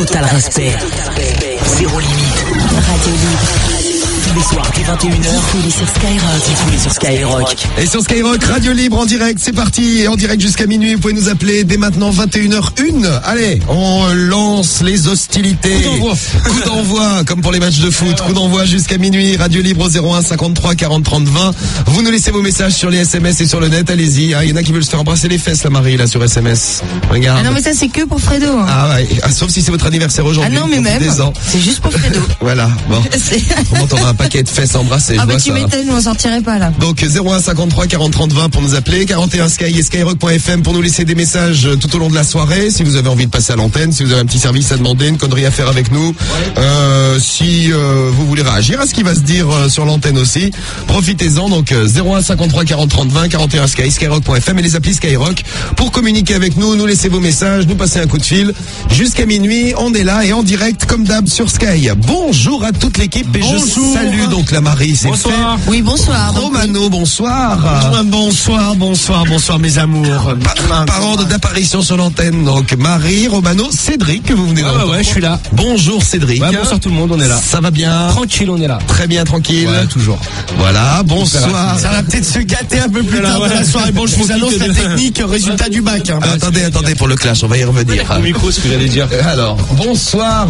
total respect. Zéro limite. Radio Libre. Tous les soirs dès 21h. Diffusé sur Skyrock. Et sur Skyrock, Radio Libre en direct, c'est parti. Et en direct jusqu'à minuit, vous pouvez nous appeler dès maintenant 21h01. Allez, on lance les hostilités. Coup d'envoi, comme pour les matchs de foot. Coup d'envoi jusqu'à minuit. Radio Libre 01 53 40 30 20. Vous nous laissez vos messages sur les SMS et sur le net. Allez-y. Il y en a qui veulent se faire embrasser les fesses, la Marie, là, sur SMS. Regarde. Ah non, mais ça, c'est que pour Fredo. Ah ouais. Ah, sauf si c'est votre anniversaire aujourd'hui. Ah non, mais même. C'est juste pour Fredo. Voilà. Bon. Comment t'auras un paquet de fesses embrassées? Ah bah tu m'étonnes, on s'en sortirait pas là. Donc 01 53 40 30 20 pour nous appeler, 41 Sky et Skyrock.fm pour nous laisser des messages tout au long de la soirée. Si vous avez envie de passer à l'antenne, si vous avez un petit service à demander, une connerie à faire avec nous, si vous voulez réagir à ce qui va se dire sur l'antenne aussi, profitez-en. Donc 01 53 40 30 20, 41 Sky, Skyrock.fm et les applis Skyrock pour communiquer avec nous, nous laisser vos messages, nous passer un coup de fil. Jusqu'à minuit, on est là et en direct comme d'hab sur Sky. Bonjour à toute l'équipe et je salue donc la Marie, c'est fait. Oui, bonsoir. Romano, bonsoir. Bonsoir mes amours. Parents d'apparition sur l'antenne, donc Marie, Romano, Cédric, que vous venez d'entendre. Ouais, je suis là. Bonjour Cédric. Ouais, bonsoir tout le monde, on est là. Ça va bien? Tranquille, on est là. Très bien, tranquille. Ouais, toujours. Voilà, bonsoir. Ça va peut-être se gâter un peu plus tard dans la soirée. Bon, je vous annonce la technique, résultat du bac. Attendez, pour le clash, on va y revenir. Au micro, ce que j'allais dire. Alors, bonsoir,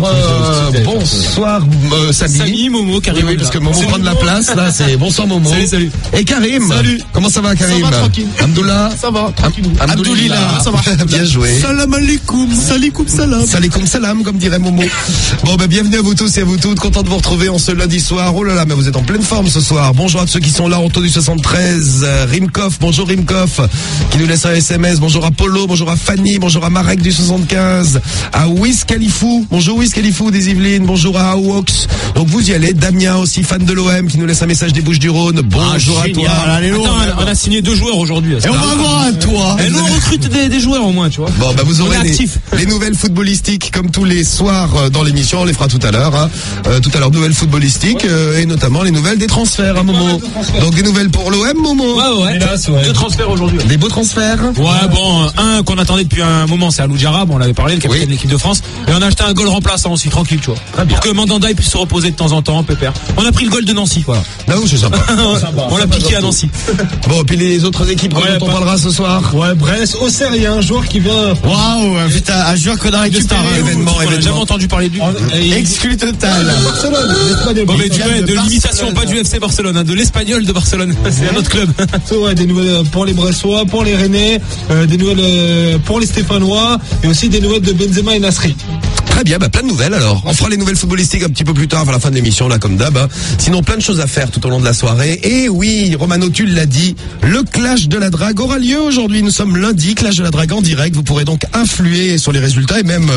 Samy. Samy, Momo, Karim. Oui, parce que Momo prend de la place, là, c'est bonsoir Momo. Salut. Et Karim. Salut. Comment ça va, Karim? Ça va, tranquille. Hamdoullah. Ça va, tranquille. Hamdoulillah. Ça va. Bien joué. Salam alaikum. Salikoum salam. Salikoum salam, comme dirait Momo. Bon, bienvenue à vous tous et à vous toutes. Content de vous retrouver en ce lundi soir. Oh là là, mais vous êtes en pleine forme ce soir. Bonjour à ceux qui sont là, Anto du 73, Rimkov. Bonjour Rimkov, qui nous laisse un SMS. Bonjour à Polo, bonjour à Fanny, bonjour à Marek du 75, à Wiz Khalifou. Bonjour Wiz Khalifou des Yvelines. Bonjour à Awox. Donc vous y allez. Damien aussi, fan de l'OM, qui nous laisse un message des Bouches-du-Rhône. Bonjour à toi. Attends, on a signé 2 joueurs aujourd'hui. Et on va voir un toi. Et nous on recrute des joueurs au moins, tu vois. Bon, vous aurez les nouvelles footballistiques comme tous les soirs dans l'émission. On les fera tout à l'heure. Tout à l'heure, nouvelles footballistiques et notamment les nouvelles des transferts à Momo. Donc des nouvelles pour l'OM, Momo. Ouais. 2 transferts aujourd'hui. Des beaux transferts. Ouais, bon, un qu'on attendait depuis un moment, c'est Alou Diarra, on l'avait parlé, le capitaine de l'équipe de France. Et on a acheté un goal remplaçant aussi, tranquille, tu vois. Très bien. Pour que Mandanda puisse se reposer de temps en temps, pépère. On a pris le goal de Nancy, voilà. Là où c'est sympa. On l'a piqué à Nancy. Bon, puis les autres équipes dont on parlera ce soir. Ouais, Brest, Auxerre, il y a un joueur qui vient. Waouh, putain, un joueur qu'on a récupéré. Événement. On a jamais entendu parler de lui. Exclu total. Barcelone, l'Espagnol. Bon, mais tu vois, de l'imitation, pas du FC Barcelone, hein, de l'Espagnol de Barcelone. C'est un autre club. Ouais, des nouvelles pour les Bressois, pour les Rennais, des nouvelles pour les Stéphanois et aussi des nouvelles de Benzema et Nasri. Très bien, plein de nouvelles alors. On fera les nouvelles footballistiques un petit peu plus tard, vers la fin de l'émission, là, comme d'hab. Sinon, plein de choses à faire tout au long de la soirée. Et oui, Romano, tu l'as dit, le Clash de la Drague aura lieu aujourd'hui. Nous sommes lundi, Clash de la Drague en direct. Vous pourrez donc influer sur les résultats et même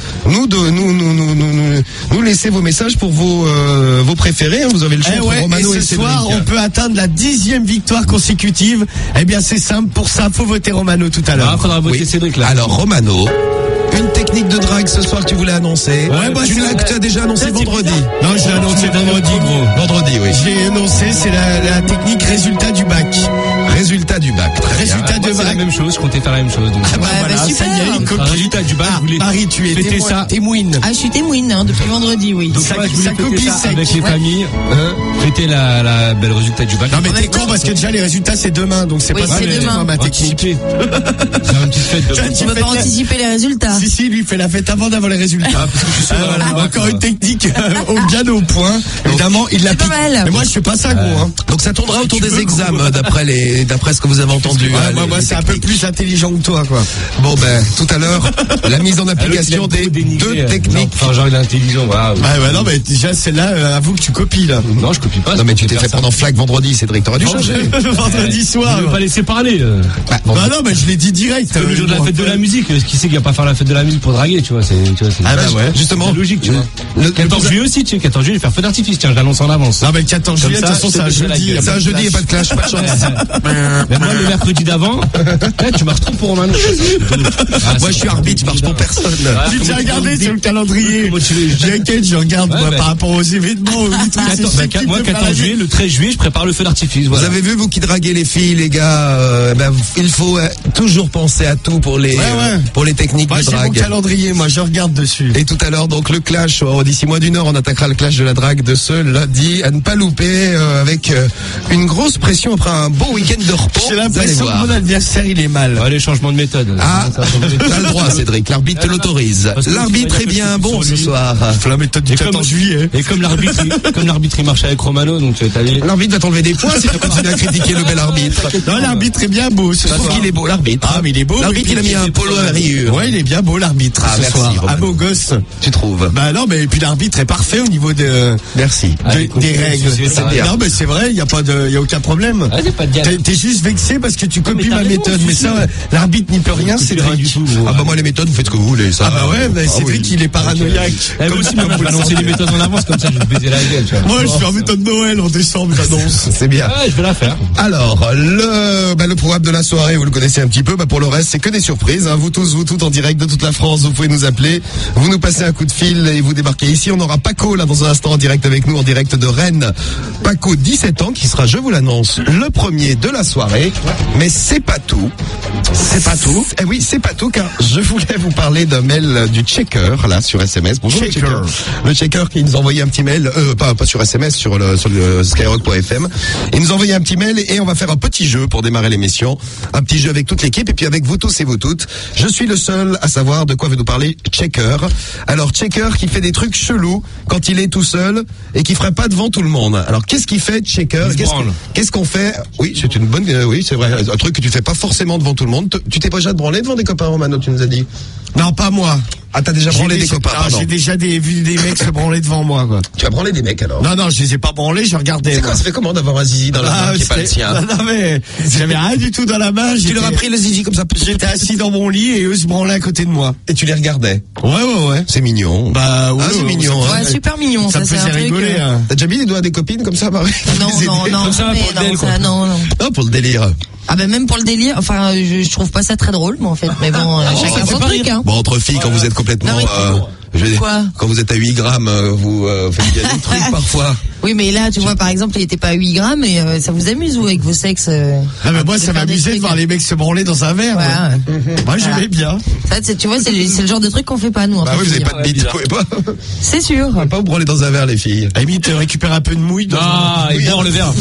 nous laisser vos messages pour vos préférés. Vous avez le choix entre Romano et ce soir, on peut atteindre la 10e victoire consécutive. Eh bien, c'est simple. Pour ça, faut voter Romano tout à l'heure. Faudra voter Cédric là. Alors, Romano, une technique de drague ce soir que tu voulais annoncer. Tu as déjà annoncé vendredi. Non, je l'ai annoncé vendredi, gros. Vendredi, oui. Je l'ai annoncé, c'est la technique résultat du bac. Résultat du bac. Très bien. Résultat de C'est la bac. même chose, je comptais faire la même chose. Donc. Super. Ça y est, une copie. Résultat du bac, je voulais Marie, tu es fêter ça. témoine. Ah, je suis témoine depuis vendredi, oui. Donc Ça- je voulais ça fêter copie ça sec. avec les familles, fêter la belle résultat du bac. Non, mais t'es même con temps, parce que déjà les résultats c'est demain, donc c'est Oui, pas c'est ça demain. ma technique. Anticipé. C'est une petite fête demain. On peut pas anticiper les résultats. Si, lui fait la fête avant d'avoir les résultats. Voilà, encore une technique bien au point. Évidemment, il l'a C'est pas piqué. mal. Mais moi, je fais pas ça, gros. Hein. Donc ça tournera autour des examens d'après ce que vous avez entendu. Moi, c'est un peu plus intelligent que toi, quoi. Bon tout à l'heure, la mise en application des 2 techniques. Enfin, genre il est intelligent, voilà. Non, mais déjà, celle-là, avoue que tu copies, là. Non, je copie pas. Non mais tu t'es fait prendre en flaque vendredi, Cédric, t'aurais dû changer. Vendredi soir. Je veux pas laisser parler. Non, mais je l'ai dit direct. Le jour de la fête de la musique, qui c'est qui va pas faire la fête de la musique pour draguer, tu vois, c'est Justement, c'est logique, tu vois. Le 14 juillet aussi, tu sais, 14 juillet, je vais faire feu d'artifice, tiens, je l'annonce en avance. Non, mais le 14 juillet, de toute façon, c'est un jeudi. c'est un jeudi, il n'y a pas de clash, pas de chance. Mais moi, le mercredi d'avant, tu marches trop pour Romano. Moi, je suis arbitre, je marche pour personne. J'ai déjà regardé sur le calendrier. J'inquiète, je regarde par rapport aux événements. Moi, 14 juillet, le 13 juillet, je prépare le feu d'artifice. Vous avez vu, vous qui draguez les filles, les gars, il faut toujours penser à tout pour les techniques de j'ai mon drague. calendrier, moi, je regarde dessus. Et tout à l'heure, donc, le clash, d'ici mois du Nord, on attaquera le clash de la drague de ce lundi, à ne pas louper, avec une grosse pression après un beau week-end de repos. J'ai l'impression que mon adversaire, il est mal. Les changements de méthode. Ah, t'as le droit, Cédric, l'arbitre te l'autorise. L'arbitre est bien bon ce soir. C'est la méthode du 14 juillet. Et comme l'arbitre, il marche avec Romano, donc L'arbitre va t'enlever des points si tu continues à critiquer le bel arbitre. Non, l'arbitre est bien beau ce Je trouve soir. qu'il est beau, l'arbitre. Ah, mais il est beau. L'arbitre, il a mis un polo à rayures. Ouais, il est bien beau, l'arbitre, Ah, ce merci, soir. Romain. Un beau gosse. Tu trouves? Bah non, mais puis l'arbitre est parfait au niveau Merci. des règles. c'est bien. Non, mais c'est vrai, il y a aucun problème. c'est pas de dialogue. T'es juste vexé parce que tu copies t'as ma raison, méthode. Mais ça, l'arbitre n'y peut rien, c'est rien du tout. Ah bah moi les méthodes, vous faites ce que vous voulez. Ça. Ah bah ouais, mais Cédric, il est paranoïaque. Moi aussi, je vais annoncer les méthodes en avance, comme ça, je vais te baiser la gueule, tu vois. Moi, je suis en méthode Noël en décembre, j'annonce. C'est bien. Ouais, je vais la faire. Alors, le programme de la soirée, vous le connaissez un petit peu. Pour le reste, c'est que des surprises. Hein. Vous tous, en direct de toute la France, vous pouvez nous appeler. Vous nous passez un coup de fil et vous débarquez ici. On aura Paco, là, dans un instant, en direct avec nous, en direct de Rennes. Paco, 17 ans, qui sera, je vous l'annonce, le premier de la soirée. Mais c'est pas tout. C'est pas tout. Eh oui, c'est pas tout, car je voulais vous parler d'un mail du checker, là, sur SMS. Bonjour, le checker. Le checker qui nous a envoyé un petit mail, pas sur SMS, sur le skyrock.fm. Il nous a envoyé un petit mail et on va faire un petit jeu pour démarrer l'émission. Un petit jeu avec toute l'équipe et puis avec vous tous et vous toutes. Je suis le seul à savoir de quoi veut nous parler Checker. Alors, Checker qui fait des trucs chelous quand il est tout seul et qui ferait pas devant tout le monde. Alors, qu'est-ce qu'il fait, Checker? Qu'est-ce qu'on fait? Oui, c'est une bonne, oui, c'est vrai. Un truc que tu fais pas forcément devant tout le monde. Tu t'es pas déjà branlé devant des copains, Romano, tu nous as dit? Non, pas moi. Ah, t'as déjà branlé des copains, pardon. J'ai déjà vu des mecs se branler devant moi, quoi. Tu as branlé des mecs, alors? Non, je les ai pas branlés, je regardais. C'est quoi, ça fait comment d'avoir un zizi dans la main qui est pas le tien? Non, mais j'avais rien du tout dans la main. Tu leur as pris le zizi comme ça? J'étais assis dans mon lit et eux se branlaient à côté de moi. Et tu les regardais? Ouais. C'est mignon. Bah, ouais, c'est mignon, hein. Ouais, super mignon, Ça me c'est un faisait truc. rigoler, hein. T'as déjà mis les doigts à des copines comme ça, Marie? Non, Comme ça, mais pour le délire, quoi. non. Non, pour le délire. Ah ben même pour le délire, enfin je trouve pas ça très drôle, moi en fait. Mais bon, chacun son truc, hein. Bon, entre filles, quand vous êtes complètement... Non, mais je veux dire, quoi? quand vous êtes à 8 grammes, vous faites bien des trucs parfois. Oui, mais là, tu vois, par exemple, il était pas à 8 grammes et ça vous amuse, vous, avec vos sexes Ah, mais moi, ça m'amusait de voir les mecs se branler dans un verre. Ouais. Moi, j'aimais bien. Ça, tu vois, c'est le genre de truc qu'on fait pas, nous. Bah oui, vous avez pas de bite, vous pouvez pas. C'est sûr. Vous pouvez pas vous branler dans un verre, les filles. À la limite, récupère un peu de mouille. Il dort le verre.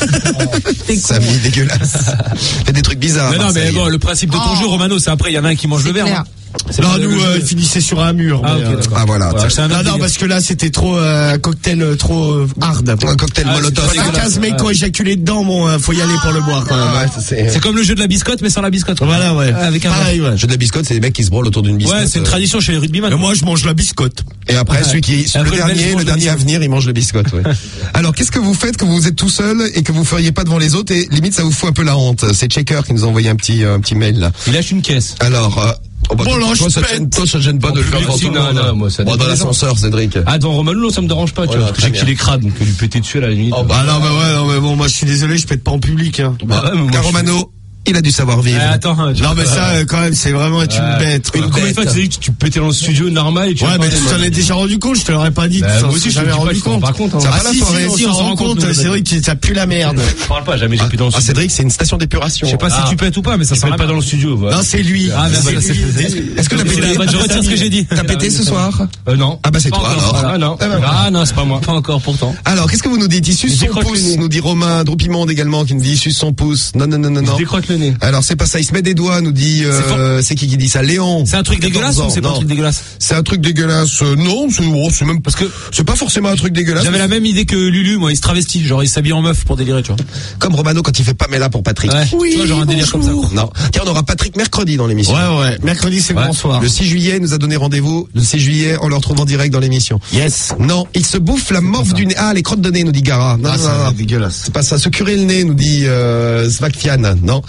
Ça mis dégueulasse. Fait des trucs bizarres. Non, mais bon, le principe de ton jeu, Romano, c'est après, il y en a un qui mange le verre. clair. hein. Non, nous, il finissait sur un mur. Ah, mais, ok, d'accord. Ah, voilà. Ouais, c'est un autre Non, délire. parce que là, c'était trop, un cocktail trop hard. Un cocktail molotov. Il y a 15 mecs qui ont éjaculé dedans, faut y aller pour le boire, quand même. Ouais, C'est comme le jeu de la biscotte, mais sans la biscotte. Voilà, ouais. Avec un Pareil, ouais. Le jeu de la biscotte, c'est des mecs qui se branlent autour d'une biscotte. Ouais, c'est une tradition chez les rugbyman. Et moi, je mange la biscotte. Et après, Après, le dernier à venir, il mange le biscotte, ouais. Alors, qu'est-ce que vous faites quand vous êtes tout seul et que vous feriez pas devant les autres et limite, ça vous fout un peu la honte? C'est Checker qui nous a envoyé un petit mail, là. Il lâche une caisse. Alors, Bon, là, toi, ça te gêne pas de le faire devant tout le monde. Non, moi, ça Bon, dans l'ascenseur, Cédric. Ah, devant Romano, non, ça me dérange pas, tu Voilà, vois. très J'ai bien. qu'il est crade, donc lui péter dessus à la limite. Ah non, mais bon, moi, je suis désolé, je pète pas en public, hein. Bah ouais, mais moi, Car Romano, il a du savoir-vivre. attends, Non, mais ça, quand même, c'est vraiment être une bête, quoi. Combien de fois tu sais que tu pétais dans le studio normal et tu Ouais, mais parlais, tu moi. t'en es déjà rendu compte, je te l'aurais pas dit. Bah, tu t'en moi aussi, es je te jamais le dis pas, rendu je t'en rends compte. pas compte, hein. Ça va Ah la si, soirée? on s'en rend compte, c'est vrai que ça pue la merde. Je parle pas, jamais j'ai pété dans le Ah, studio. Cédric, c'est une station d'épuration. Je sais pas si tu pètes ou pas, mais ça Tu sent pètes pas dans le studio. voilà. Non, c'est lui. Ah, merde, C'est voilà, lui. Est-ce que t'as pété? Je retire ce que j'ai dit. T'as pété ce soir? Non. Ah bah, c'est Pas toi, encore. alors. Ah non. Ah bah, voilà. Ah non, c'est pas moi. Pas encore pourtant. Alors, qu'est-ce que vous nous dites? Issus Je son décroche le pouce, nez. nous dit Romain, Droupimonde également, qui nous dit issus son pouce. Non. Je décroche le nez. Alors, c'est pas ça, il se met des doigts, nous dit, c'est qui dit ça? Léon. C'est un truc dégueulasse ou c'est pas un truc dégueulasse? C'est un truc dégueulasse. Non, c'est même parce que c'est pas forcément un truc dégueulasse. J'avais la même idée que Lulu, moi, il se travestit, genre il s'habille en meuf pour délirer, tu vois. Comme Romano quand il fait Pamela pour Patrick. Ouais. Tu vois, genre un délire comme ça. Non. Tiens, on aura Patrick mercredi dans l'émission. Ouais. Mercredi, c'est le bonsoir. Le 6 juillet, il nous a donné rendez-vous. Le 6 juillet, on le retrouve en direct dans l'émission. Yes. Non, il se bouffe la morve du nez. Ah, les crottes de nez, nous dit Gara. Non, Ah, non, ça non. dégueulasse. C'est pas ça. Se curer le nez, nous dit Svakfian. Non.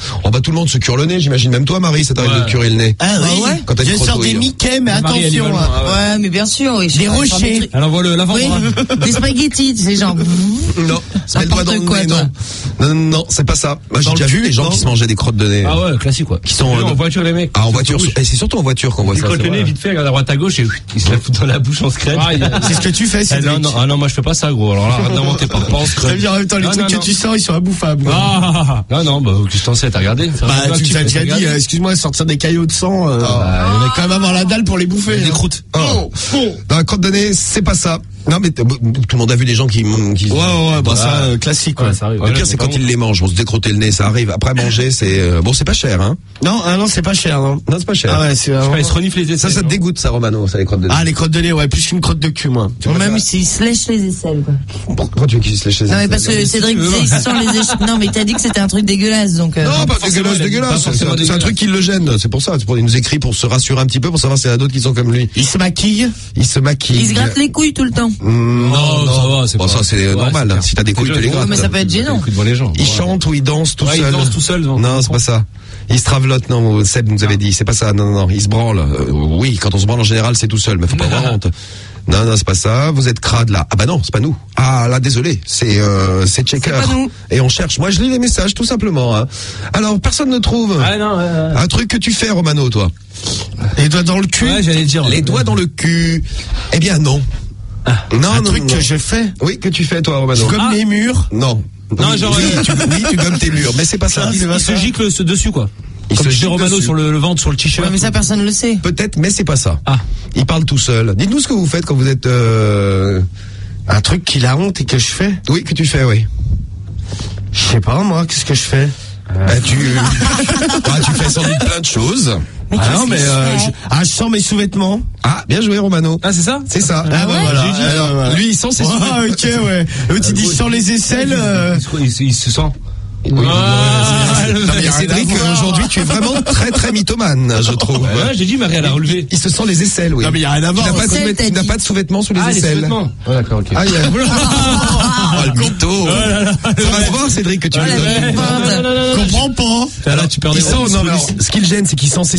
Oh bah tout le monde se cure le nez, j'imagine même toi Marie, ça t'arrive de te curer le nez. Ah oui. ouais. Quand t'as une Je sors crotouille. des Mickey, mais Marie, elle y va attention. loin, ah Ouais, mais bien sûr. Oui, Des rochers. Elle envoie l'avant-bras. Oui, des spaghettis, c'est genre. Non, mets le doigt dans le quoi, nez, toi. non, c'est pas ça. Moi j'ai Dans déjà le vu cul, des gens non qui se mangeaient des crottes de nez. Ah ouais, classique quoi. Qui sont en voiture les mecs. Ah en voiture, et c'est surtout en voiture qu'on voit Il ça. crotte c'est le nez vrai. vite fait, regarde à droite à gauche et il se la fout dans la bouche en scred. C'est ce que tu fais, c'est Non, moi je fais pas ça gros. Alors là, arrête d'inventer par rapport en Ça veut scred. dire en même temps, les Non, trucs non, que tu sors, ils sont imboufables. Non, bah, qu'est-ce que t'en sais, t'as regardé? Bah, tu nous as déjà dit, excuse-moi, sortir des caillots de sang, on est quand même avoir la dalle pour les bouffer. Des hein. croûtes. Oh. Dans la crotte de nez, c'est pas ça. Non mais tout le monde a vu des gens qui Ouais, bah ça, classique, ouais. Ça arrive. Le pire c'est quand ils les mangent, on se décrotter le nez, ça arrive. Après manger, c'est bon, c'est pas cher hein. Non, c'est pas cher, non. Non, c'est pas cher. Ah ouais, c'est Ils se reniflent les aisselles. Ça te dégoûte ça Romano, ça les crottes de nez. Ah, les crottes de nez, ouais, plus qu'une crotte de cul, moi. Même s'ils se lèchent les aisselles, quoi. Pourquoi tu veux qu'ils se lèchent les Non, mais aisselles parce que Cédric disait qu'ils se sont les échelles. Non, mais t'as dit que c'était un truc dégueulasse, donc. Non, pas dégueulasse. C'est un truc qui le gêne. C'est pour ça. Il nous écrit pour se rassurer un petit peu, pour savoir s'il y en a d'autres qui sont comme lui. Il se maquille. Il se maquille. Ils se grattent les couilles tout le temps. Non, ça va, c'est bon, pas- ça c'est ouais, normal. c'est Hein. Si t'as des couilles, tu les Ouais, grattes. mais ça peut être gênant. Devant les gens. Il chante ou il danse tout Ouais, seul. il danse tout seul. Non, c'est pas ça. Il se travelote, non, Seb nous avait dit, c'est pas ça, non, il se branle. Oui, quand on se branle en général, c'est tout seul, mais faut pas avoir honte. Non, c'est pas ça, vous êtes crade là. Ah bah non, c'est pas nous. Ah là, désolé, c'est Checker. C'est pas nous. Et on cherche, moi je lis les messages, tout simplement. Hein. Alors, personne ne trouve Ah non, un truc que tu fais, Romano, toi. Les doigts dans le cul. ouais, j'allais dire. Les doigts dans le cul. Eh bien non. Non, Un non, truc non. que je fais. Oui, que tu fais, toi, Romano. Comme Ah. les murs. Non. Non, Oui, genre, oui, tu gommes tes murs, mais c'est pas ça. Il se gicle dessus quoi. Il Comme se chez gicle Romano dessus. sur le ventre, sur le t-shirt. Ouais, mais ça, personne ne le sait. Peut-être, mais c'est pas ça. Ah. Il parle tout seul. Dites-nous ce que vous faites quand vous êtes. Un truc qu'il a honte et que je fais. Oui, que tu fais, oui. Je sais pas, moi, qu'est-ce que je fais? Tu fais sans doute plein de choses. Ah non, mais je sens mes sous-vêtements. Ah, bien joué, Romano. Ah, c'est ça? C'est ça. Ah ouais, voilà. J'ai dit, Alors, voilà. lui, il sent ses Ah, ok, ouais. L'autre, il dit sans les aisselles. Il se sent. Oui. Non, mais Cédric, aujourd'hui, tu es vraiment très très mythomane, je trouve. Ouais, j'ai dit Marie elle a relevé. Il se sent les aisselles, oui. Non, mais il y a rien à voir. Il n'a pas de sous-vêtements sous les aisselles. Ah, d'accord, ok. Ah, il y a... Oh, le mytho. Ça va se voir, Cédric, que tu Oh, la rigoles. petite pointe. Comprends pas. Là, tu perds Il des sent, non, mais alors, ce qui le gêne, c'est qu'il sent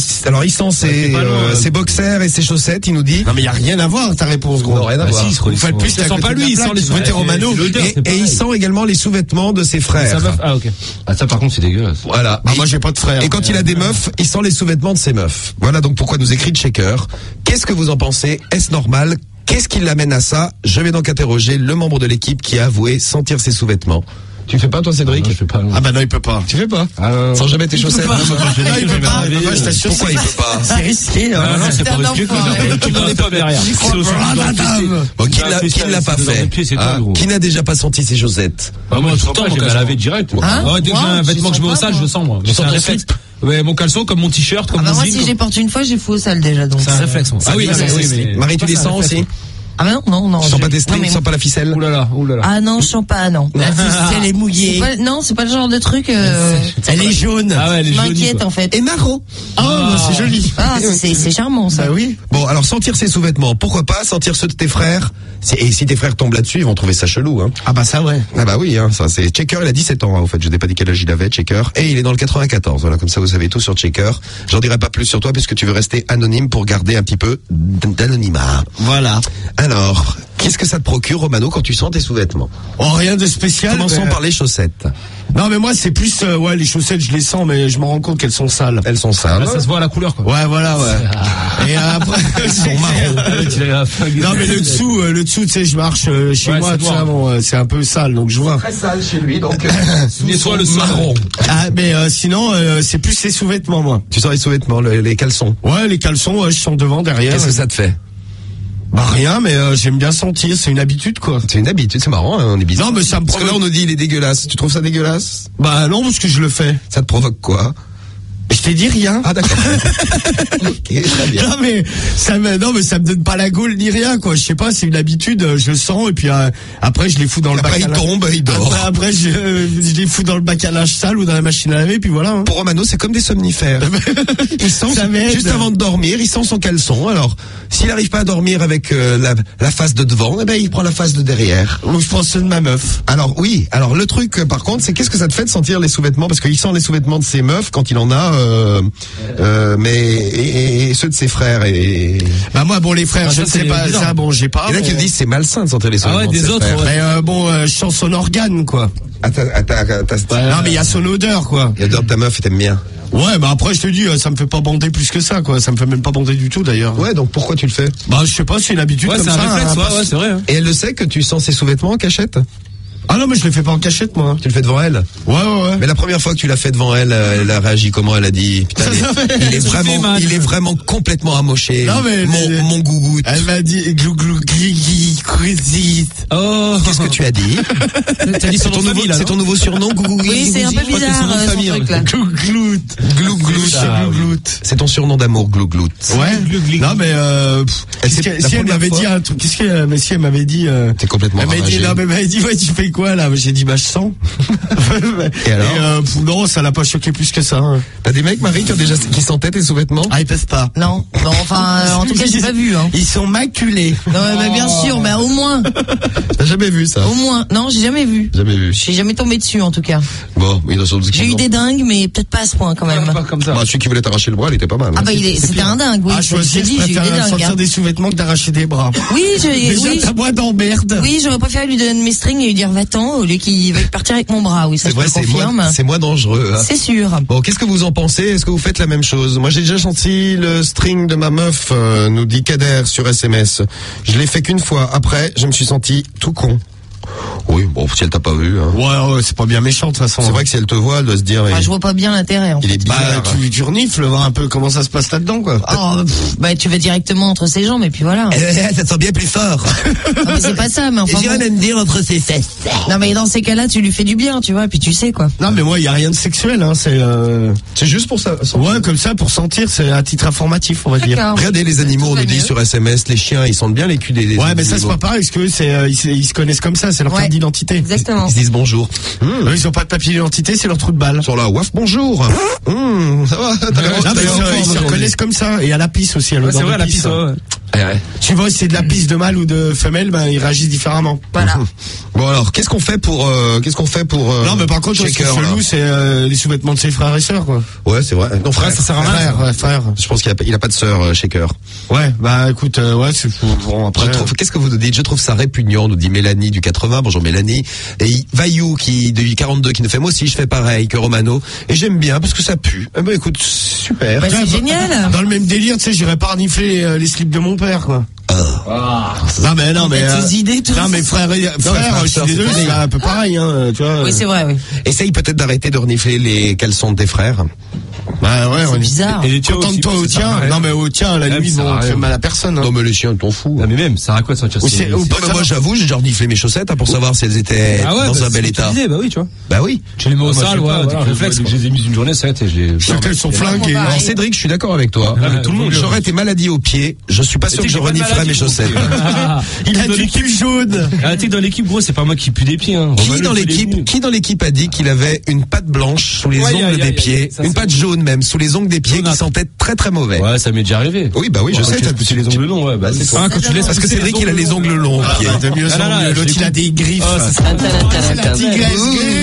ses boxers et ses chaussettes, il nous dit. Non, mais il y a rien à voir, ta réponse, gros. Non, rien à voir. Vous faites plus, Il sent pas lui, il sent les sous-vêtements Romano. Et il sent également les sous-vêtements de ses frères. Ah, ok. Ah, ça par contre, c'est dégueulasse. Voilà. Ah, moi, j'ai pas de frère. Et quand il a des meufs, il sent les sous-vêtements de ses meufs. Voilà donc pourquoi nous écrit Checker. Qu'est-ce que vous en pensez? Est-ce normal? Qu'est-ce qui l'amène à ça? Je vais donc interroger le membre de l'équipe qui a avoué sentir ses sous-vêtements. Tu fais pas toi, Cédric? Non, je fais pas. Ah bah non, il peut pas. Tu fais pas? Ah, Sans jamais tes chaussettes? Non, il peut pas. Je t'assure. Pourquoi il peut pas? C'est risqué. Ah non, c'est pas un risqué. enfoiré. Tu m'en es pas derrière. C'est au Bon, qui ne l'a pas fait? Qui n'a déjà pas senti ses chaussettes? Moi, tout le temps, je vais mon la laver caleçon. direct. Hein? Ouais, dès que j'ai un vêtement que je mets au sale, je le sens, moi. C'est un réflexe. Ouais, mon caleçon, comme mon t-shirt, comme Ah bah mon moi, jean. si j'ai porté une fois, j'ai fou au sale déjà, donc. C'est un réflexe, moi. Ah oui, mais. Marie, tu les sens aussi? Ah bah non. Tu sens pas tes Non, strings, mais tu sens pas la ficelle? Oulala. Ah non, je sens pas, non. La ficelle est mouillée. Non, c'est pas le genre de truc. Elle est jaune. Ah ouais, elle est qui jolie. m'inquiète quoi. en fait. Et marron. Oh, c'est joli. Ah, c'est charmant ça. Bah oui. Bon, alors sentir ses sous-vêtements, pourquoi pas sentir ceux de tes frères? Et si tes frères tombent là-dessus, ils vont trouver ça chelou, hein. Ah bah ça, ouais. Ah bah oui, hein, ça c'est Checker, il a 17 ans, hein, au fait, je n'ai pas dit quel âge il avait, Checker, et il est dans le 94, voilà, comme ça vous savez tout sur Checker. J'en dirai pas plus sur toi puisque tu veux rester anonyme pour garder un petit peu d'anonymat. Voilà. Alors, qu'est-ce que ça te procure, Romano, quand tu sens tes sous-vêtements? Oh, rien de spécial. Commençons mais- par les chaussettes. Non, mais moi, c'est plus, ouais, les chaussettes, je les sens, mais je me rends compte qu'elles sont sales. Elles sont sales. Là, ça se voit à la couleur, quoi. Ouais, voilà, ouais. Et après, elles sont marrons. Non, mais le dessous, tu sais, je marche chez Ouais, moi, c'est tu noir. sais, bon, c'est un peu sale, donc je vois. Très sale chez lui, donc Nettoie le marron. Ah, mais sinon, c'est plus les sous-vêtements, moi. tu sens les sous-vêtements, les caleçons. Ouais, les caleçons, ouais, je sens devant, derrière. Qu'est-ce que ça te fait? Bah rien, mais j'aime bien sentir, c'est une habitude, quoi. C'est une habitude, c'est marrant, hein, on est bizarre. Non, mais ça me Parce que là, provoque. on nous dit il est dégueulasse. Tu trouves ça dégueulasse? Bah non, parce que je le fais. Ça te provoque quoi? Je Je t'ai dit rien. Ah d'accord. Ok, très bien. Non mais ça me donne pas la gaule ni rien quoi. Je sais pas, c'est une habitude, je le sens et puis après je les fous dans le bac Après à il linge. tombe, il dort. Après je les fous dans le bac à linge sale ou dans la machine à laver puis voilà. Hein. Pour Romano, c'est comme des somnifères. Il sent Ça m'aide. juste avant de dormir, il sent son caleçon. Alors, s'il n'arrive pas à dormir avec la face de devant, eh ben il prend la face de derrière. Ou je pense de ma meuf. Alors oui, alors le truc par contre, c'est qu'est-ce que ça te fait de sentir les sous-vêtements, parce qu'il sent les sous-vêtements de ses meufs quand il en a, et ceux de ses frères et. Bah moi bon les frères, Ah, je ça, ne sais c'est pas bizarre. ça bon j'ai pas. Il y en a qui mais- me disent c'est malsain de sentir les Ah sous-vêtements. ouais, de des ses autres, frères. Mais je sens son organe quoi. Non mais il y a son odeur quoi. Il y a l'odeur de ta meuf et t'aimes bien. Ouais bah après je te dis ça me fait pas bander plus que ça quoi. Ça me fait même pas bander du tout d'ailleurs. Ouais, donc pourquoi tu le fais? Bah je sais pas, c'est une habitude Ouais, comme c'est un ça. réflexe, hein, ouais, c'est vrai. Hein. Et elle le sait que tu sens ses sous-vêtements en cachette? Ah non mais je les fais pas en cachette moi. Tu le fais devant elle? Ouais. Mais la première fois que tu l'as fait devant elle, elle a réagi comment? Elle a dit putain, il est vraiment complètement amoché. Non, mais- mon gougou. Elle m'a dit glou glou gli cuisite. Oh, Qu'est-ce que tu as dit? t'as dit C'est son ton nom de nouveau, famille, là, c'est non ton nouveau surnom, gougou. Oui, c'est un peu crois que c'est son bizarre nom de son famille, truc là. Glou glout. Glou glout. C'est ton surnom d'amour, glou glout. Ouais. Non mais C'est la si elle première m'avait fois. dit un truc, si elle m'avait dit T'es complètement elle m'avait dit ravagé. non mais elle m'avait dit ouais tu fais quoi là? J'ai dit bah je sens. Et alors non ça l'a pas choqué plus que ça. Hein. T'as des mecs, Marie, qui sentaient tes sous-vêtements? Ah ils peuvent pas. Non, enfin, en tout cas, j'ai pas vu. Hein. Ils sont maculés. Non, mais bien sûr, mais au moins, T'as jamais vu ça? au moins. Non, j'ai jamais vu. Jamais vu. Je suis jamais tombé dessus, en tout cas. Bon, il doit sans doute. J'ai eu des dingues, mais peut-être pas à ce point, quand même. Pas comme ça. Bah, celui qui voulait t'arracher le bras, il était pas mal. Ah bah, c'était un dingue, oui. Ah je te choisir, dis, je j'ai eu des préfère dingues. sortir Hein. des sous-vêtements que d'arracher des bras. Oui, Déjà t'as moins d'emmerde. Oui, j'aurais préféré lui donner mes strings et lui dire va-t'en au lieu qu'il veuille partir avec mon bras. Oui, ça C'est je vrai, te le confirme. c'est moins dangereux. Hein. C'est sûr. Bon, qu'est-ce que vous en pensez? Est-ce que vous faites la même chose? Moi, j'ai déjà senti le string de ma meuf, nous dit Kader sur SMS. Je l'ai fait qu'une fois. Après, je me suis senti tout con. Oui, bon, si elle t'a pas vu. Hein. Ouais, c'est pas bien méchant de toute façon. C'est vrai que si elle te voit, elle doit se dire. Ah, je vois pas bien l'intérêt, en Il fait. est Bah bizarre. tu renifles, voir un peu comment ça se passe là-dedans quoi. Oh, bah, tu vas directement entre ses jambes, et puis voilà. Ça sent bien plus fort. Non, mais c'est pas ça, mais enfin. bon. même dire entre ses fesses. Non, mais dans ces cas-là, tu lui fais du bien, tu vois, et puis tu sais, quoi. Non mais moi il y a rien de sexuel hein, C'est juste pour ça. ouais comme ça pour sentir, c'est à titre informatif on va dire. D'accord. Regardez les animaux, on Tout va nous dit mieux. sur SMS, les chiens, ils sentent bien les culs des Ouais mais ça c'est animaux. pas pareil parce que ils se connaissent comme ça, c'est leur Ouais. carte d'identité. Exactement. Ils se disent bonjour. Eux, ils ont pas de papier d'identité, c'est leur trou de balle. Sur la waf, bonjour. Ça va? Non, mais ils se reconnaissent comme ça. Et à la pisse aussi, à Ouais, l'odeur c'est vrai, de la pisse. piste, ouais. Tu vois, si c'est de la pisse de mâle ou de femelle, ben, ils réagissent différemment. Voilà. Bon alors, qu'est-ce qu'on fait pour Non, mais par contre, ce qui est Shaker, là chelou, c'est les sous-vêtements de ses frères et sœurs, quoi. Ouais, c'est vrai. Non, frère, ça sert à rien. Frère. Je pense qu'il a pas de sœur, Shaker. Ouais, bah, écoute, ouais, c'est bon, après. Qu'est-ce que vous nous dites? Je trouve ça répugnant, nous dit Mélanie du 80. Bonjour Mélanie. Et Vaillou du 42 qui nous fait moi aussi je fais pareil que Romano. Et j'aime bien parce que ça pue. Eh ben écoute, super. Bah, c'est génial. Dans le même délire, tu sais, j'irais pas renifler les slips de mon père, quoi. Non, mais. T'as tes idées, tous. Non, mais frère, je suis désolé, c'est un peu pareil, hein, tu vois. Oui, c'est vrai, oui. Essaye peut-être d'arrêter de renifler les caleçons de tes frères. Bah, ouais, C'est bizarre. Et les tiens aussi, Contente-toi au parce que ça tien. sert à rien. Non, mais au tien, à la Même, limite, ça sert bon, à tu rien. fais mal à personne, hein. Non mais les chiens, t'en fous. Non mais même, ça sert à quoi de sentir Ou c'est- ou Non, mais moi j'avoue, j'ai déjà reniflé mes chaussettes pour savoir si elles étaient Ah ouais, dans bah, un bel c'est ce que état. tu disais, bah oui, tu vois. Bah oui. Tu les mets au Moi, je sale, sais pas, ouais, voilà, réflexe, quoi. je les ai mis une journée, ça y est, Elles sont flinguées. Pareil. Alors Cédric, je suis d'accord avec toi. Ah, mais tout le monde. J'aurais tes maladies aux pieds. Je suis pas sûr que je reniflerais mes chaussettes. Il a du cul jaune. Ah, tu sais, dans l'équipe, gros, c'est pas moi qui pue des pieds, hein. Qui dans l'équipe a dit qu'il avait une patte blanche sous les Ouais, ongles des pieds, ça, une c'est patte jaune même sous les ongles des pieds qui Jaunâtre. sentait très très mauvais. Ouais, ça m'est déjà arrivé. Oui, bah oui, je sais. Tu pousses les ongles longs, ouais, bah, c'est Ah, quand tu laisses Parce que Cédric, il a les ongles longs aux pieds. De mieux Ah, là, en là, mieux. L'autre, je il a des griffes. Ah, La tigresse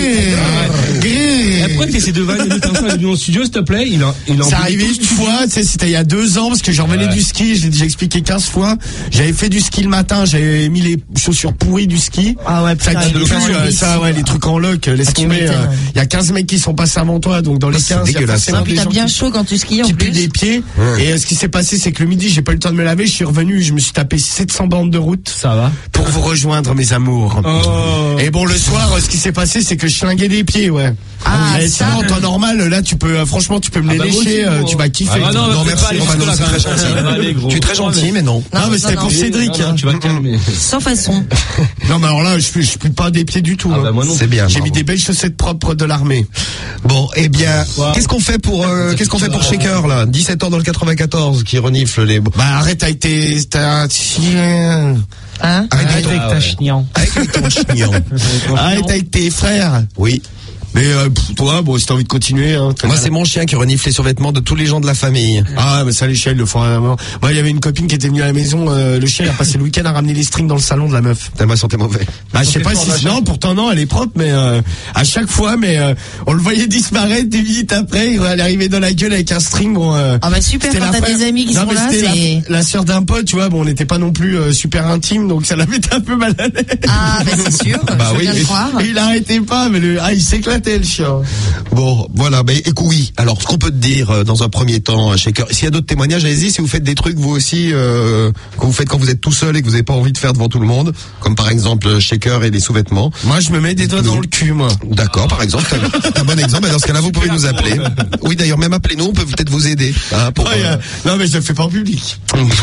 gris. Après, t'essaies de valider comme ça, il est venu en studio, s'il te plaît, il a C'est arrivé une fois, tu sais, c'était il y a 2 ans, parce que j'en revenais Ouais. du ski, je l'ai déjà expliqué 15 fois. J'avais fait du ski le matin, j'avais mis les chaussures pourries du ski. Ah ouais, Ça, putain, qui les pue, gens, ça, ouais, les trucs en loc, laisse Ah, tu tomber. m'étonnes. Il y a 15 mecs qui sont passés avant toi, donc dans les c'est 15, il y a dégueulasse, forcément Ah, puis des t'as gens bien qui- chaud quand tu skis, en qui puent plus. des pieds. Et ce qui s'est passé, c'est que le midi, j'ai pas eu le temps de me laver, je suis revenu, je me suis tapé 700 bandes de route. Ça va. Pour vous rejoindre, mes amours. Oh. Et bon, le soir, ce qui s'est passé, c'est que je schlinguais des pieds, ouais. Ah, Ah, sinon, en temps normal, là, tu peux, franchement, tu peux me les bah, moi lécher, aussi, tu vas kiffer. Ah, non, Non, peut-être merci, pas aller Romano, jusque-là, c'est quand très même. gentil. Allez, gros. Tu es très gentil, mais non. Non, mais c'était non, pour non. Cédric, hein. Tu vas te calmer. Sans façon. Non, mais alors là, je suis pas des pieds du tout. Ah hein. bah moi non. C'est bien. J'ai bravo. mis des belles chaussettes propres de l'armée. Bon, eh bien, qu'est-ce qu'on fait pour Shaker, là? 17 ans dans le 94, qui renifle les... Bah, arrête avec t'as un chien. Hein? Arrête avec ta chignon. avec ton chignon. Arrête avec tes frères. Oui. Mais toi, bon, si t'as envie de continuer, hein. Moi, c'est mon chien qui renifle les survêtements de tous les gens de la famille. Ah, mais ça, les chiens, ils le font vraiment. Moi, il y avait une copine qui était venue à la maison, le chien, il a passé le week-end à ramener les strings dans le salon de la meuf. Elle m'a senti mauvais. Bah, je sais pas si, non, pourtant non, elle est propre, mais, à chaque fois, mais, on le voyait disparaître 10 minutes après, il allait arriver dans la gueule avec un string, bon, Ah bah super, c'était quand la t'as frère- des amis qui non, sont mais là, c'était c'est... la sœur d'un pote, tu vois, bon, on n'était pas non plus super intime, donc ça la mettait un peu mal à l'aise. Ah bah c'est sûr, Bah je oui, viens de mais- croire. Et il arrêtait pas, mais il s'éclatait, le chien. Bon, voilà, mais écoute, oui. Alors, ce qu'on peut te dire dans un premier temps, Shaker, s'il y a d'autres témoignages, allez-y, si vous faites des trucs, vous aussi, que vous faites quand vous êtes tout seul et que vous n'avez pas envie de faire devant tout le monde, comme par exemple Shaker et les sous-vêtements. Moi, je me mets des doigts dans le cul, moi. D'accord, par exemple, c'est un bon exemple. Et dans ce cas-là, vous pouvez nous appeler. Oui, d'ailleurs, même appelez-nous, on peut peut-être vous aider. Hein, pour, Non, mais je le fais pas en public.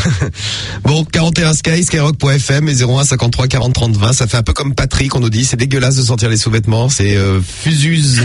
Bon, 41 Sky, skyrock.fm et 01 53 40 30 20. Ça fait un peu comme Patrick, on nous dit. C'est dégueulasse de sentir les sous-vêtements. C'est Fusus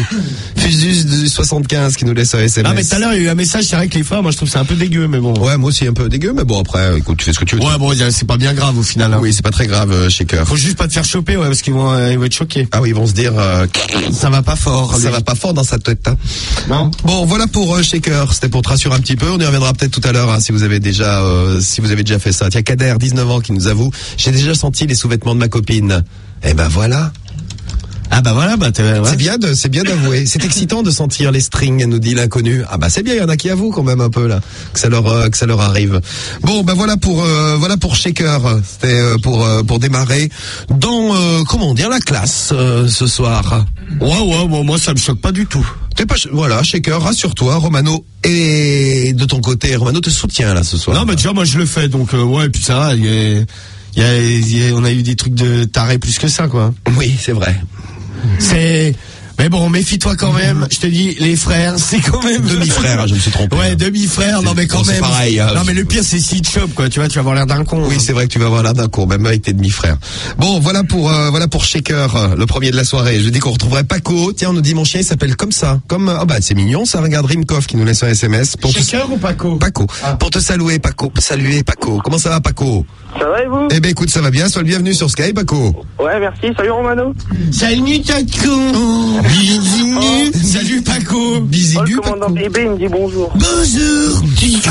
de 75 qui nous laisse un SMS. Ah, mais tout à l'heure, il y a eu un message, c'est vrai que les femmes, moi, je trouve que c'est un peu dégueu, mais bon. Ouais, moi aussi un peu dégueu, mais bon, après, écoute, tu fais ce que tu veux. Ouais, bon, c'est pas bien grave au final. Hein. Oui, c'est pas très grave, Shaker. Faut juste pas te faire choper, ouais, parce qu'ils vont être choqués. Ah oui, ils vont se dire, Ça va pas fort. ça va pas fort dans sa tête. Hein. Non. Bon, voilà pour Shaker. C'était pour te rassurer un petit peu. On y reviendra peut-être tout à l'heure hein, si vous avez déjà fait ça. Tiens, Kader, 19 ans, qui nous avoue, j'ai déjà senti les sous-vêtements de ma copine. Eh ben voilà. Ah bah voilà, bah ouais. C'est bien d'avouer. C'est excitant de sentir les strings, nous dit l'inconnu. Ah bah c'est bien, il y en a qui avouent quand même un peu là, que ça leur arrive. Bon bah voilà pour Shaker. C'était pour démarrer dans comment dire la classe ce soir. Ouais, bon, moi ça me choque pas du tout. T'es pas voilà, Shaker, rassure-toi, Romano et de ton côté, Romano te soutient là ce soir. Non, mais déjà moi je le fais, donc ouais, et puis ça va. On a eu des trucs de taré plus que ça, quoi. Oui, c'est vrai. Mais bon, méfie-toi quand même. Je te dis, les frères, c'est quand même Demi-frère, je me suis trompé. Ouais, demi-frère. Non, mais quand Bon, c'est même. pareil, hein. Non, mais le pire, c'est si te chope, quoi. Tu vois, tu vas avoir l'air d'un con. Oui, c'est vrai que tu vas avoir l'air d'un con, même avec tes demi-frères. Bon, voilà pour Shaker, le premier de la soirée. Je dis qu'on retrouverait Paco. Tiens, on nous dit mon chien, il s'appelle comme ça. C'est mignon, ça. Regarde Rimkov qui nous laisse un SMS. Shaker ou Paco? Paco. Pour te saluer, Paco. Saluer, Paco. Comment ça va, Paco? Ça va et vous? Eh ben, écoute, ça va bien. Sois le bienvenu sur Sky, Paco. Ouais, merci. Salut Romano. Salut, Paco. Salut, Paco. Oh, le Bisigu, commandant Paco. bébé, il me dit bonjour. Bonjour.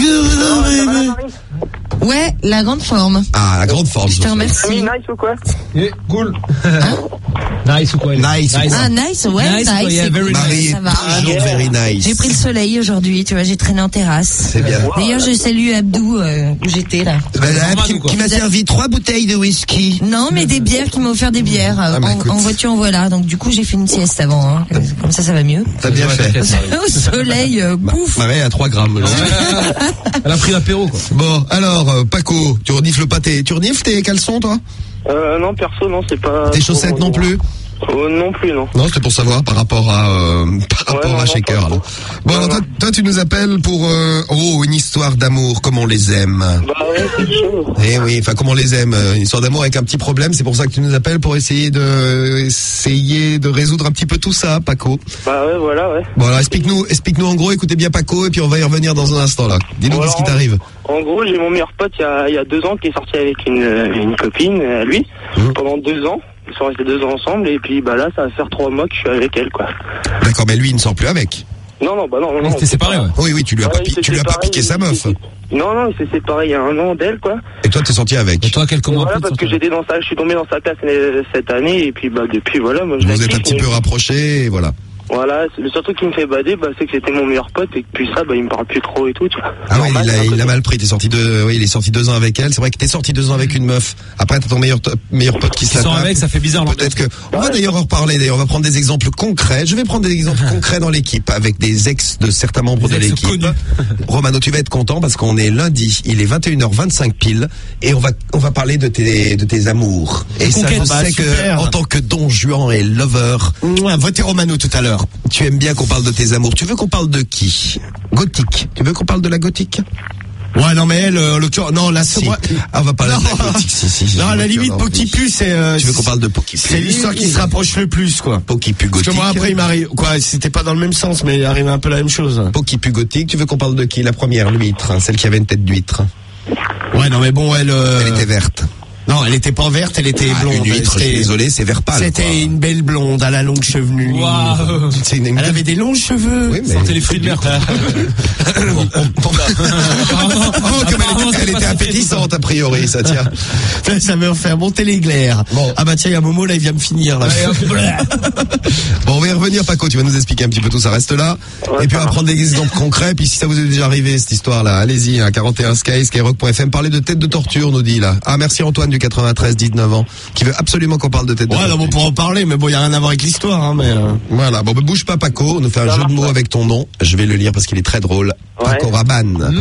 Ouais, la grande forme. Ah, la grande force. Je te remercie. Ami, nice ou quoi? Cool. Nice ou quoi? Nice. Ah, nice, ouais, Nice, nice. yeah, c'est very cool, Marie ça va. est toujours very nice. J'ai pris le soleil aujourd'hui, tu vois, j'ai traîné en terrasse. C'est bien. D'ailleurs, je salue Abdou, où j'étais là. Qui m'a servi 3 bouteilles de whisky. Non, mais des bières, qui m'a offert des bières. bah, écoute. En voiture, en voilà. Donc, du coup, j'ai fait une sieste avant, hein. Comme ça va mieux. T'as bien fait. Au soleil, pouf. Marie à 3 grammes. là. Elle a pris l'apéro, quoi. Bon, alors, Paco, tu renifles pas tu renifles tes caleçons, toi? Non, perso, non, c'est pas. Tes chaussettes non plus? Non plus, non. Non, c'était pour savoir par rapport à non, Shaker. pas Là. Bon, alors toi, tu nous appelles pour une histoire d'amour, comme on les aime. Bah ouais, c'est chaud. Eh oui, enfin comme on les aime, une histoire d'amour avec un petit problème. C'est pour ça que tu nous appelles pour essayer de résoudre un petit peu tout ça, Paco. Bah ouais, voilà, ouais. Bon, alors explique-nous en gros. Écoutez bien Paco, et puis on va y revenir dans un instant là. Dis-nous Bon, qu'est-ce qui alors, t'arrive. En gros, j'ai mon meilleur pote il y a 2 ans qui est sorti avec une copine à lui pendant 2 ans. Ils sont restés 2 ans ensemble et puis bah là, ça va faire 3 mois que je suis avec elle, quoi. D'accord, mais lui il ne sort plus avec. Non, bah non. C'était séparé, ouais. Oui, tu lui as pas piqué sa meuf. Non, il s'est séparé il y a 1 an d'elle, quoi. Et toi t'es sorti avec. Et toi, quelques Et mois voilà, plus. parce que je suis tombé dans sa classe cette année et puis bah depuis voilà, moi je la Vous êtes un kiffe, petit mais- peu rapprochés, et voilà. Voilà, le seul truc qui me fait bader, c'est que c'était mon meilleur pote et que depuis ça, il me parle plus trop et tout, tu vois. Ah oui, Normal, il a mal pris. Il est sorti 2 ans avec elle. C'est vrai que t'es sorti 2 ans avec une meuf. Après, t'as ton meilleur pote qui se la Qui sort tape. avec, ça fait bizarre. Peut-être que, on va d'ailleurs en reparler. D'ailleurs, on va prendre des exemples concrets. Je vais prendre des exemples concrets dans l'équipe avec des ex de certains membres Des de ex l'équipe. connus. Romano, tu vas être content parce qu'on est lundi. Il est 21h25 pile et on va parler de tes amours. Et ça, je sais que, en tant que don Juan et lover. Votez Romano tout à l'heure. Alors, tu aimes bien qu'on parle de tes amours. Tu veux qu'on parle de qui? Gothique. Tu veux qu'on parle de la gothique? Ouais, non, mais elle, l'occurrence, non, là, Si. On va parler de la gothique. Si, non, à la limite, Pokipu, c'est, tu veux qu'on parle de Pokipu? c'est l'histoire qui se rapproche le plus, quoi. Pokipu Parce gothique. que moi, après, il m'arrive, quoi, c'était pas dans le même sens, mais il arrivait un peu la même chose. Pokipu gothique. Tu veux qu'on parle de qui? La première, l'huître. Celle qui avait une tête d'huître. Ouais, non, mais bon, elle était verte. Non, elle était pas verte, elle était blonde. Une huître, je suis désolé, c'est vert pâle. C'était une belle blonde à la longue chevelure. Waouh. Elle avait des longs cheveux. Oui, mais Sortez les fruits de mer, quoi. comme elle était appétissante, a priori, ça tient. Ça me fait monter les glaires. Bon. Ah bah tiens, il y a Momo, là, il vient me finir, là. Bon, on va y revenir, Paco, tu vas nous expliquer un petit peu tout ça, reste là. Ouais, et puis on ça va prendre des exemples concrets, puis si ça vous est déjà arrivé, cette histoire-là, allez-y, hein, 41 Sky, skyrock.fm, parlez de tête de torture, nous dit là. Ah, merci Antoine du 93, 19 ans, qui veut absolument qu'on parle de tête de Ouais, torture. non, bon, pour en parler, mais bon, il y a rien à voir avec l'histoire, hein, mais Voilà, bon, bah, bouge pas Paco, on nous fait un Ça jeu de marche, mots ouais. avec ton nom, je vais le lire parce qu'il est très drôle. Ouais. Paco Rabanne.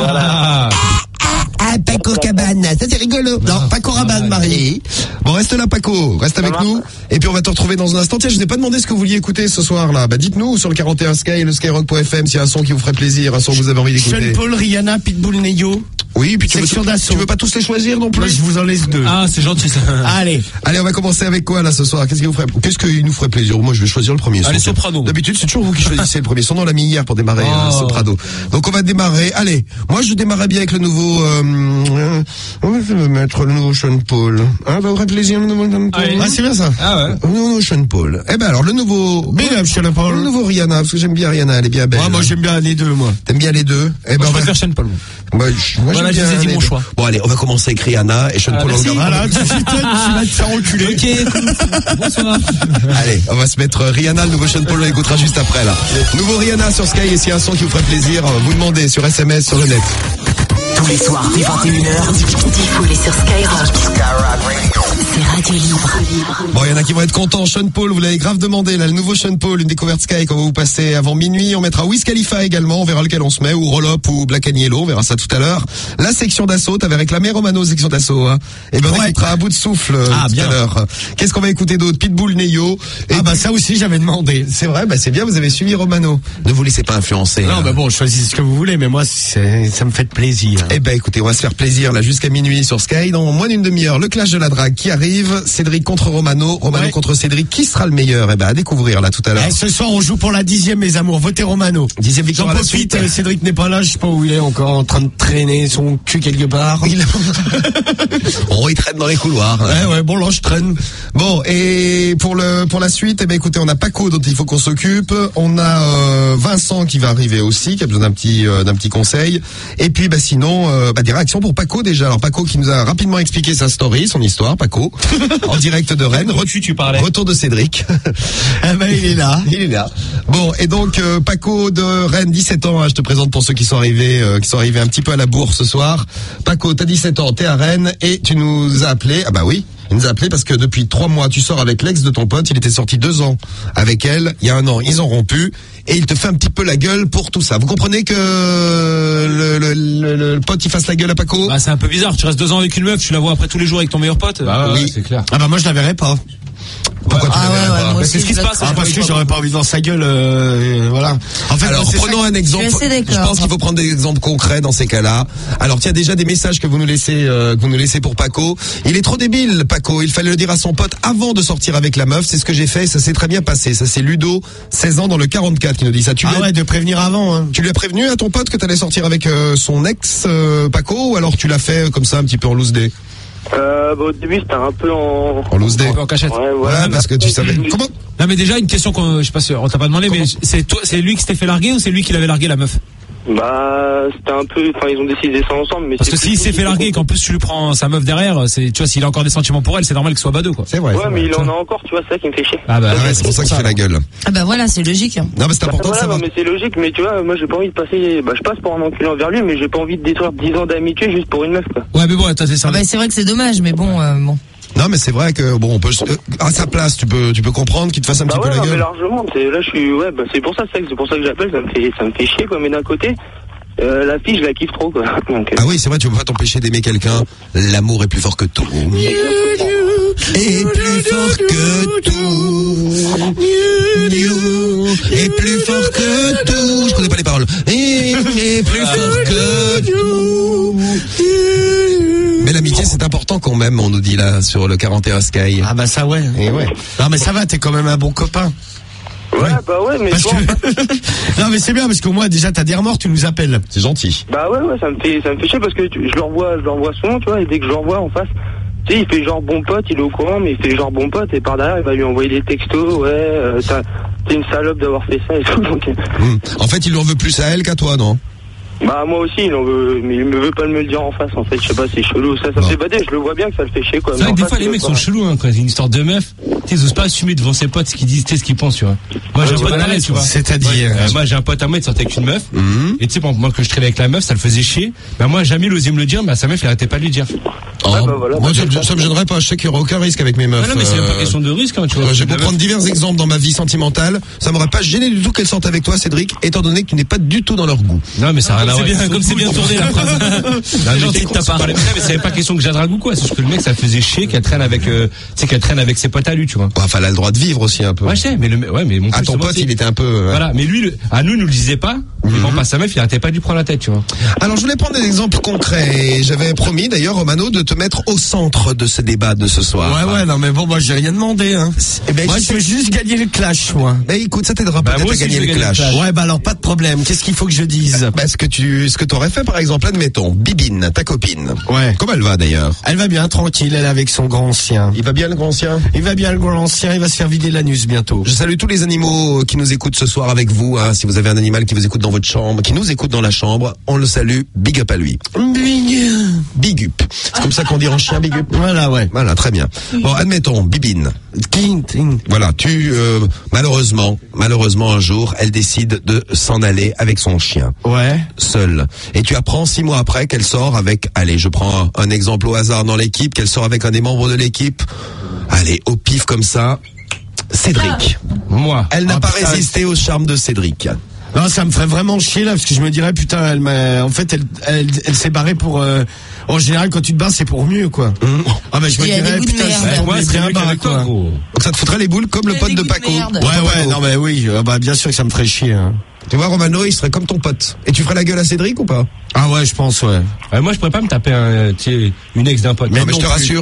Ah, Paco Cabane, ça c'est rigolo. Non, Paco Rabanne, Marie. Bon, reste là, Paco. Reste avec marche. nous. Et puis, on va te retrouver dans un instant. Tiens, je n'ai pas demandé ce que vous vouliez écouter ce soir, là. Bah, dites-nous sur le 41 Sky et le skyrock.fm s'il y a un son qui vous ferait plaisir, un son que vous avez envie d'écouter. Sean Paul, Rihanna, Pitbull, Neyo. Oui, puis tu Section d'assaut. veux pas tous les choisir non Moi, plus? je vous en laisse deux. Ah, c'est gentil, ça. Allez. Allez, on va commencer avec quoi, là, ce soir? Qu'est-ce qui nous ferait plaisir? Moi, je vais choisir le premier son. Allez, Soprano. D'habitude, c'est toujours vous qui choisissez le premier son. On l'a mis hier pour démarrer, Soprano. Donc, on va démarrer. Allez. Moi, je démarrais bien avec le nouveau, on va mettre le nouveau Sean Paul. Hein, ça vous ferait plaisir, le nouveau Sean Paul? Allez. Ah, c'est bien ça. Ah ouais. Le nouveau Sean Paul. Eh ben, alors, le nouveau, Big up, Sean Paul. le nouveau Rihanna, parce que j'aime bien Rihanna, elle est bien belle. Ouais, moi, j'aime bien les deux, moi. T'aimes bien les deux? Eh ben, Moi, on je va- préfère Sean Paul. moi, Voilà, j'aime je vous ai bien dit les mon deux. choix. Bon, allez, on va commencer avec Rihanna et Sean Paul en merci. gardera. Voilà, tu vas te faire enculer. Ok, bonsoir. Allez, on va se mettre Rihanna, le nouveau Sean Paul, on l'écoutera juste après, là. Nouveau Rihanna sur Sky, et s'il y a un son qui vous ferait plaisir, vous demandez sur SMS, sur le net. Tous les soirs dès 21h. Découlez sur Skyrock. C'est Radio Libre. Bon, il y en a qui vont être contents. Sean Paul, vous l'avez grave demandé, là, le nouveau Sean Paul, une découverte Sky qu'on va vous passer avant minuit. On mettra Wiz Khalifa également, on verra lequel on se met, ou Roll-Up, ou Black and Yellow, on verra ça tout à l'heure. La section d'assaut, t'avais réclamé Romano, section d'assaut, hein. Et ben, on écoutera à bout de souffle, tout bien. à l'heure. Qu'est-ce qu'on va écouter d'autre? Pitbull, Neyo. Et Ah, bah, ça aussi, j'avais demandé. c'est vrai, bah, c'est bien, vous avez suivi Romano. Ne vous laissez pas influencer. Non, hein. mais bon, choisissez ce que vous voulez, mais moi, ça me fait plaisir. Eh ben écoutez, on va se faire plaisir là jusqu'à minuit sur Sky. Dans moins d'une demi-heure, le clash de la drague qui arrive. Cédric contre Romano, Romano Ouais. contre Cédric. Qui sera le meilleur? Eh ben à découvrir là tout à l'heure. Eh, ce soir, on joue pour la 10e, mes amours. Votez Romano. 10e J'en victoire à la profite, suite. Cédric n'est pas là, je sais pas où il est, encore en train de traîner son cul quelque part. Oh, il traîne dans les couloirs. Ouais, bon, là, je traîne. Bon, et pour la suite, eh ben écoutez, on a Paco dont il faut qu'on s'occupe. On a Vincent qui va arriver aussi, qui a besoin d'un petit conseil. Et puis bah sinon, des réactions pour Paco déjà. Alors Paco qui nous a rapidement expliqué sa story, son histoire, Paco, en direct de Rennes. Tu parlais. Retour de Cédric. Ah ben, il est là. Il est là. Bon, et donc Paco de Rennes, 17 ans, hein, je te présente pour ceux qui sont arrivés un petit peu à la bourre ce soir. Paco, t'as 17 ans, t'es à Rennes et tu nous as appelé. Ah bah oui, il nous a appelé parce que depuis 3 mois, tu sors avec l'ex de ton pote. Il était sorti 2 ans avec elle. Il y a 1 an, ils ont rompu et il te fait un petit peu la gueule pour tout ça. Vous comprenez que le pote il fasse la gueule à Paco? Bah, c'est un peu bizarre. Tu restes 2 ans avec une meuf, tu la vois après tous les jours avec ton meilleur pote. Ah, Oui. ouais, c'est clair. Ah bah, moi, je la verrai pas. Pourquoi tu Ah la verrais ouais, pas? ouais, moi Mais aussi, c'est ce qui se passe. Ah, parce que j'aurais pas envie de voir sa gueule, voilà. En fait, Alors, moi, c'est prenons un exemple. Je suis assez d'accord. Je pense qu'il faut prendre des exemples concrets dans ces cas-là. Alors, tiens, déjà des messages que vous nous laissez pour Paco. Il est trop débile, Paco. Il fallait le dire à son pote avant de sortir avec la meuf. C'est ce que j'ai fait. Ça s'est très bien passé. Ça, c'est Ludo, 16 ans dans le 44 qui nous dit ça. Ah ouais, de prévenir avant, hein. Tu lui as prévenu à ton pote que t'allais sortir avec son ex, Paco, ou alors tu l'as fait comme ça un petit peu en loose day? Au début, c'était un peu en... En loose day. Un peu en cachette. Ouais, parce que tu savais. Comment? Non, mais déjà, une question qu'on, je sais pas si on t'a pas demandé, mais c'est toi, c'est lui qui s'était fait larguer ou c'est lui qui l'avait largué la meuf? Bah, c'était un peu... Enfin, ils ont décidé ça ensemble, mais... Parce que c'est s'il plus- s'est fait larguer et qu'en plus tu lui prends sa meuf derrière, c'est, tu vois, s'il a encore des sentiments pour elle, c'est normal qu'il soit badeux, quoi. C'est vrai. Ouais, c'est mais vrai. il en a encore, tu vois, c'est ça qui me fait chier. Ah bah, Ouais, c'est pour ça qu'il fait la gueule. Ah bah voilà, c'est logique. Non, mais c'est important de Voilà, savoir. non, mais c'est logique, mais tu vois, moi j'ai pas envie de passer... Bah, je passe pour un enculé envers lui, mais j'ai pas envie de détruire 10 ans d'amitié juste pour une meuf, quoi. Ouais, mais bon, attends, c'est ça. Ah bah c'est vrai que c'est dommage, mais bon, bon. Non, mais c'est vrai que bon, on peut à sa place, tu peux comprendre qu'il te fasse un Bah petit ouais, peu non, la mais gueule. largement, là je suis... Ouais, bah c'est pour ça que j'appelle, ça me fait chier, quoi, mais d'un côté... la fille, je la kiffe trop, quoi. Donc, Ah oui, c'est vrai, tu peux pas t'empêcher d'aimer quelqu'un. L'amour est plus fort que tout. Et plus fort que tout. Et plus fort que tout. Je connais pas les paroles. Et plus fort que tout. Mais l'amitié, c'est important quand même, on nous dit là, sur le 41 Sky. Ah bah ça ouais. Et ouais. Non mais ça va, t'es quand même un bon copain. Ouais, bah ouais, mais Parce bon, que... Non mais c'est bien parce qu'au moins déjà t'as des remords, tu nous appelles. C'est gentil. bah ouais, ça me fait chier parce que je le revois souvent, tu vois, et dès que je le revois en face, tu sais, il fait genre bon pote, il est au courant, mais il fait genre bon pote, et par derrière, il va lui envoyer des textos, t'es une salope d'avoir fait ça et tout, donc... En fait, il en veut plus à elle qu'à toi, non? Bah moi aussi, il en veut, mais il me veut pas me le dire en face, en fait, je sais pas, c'est chelou, ça me fait bader, je le vois bien que ça le fait chier, quoi. C'est vrai que Mais des en fois face, les il mecs veut sont pas. chelous hein, quand c'est une histoire de meuf. Ils osent pas assumer devant ses potes ce qu'ils disent, ce qu'ils pensent, tu vois. Moi j'ai un pote à moi, tu vois. C'est-à-dire Moi j'ai un pote à moi, il sortait avec une meuf. Et tu sais, moi que je traînais avec la meuf, ça le faisait chier. Bah moi jamais il osait me le dire, bah sa meuf il arrêtait pas de lui dire. Oh, moi, ça me gênerait pas. Je sais qu'il y aura aucun risque avec mes meufs. Ah non mais c'est même pas question de risque, hein, tu vois. Je vais prendre divers exemples dans ma vie sentimentale. Ça m'aurait pas gêné du tout qu'elles sortent avec toi, Cédric, étant donné que tu n'es pas du tout dans leur goût. Non mais ça a rien à voir. Comme c'est bien tourné la phrase. Gentil de ta part. Mais c'est pas question que j'adrague ou quoi, c'est juste que le mec ça le faisait chier qu'elle traîne avec qu'elle traîne avec ses potes à lui, tu vois. Enfin, elle a le droit de vivre aussi un peu. Ouais, je sais, mais mais mon ton pote, il était un peu. Voilà, mais lui, à nous le disait pas. Mais bon, pas sa meuf, il arrêtait pas de lui prendre la tête, tu vois. Alors, je voulais prendre des exemples concrets. Et j'avais promis, d'ailleurs, Romano, de te mettre au centre de ce débat de ce soir. Ouais, non mais bon, moi j'ai rien demandé, hein. Eh ben, Moi je veux juste gagner le clash, moi. Mais écoute, ça t'aidera Bah, peut-être moi à aussi, gagner je vais le gagner le clash. clash. Ouais, bah alors pas de problème. Qu'est-ce qu'il faut que je dise? Bah, ce que t'aurais fait, par exemple, admettons, Bibine, ta copine. Ouais. Comment elle va, d'ailleurs? Elle va bien, tranquille, elle est avec son grand chien. Il va bien, le grand chien? Il va bien, le grand chien, il va se faire vider l'anus bientôt. Je salue tous les animaux qui nous écoutent ce soir avec vous, hein. Si vous avez un animal qui vous écoute dans votre chambre, qui nous écoute dans la chambre, on le salue. Big up à lui. Big up. C'est comme ça qu'on dit en chien, big up. Voilà, ouais. Voilà, très bien. Bon, admettons, Bibine. Voilà, malheureusement, un jour, elle décide de s'en aller avec son chien. Ouais. Seule. Et tu apprends 6 mois après qu'elle sort avec, allez, je prends un exemple au hasard dans l'équipe, qu'elle sort avec un des membres de l'équipe. Allez, au pif comme ça. Cédric. Moi. Elle n'a pas résisté au charme de Cédric. Non, ça me ferait vraiment chier là, parce que je me dirais putain, elle s'est barrée pour. En général, quand tu te barres, c'est pour mieux, quoi. Ah bah je me Il y a dirais des goûts de putain, merde. Moi, c'est mieux qu'avec toi, gros. Donc ça te foutrait les boules comme le pote de Paco. Ouais, non mais oui, bah bien sûr que ça me ferait chier. Hein. Tu vois, Romano, il serait comme ton pote. Et tu ferais la gueule à Cédric ou pas? Ah ouais, je pense, ouais. Moi, je pourrais pas me taper une ex d'un pote. Mais je te rassure,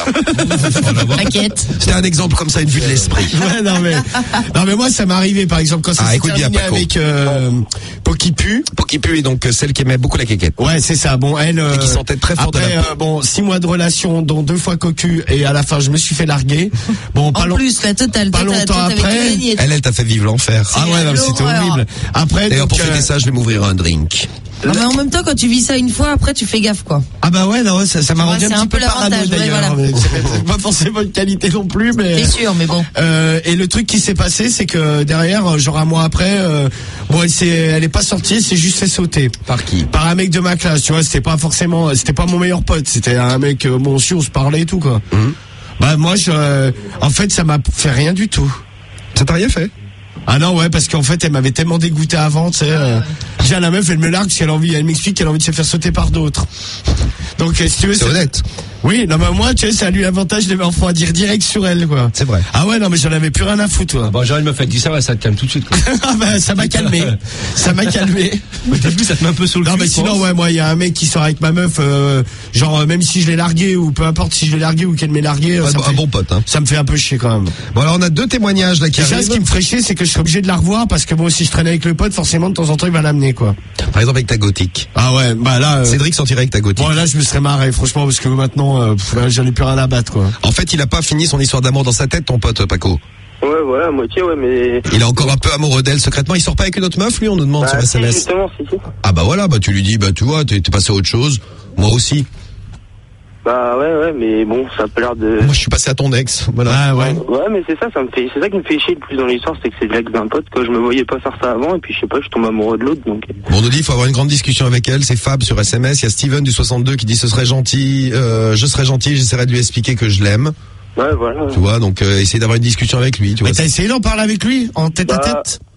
voilà. T'inquiète. C'était un exemple comme ça, une vue de l'esprit. Ouais, non mais moi ça m'est arrivé par exemple quand ça s'est écoute bien, terminé Paco. avec Pokipu. Pokipu est donc celle qui aimait beaucoup la quéquette. Ouais, c'est ça. Bon, elle Et qui sentait très fort après, de la peau. 6 mois de relation, dont 2 fois cocu, et à la fin je me suis fait larguer. Bon, En plus, la totale. pas longtemps après. Elle t'a fait vivre l'enfer. Ah ouais, non, c'était l'horreur. horrible. Après, D'ailleurs, donc, pour fêter ça, je vais m'ouvrir un drink. Non, mais en même temps, quand tu vis ça une fois, après, tu fais gaffe, quoi. ah bah ouais, non, ça m'a rendu c'est un un petit peu peu parano l'avantage, ouais, d'ailleurs. voilà. Mais c'est pas forcément une qualité non plus, mais. C'est sûr, mais bon. Et le truc qui s'est passé, c'est que derrière, genre un mois après, elle est pas sortie, c'est juste fait sauter. Par qui? Par un mec de ma classe, tu vois, c'était pas mon meilleur pote, c'était un mec, bon, si on se parlait et tout, quoi. Bah, moi, en fait, ça m'a fait rien du tout. Ça t'a rien fait? Ah non, ouais, parce qu'en fait, elle m'avait tellement dégoûté avant, tu sais. Déjà, la meuf, elle me largue parce elle m'explique qu'elle a envie de se faire sauter par d'autres. Donc, si tu veux, C'est honnête. Oui, non, mais moi, tu sais, ça a eu l'avantage de m'en à dire direct sur elle, quoi. C'est vrai. Ah ouais, non, mais j'en avais plus rien à foutre, toi. Bon, genre, une meuf, elle dit ça, ouais, ça te calme tout de suite, quoi. Ah bah, ça m'a calmé. Ça m'a calmé. Au début, ça te met un peu sur le cul. Non, mais je sinon, pense. ouais, moi, il y a un mec qui sort avec ma meuf, genre, même si je l'ai largué, ou peu importe si je l'ai largué ou qu'elle m'ait largué, Un bon pote, hein. ça me fait un peu chier, quand même. Bon, alors, on a 2 témoignages, là, qui Déjà, ce arrivent. qui me ferait chier, c'est que je serais obligé de la revoir, parce que bon, si je traîne avec le pote, forcément, de temps en temps, il va l'amener, quoi. Par exemple, avec ta gothique. Ah ouais, bah là, Cédric sortirait avec ta gothique. bon, là, je me serais marré, franchement, parce que maintenant, j'en ai plus rien à battre, quoi. En fait, il a pas fini son histoire d'amour dans sa tête, ton pote, Paco. Ouais, voilà, à moitié, ouais, mais... Il est encore un peu amoureux d'elle secrètement. Il sort pas avec une autre meuf, lui, on nous demande sur si, SMS. justement, si. Ah bah voilà, bah tu lui dis, bah tu vois, t'es passé à autre chose. Moi aussi. Bah ouais, mais bon, ça a pas l'air de... Moi, je suis passé à ton ex. Voilà. Ah ouais. Ouais, mais c'est ça qui me fait chier le plus dans l'histoire, c'est que c'est l'ex d'un pote, que je me voyais pas faire ça avant, et puis je sais pas, je tombe amoureux de l'autre, donc... Bon, on nous dit, il faut avoir une grande discussion avec elle. C'est Fab sur SMS. Il y a Steven du 62 qui dit, je serais gentil, j'essaierai de lui expliquer que je l'aime. Ouais, voilà. Tu vois, donc essayer d'avoir une discussion avec lui. Tu vois. Mais t'as essayé d'en parler avec lui, en tête à Bah, tête?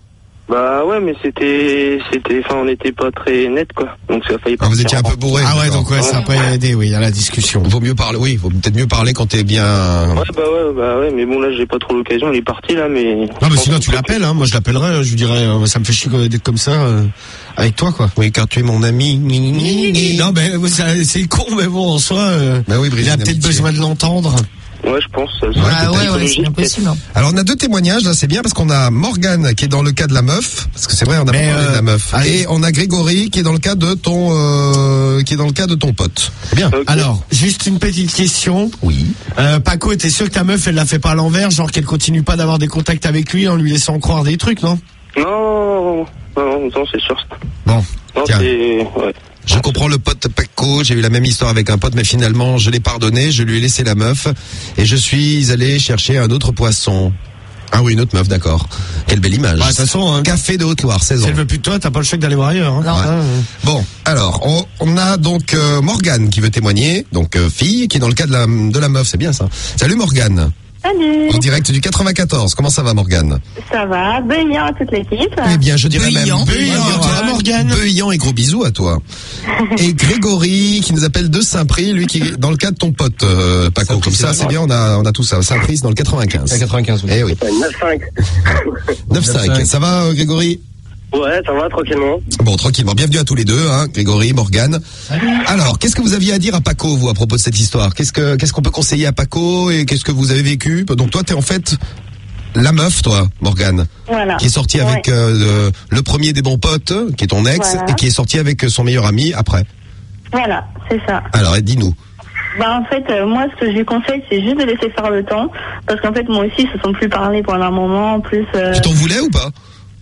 Bah ouais, mais enfin, on n'était pas très net, quoi. Donc ça a failli vous étiez un peu bourré. Ah ouais, donc ouais, ça a pas aidé, oui, à la discussion. Vaut mieux parler, oui, vaut peut-être mieux parler quand t'es bien. Bah ouais, mais bon, là, j'ai pas trop l'occasion, il est parti, là, mais. Non, mais sinon, tu l'appelles, hein. Moi, je l'appellerai, je lui dirais, ça me fait chier d'être comme ça, avec toi, quoi. Oui, car tu es mon ami. Non, mais c'est con, mais bon, en soi, bah oui, il a peut-être besoin de l'entendre. Ouais, je pense. Ouais, c'est impossible. Alors on a 2 témoignages, là c'est bien parce qu'on a Morgane qui est dans le cas de la meuf, parce que c'est vrai on a pas parlé de la meuf, et on a Grégory qui est dans le cas de ton pote. Bien. Okay. Alors, juste une petite question. Oui. Paco, t'es sûr que ta meuf elle l'a fait pas à l'envers, genre qu'elle continue pas d'avoir des contacts avec lui en lui laissant croire des trucs, non? Non, c'est sûr. Bon. Non, tiens. ouais. Je comprends le pote Paco, j'ai eu la même histoire avec un pote, mais finalement, je l'ai pardonné, je lui ai laissé la meuf, et je suis allé chercher un autre poisson. Ah oui, une autre meuf, d'accord. Quelle belle image. Bah, de toute façon, hein. Café de Haute-Loire, 16 ans. Si elle veut plus de toi, t'as pas le choix d'aller voir ailleurs, hein. Non. Ouais. Bon, alors, on a donc Morgane qui veut témoigner, donc fille, qui est dans le cas de la meuf, c'est bien ça. Salut Morgane. Salut. En direct du 94, comment ça va Morgane? Ça va, brillant à toute l'équipe. Eh bien, je dirais même Beuillant. Morgane. Beuillant et gros bisous à toi. Et Grégory qui nous appelle de Saint-Prix, lui qui est dans le cas de ton pote Paco. Comme ça, c'est bien, on a tout ça. Saint-Prix, c'est dans le 95. 95, oui. Eh oui. 9-5. 9-5. Ça va Grégory? Ouais, ça va, tranquillement. Bon, tranquillement. Bienvenue à tous les deux, hein, Grégory, Morgane. Alors, qu'est-ce que vous aviez à dire à Paco, vous, à propos de cette histoire? Qu'est-ce qu'on peut conseiller à Paco et qu'est-ce que vous avez vécu? Donc, toi, t'es en fait la meuf, toi, Morgane. Voilà. Qui est sortie avec le premier des bons potes, qui est ton ex, Voilà. et qui est sortie avec son meilleur ami après. Voilà, c'est ça. Alors, dis-nous. Bah en fait, moi ce que je lui conseille, c'est juste de laisser faire le temps, parce qu'en fait, moi aussi, ils se sont plus parlé pendant un moment, en plus. Tu t'en voulais ou pas?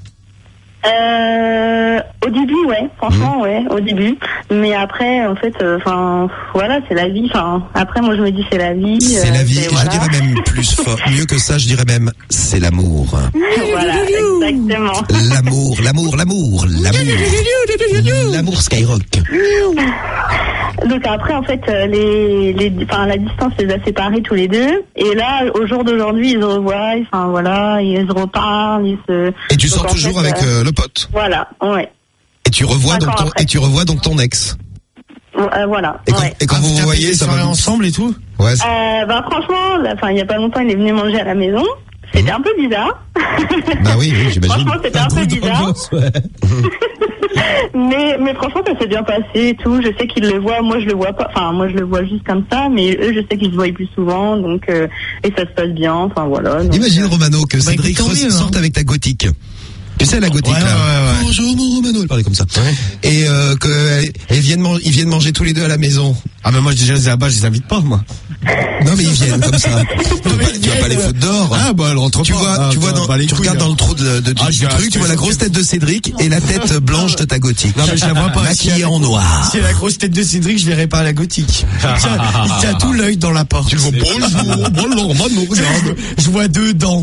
Au début, ouais, franchement, ouais, au début. Mais après, en fait, voilà, c'est la vie. Enfin, après, moi, je me dis, c'est la vie. C'est la vie. Et voilà. je dirais même plus fort, mieux que ça, je dirais même, c'est l'amour. Voilà, exactement. L'amour. L'amour Skyrock. Donc après, en fait, la distance les a séparés tous les deux. Et là, au jour d'aujourd'hui, ils se revoient. Enfin voilà, ils se reparlent. Et tu donc, sors toujours avec le pote. Voilà, ouais. Et tu revois donc ton ex. Voilà. Et quand vous vous voyez, ça va ensemble et tout. Ouais. Franchement, il y a pas longtemps, il est venu manger à la maison. C'était un peu bizarre. Bah oui, j'imagine. Franchement, c'était un peu bizarre. mais franchement, ça s'est bien passé et tout. Je sais qu'ils le voient. Moi, je le vois pas. Enfin, moi, je le vois juste comme ça. Mais eux, je sais qu'ils se voient plus souvent. Donc, et ça se passe bien. Enfin, voilà. Donc, imagine, Romano, que Cédric tant mieux, sorte avec ta gothique. Tu sais, la gothique, là. Ouais. Bonjour, mon Romano. Elle parlait comme ça. Ouais. Et ils viennent manger tous les deux à la maison. Ah, mais moi, déjà, là-bas, je les invite pas, moi. Non, mais ils viennent comme ça. Tu vas pas les foutre dehors. Ah, bah, elle rentre Tu pas. vois, tu regardes dans le trou du truc, tu vois la grosse tête de Cédric et la tête blanche de ta gothique. Non, mais je la vois pas. Maquillée en noir. Si c'est la grosse tête de Cédric, je verrai pas la gothique. Il tient tout l'œil dans la porte. Tu le vois, bonjour, Romano, regarde. Je vois 2 dents.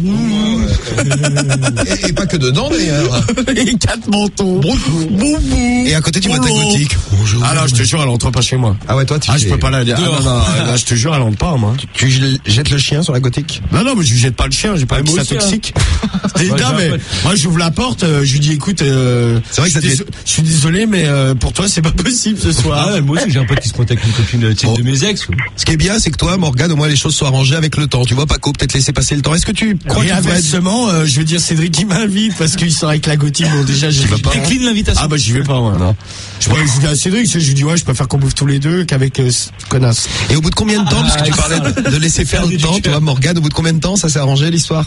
Et pas que dedans, d'ailleurs. Et 4 mentons. Et à côté, tu vois ta gothique. Bonjour. Ah là, je te jure, elle rentre pas chez moi. Ah ouais, toi, je peux pas la dire. Ah non, là, je te jure, elle rentre pas, moi. Tu jettes le chien sur la gothique? Non, mais je lui jette pas le chien, j'ai pas un ça toxique. Non, mais moi, j'ouvre la porte, je lui dis, écoute, c'est vrai que je suis désolé, mais pour toi, c'est pas possible ce soir. Ah ouais, moi aussi, j'ai un pote qui se prend avec une copine de mes ex. Ce qui est bien, c'est que toi, Morgane, au moins, les choses sont arrangées avec le temps. Tu vois, Paco, peut-être laisser passer le temps. Est-ce que tu crois et inversement, je veux dire, Cédric, il m'invite parce qu'il sort avec la gothique. Bon, déjà, j'y vais pas. Décline l'invitation. Ah, bah, j'y vais pas, moi. Non. Je dis à Cédric, je lui dis, ouais, je préfère qu'on bouffe tous les deux qu'avec connasse. Et au bout de combien de temps, parce que tu parlais de laisser faire le temps, toi, Morgane, au bout de combien de temps ça s'est arrangé l'histoire?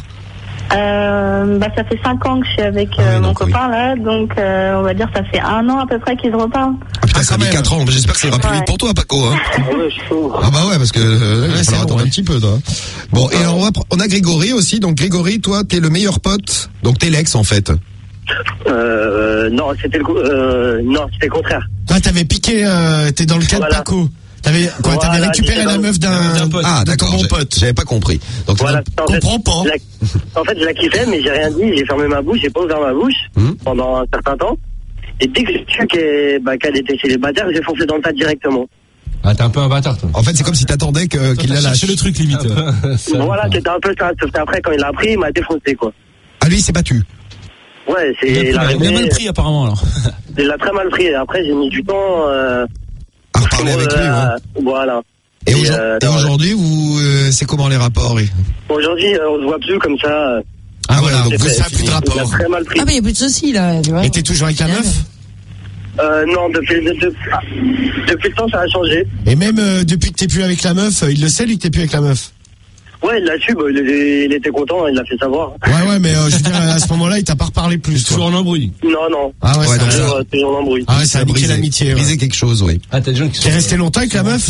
Ça fait 5 ans que je suis avec mon copain là, donc on va dire ça fait 1 an à peu près qu'ils se reparlent. Ah putain, ça a mis 4 ans. J'espère que ça ira plus vite pour toi, Paco. Hein. Ouais, chaud. Ah bah ouais, parce que il va falloir attendre un petit peu, toi. Bon, et alors on a Grégory aussi. Donc Grégory, toi, t'es le meilleur pote. Donc t'es l'ex en fait. Non, c'était le contraire. Toi, t'avais piqué, t'es dans le cas de Paco. T'avais récupéré la meuf d'un pote. Ah, d'accord, bon pote. J'avais pas compris. Donc, voilà, comprends pas. En fait, je la kiffais, mais j'ai rien dit, j'ai fermé ma bouche, j'ai pas ouvert ma bouche pendant un certain temps. Et dès que j'ai su qu'elle était célibataire, j'ai foncé dans le tas directement. Ah, t'es un peu un bâtard, toi. En fait, c'est comme si t'attendais qu'il la lâche. C'est le truc, limite. Voilà, c'était un peu ça. Sauf qu'après, quand il l'a appris, il m'a défoncé, quoi. Ah, lui, il s'est battu. Ouais, c'est Il a bien mal pris apparemment alors. Il l'a très mal pris. Après, j'ai mis du temps. À reparler avec lui, ouais. Voilà. Et aujourd'hui, c'est comment les rapports? Aujourd'hui, on se voit plus comme ça. Ah voilà, donc ça a plus de rapport. Il a très mal pris. Ah bah il y a plus de soucis là, tu vois. Et t'es toujours avec la meuf? Non, depuis le temps, ça a changé. Et même depuis que t'es plus avec la meuf, il le sait lui que t'es plus avec la meuf? Ouais, il l'a su, il était content, il l'a fait savoir. Ouais, mais je veux dire, à ce moment-là, il t'a pas reparlé plus. Toujours en embrouille. Non. Ah ouais, donc ça. Toujours en embrouille. Ah ouais, ça a niqué l'amitié. Briser quelque chose, oui. Ah, t'as des gens qui sont. T'es resté longtemps avec la meuf?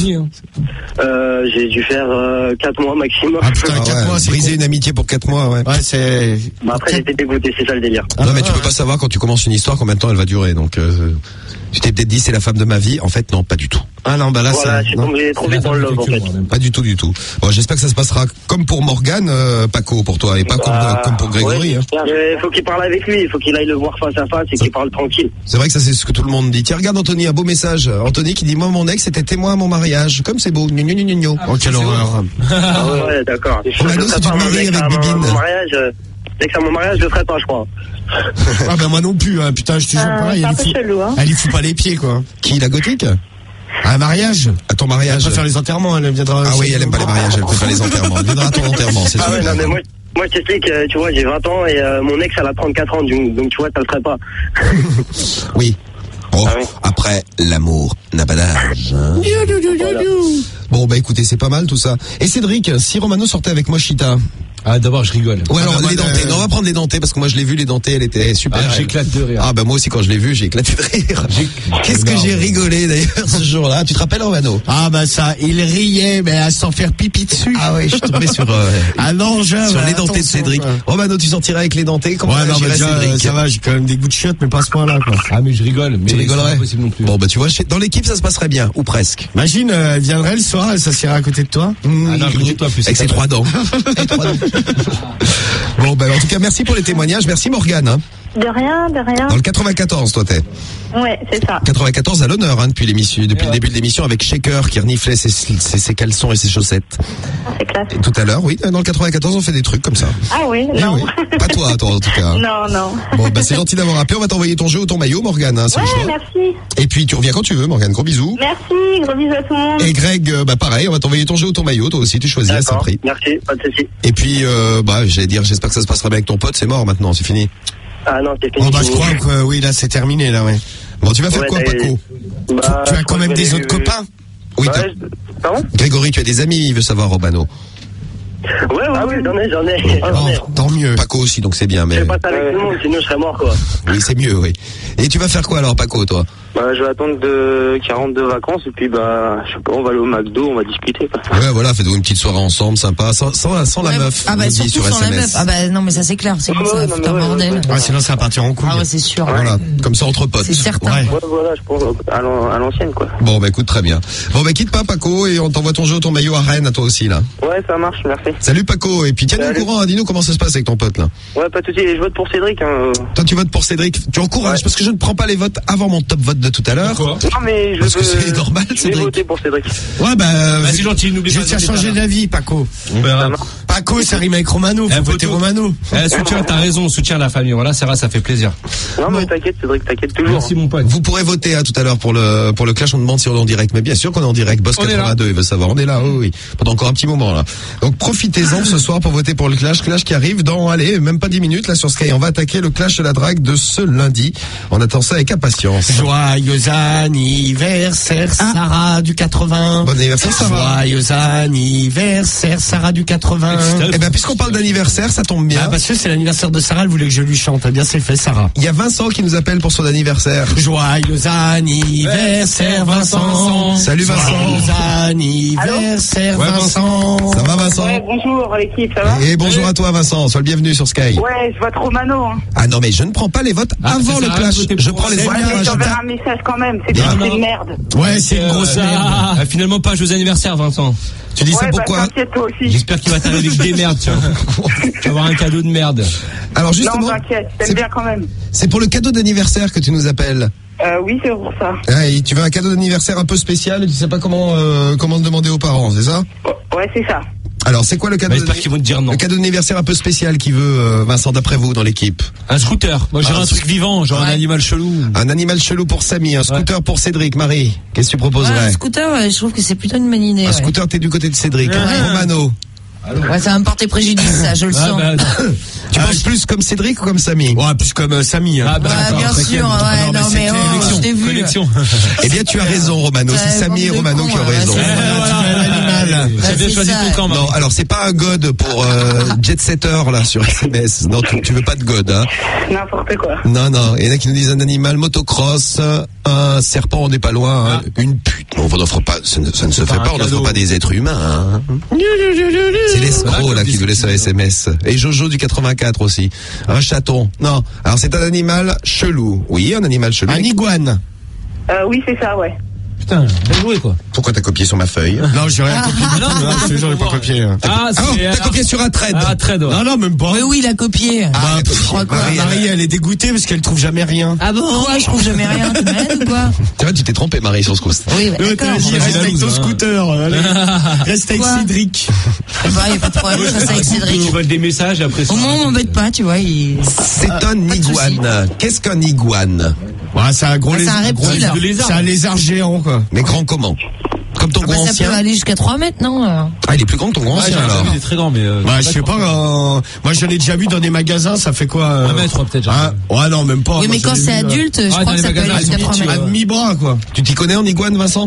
J'ai dû faire 4 mois maximum. Ah putain, 4 mois, c'est briser une amitié pour 4 mois, ouais. Ouais, c'est. Bah après, j'étais dégoûté, c'est ça le délire. Non, mais tu peux pas savoir quand tu commences une histoire combien de temps elle va durer, donc tu t'es peut-être dit c'est la femme de ma vie, en fait non, pas du tout. Ah non, bah là voilà, je suis tombé trop vite dans le love en fait. Pas du tout. Bon, j'espère que ça se passera comme pour Morgane, Paco, pour toi, et pas comme pour Grégory. Ouais, hein. Faut qu'il parle avec lui, il faut qu'il aille le voir face à face et qu'il parle tranquille. C'est vrai que ça c'est ce que tout le monde dit. Tiens, regarde Anthony, un beau message. Anthony qui dit moi mon ex était témoin à mon mariage. Comme c'est beau. Oh quelle horreur. Ouais, d'accord. Romano, si tu te maries avec Bibine. Dès que c'est à mon mariage, je le ferai pas, je crois. Ah bah moi non plus, hein. Putain, je te jure pareil. C'est un peu chelou, hein. Elle y fout pas les pieds, quoi. Qui, la gothique? À un mariage? À ton mariage? Elle préfère les enterrements, elle viendra. Ah oui, elle aime pas les mariages, elle préfère les enterrements. Elle viendra à ton enterrement, c'est sûr. Ah ouais, non, mais moi je t'explique, tu vois, j'ai 20 ans et mon ex, elle a 34 ans, donc tu vois, ça le ferait pas. Oui. Bon, Ah oui. après, l'amour n'a pas d'âge. Hein. Voilà. Bon, bah écoutez, c'est pas mal tout ça. Et Cédric, si Romano sortait avec moi, Chita. Ah, d'abord, je rigole. Ouais, alors, les dentés. Non, on va prendre les dentés, parce que moi, je l'ai vu, les dentés, elle était super. Ah, j'éclate de rire. Ah, bah, moi aussi, quand je l'ai vu, j'ai éclaté de rire. Qu'est-ce que j'ai rigolé, d'ailleurs, ce jour-là. Tu te rappelles, Romano? Ah, bah, ça, il riait, mais à s'en faire pipi dessus. Ah ouais, je suis tombé sur, un engin. sur les dentés de Cédric. Romano, tu sortirais avec les dentés? Comment ouais, non, mais déjà, Cédric? ça va, j'ai quand même des goûts de chiottes, mais pas à ce point-là, quoi. Ah, mais je rigole. Mais Tu rigolerais? c'est pas possible non plus. Bon, bah, tu vois, dans l'équipe, ça se passerait bien, ou presque. Imagine, elle viendrait le soir, elle s'assirait à côté de toi. Ah non, je dis toi plus. Avec ses 3 dents. Bon, ben, en tout cas, merci pour les témoignages. Merci Morgane. Hein. De rien. Dans le 94, toi, t'es. Ouais, c'est ça. 94 à l'honneur, hein, depuis le début de l'émission avec Shaker qui reniflait ses caleçons et ses chaussettes. C'est classe. Et tout à l'heure, oui, dans le 94, on fait des trucs comme ça. Ah oui, Eh non. oui. Pas toi, en tout cas. Non. Bon, bah, c'est gentil d'avoir appelé. On va t'envoyer ton jeu ou ton maillot, Morgane. Hein, c'est Ouais, le choix. merci. Et puis, tu reviens quand tu veux, Morgane. Gros bisous. Merci, gros bisous à tout le monde. Et Greg, bah, pareil, on va t'envoyer ton jeu ou ton maillot. Toi aussi, tu choisis à ce D'accord, prix. merci, pas de soucis. Et puis, j'allais dire, j'espère que ça se passera bien avec ton pote. C'est mort maintenant, c'est fini. Ah non, c'est fini. Oh, bah, je crois que, oui, là, c'est terminé, là, ouais. Bon, tu vas faire Ouais, quoi, Paco? Bah, Tu as je quand crois même que des je vais- autres copains? Oui, Ouais, pardon? Grégory, tu as des amis, il veut savoir, Romano. Ouais, j'en ai. Oh, tant mieux. Paco aussi, donc c'est bien, mais. Je vais pas avec tout le monde, sinon je serais mort, quoi. Oui, c'est mieux, oui. Et tu vas faire quoi alors, Paco, toi? Bah, je vais attendre qu'il rentre de vacances et puis, bah, je sais pas, on va aller au McDo, on va discuter, quoi. Ouais, voilà, faites-vous une petite soirée ensemble, sympa, sans la Ouais, meuf. Ah bah on dit surtout sur sans la SMS. meuf. Ah bah non mais ça c'est clair, c'est comme Ouais, ça, non, fout mais un ouais, bordel. Ouais, sinon, ça va partir en couille. Ah ouais c'est sûr. Voilà, comme ça entre potes. C'est certain. Ouais. Ouais, voilà, je pense à l'ancienne, quoi. Bon, bah écoute, très bien. Bon, bah quitte pas, Paco, et on t'envoie ton jeu, ton maillot à Rennes, à toi aussi, là. Ouais, ça marche, merci. Salut, Paco, et puis tiens-nous au Salut. courant, hein, dis-nous comment ça se passe avec ton pote, là. Ouais, pas de soucis, et je vote pour Cédric, hein. Toi, tu votes pour Cédric. Tu encourages, Ouais. parce que je ne prends pas les votes avant mon top vote de tout à l'heure. Pourquoi? Non, mais Parce que c'est normal, je vais Cédric. voter pour Cédric. Ouais, bah, c'est gentil, n'oublie je pas tiens à de changer voter, d'avis, Paco. On verra. Paco, ça rime avec Romano. Faut voter photo. Romano. Soutien, t'as raison, soutien à la famille. Voilà, Sarah, ça fait plaisir. Non, mais t'inquiète, Cédric, t'inquiète toujours. Merci, mon pote. Vous pourrez voter tout à l'heure pour le clash. On demande si on est en direct, mais bien sûr qu'on est en direct. Boss On est là. 82, il veut savoir. On est là, oui. Pendant encore un petit moment là. Donc profitez-en ce soir pour voter pour le clash qui arrive dans, allez, même pas 10 minutes là sur Sky. On va attaquer le clash de la drague de ce lundi. On attend ça avec impatience. Joyeux anniversaire, Sarah du 80. Bon anniversaire, Sarah. Joyeux anniversaire, Sarah du 80. Eh ben puisqu'on parle d'anniversaire, ça tombe bien. Ah, parce que c'est l'anniversaire de Sarah, elle voulait que je lui chante. Eh bien, c'est fait, Sarah. Il y a Vincent qui nous appelle pour son anniversaire. Joyeux anniversaire, Vincent. Salut Vincent. Joyeux anniversaire, Ouais, Vincent. Ça va Vincent? Ouais, bonjour l'équipe, ça va? Et bonjour à toi Vincent, sois le bienvenu sur Sky. Ouais, je vote Romano. Hein. Ah non mais je ne prends pas les votes Ah, avant ça le sert à rien de clash. voter Je pour prends les moi. votes. Ouais, mais je je t'enverrai tape. un message quand même, c'est Bien. une merde. Ouais, c'est une grosse merde. Finalement, pas joyeux anniversaire, Vincent. Tu dis ça Ouais, pourquoi? bah t'inquiète toi aussi. J'espère qu'il va t'arriver avec des merdes, tiens. Tu vas avoir un cadeau de merde. Alors Non, justement, t'inquiète, c'est- t'aimes bien quand même. c'est pour le cadeau d'anniversaire que tu nous appelles. Oui, c'est pour ça. Ah, et tu veux un cadeau d'anniversaire un peu spécial et tu sais pas comment demander aux parents, c'est ça? Ouais, c'est ça. Alors, c'est quoi le cadeau J'espère qu'ils vont te dire non. Le cadeau d'anniversaire un peu spécial qui veut, Vincent, d'après vous, dans l'équipe? Un scooter. Moi, j'irais un truc vivant, genre un animal chelou. Un animal chelou pour Samy, un scooter pour Cédric. Marie, qu'est-ce que tu proposerais? Un scooter, je trouve que c'est plutôt une bonne idée. Un scooter, t'es du côté de Cédric. Romano. Ouais, ça va me porter préjudice, ça, je le sens. Tu penses plus comme Cédric ou comme Samy? Ouais, plus comme Samy. Ouais, bien sûr, ouais, non, mais je t'ai vu. Connexion. Eh bien, tu as raison, Romano. C'est Samy et Romano qui ont raison. J'ai bien choisi ton camp, Non, alors c'est pas un god pour Jet Setter là sur SMS. Non, tu veux pas de god, hein? N'importe quoi. Non, il y en a qui nous disent un animal, motocross, un serpent, on n'est pas loin, hein. Une pute. Non, on n'offre pas, ça ne se fait pas, on n'offre pas des êtres humains, hein. C'est l'escroc là qui nous laisse un SMS. Et Jojo du 84 aussi. Un chaton. Non. Alors c'est un animal chelou. Oui, un animal chelou. Un iguane. Oui, c'est ça, ouais. Putain, bien joué quoi. Pourquoi t'as copié sur ma feuille? Non, j'ai rien copié. Non, j'aurais pas copié. T'as copié sur un thread. Ah, thread, ouais. Non, même pas. Oui, il a copié. Marie, elle est dégoûtée parce qu'elle trouve jamais rien. Ah bon? Quoi, je trouve jamais rien. Tu m'aides ou quoi? Tu vois, tu t'es trompé, Marie, sur ce coup. Oui, d'accord. Reste avec ton scooter. Reste avec Cédric. Il n'y a pas de problème, je reste avec Cédric. Tu voles des messages après ça. Au moins, on m'embête pas, tu vois. C'est un iguane. Qu'est-ce qu'un iguane? Ouais, c'est un gros c'est un reptile. C'est un lézard géant, quoi. Mais grand comment? Comme ton grand ça ancien? peut aller jusqu'à 3 mètres, non? Ah, il est plus grand que ton grand ancien, alors. Il est très grand, mais je sais pas, moi j'en ai déjà vu dans des magasins, ça fait quoi? 1 mètre, peut-être, genre. Ouais, non, même pas. Oui, mais quand c'est adulte, je crois que ça peut aller jusqu'à 3 mètres. À demi-bras, quoi. Tu t'y connais en iguane, Vincent?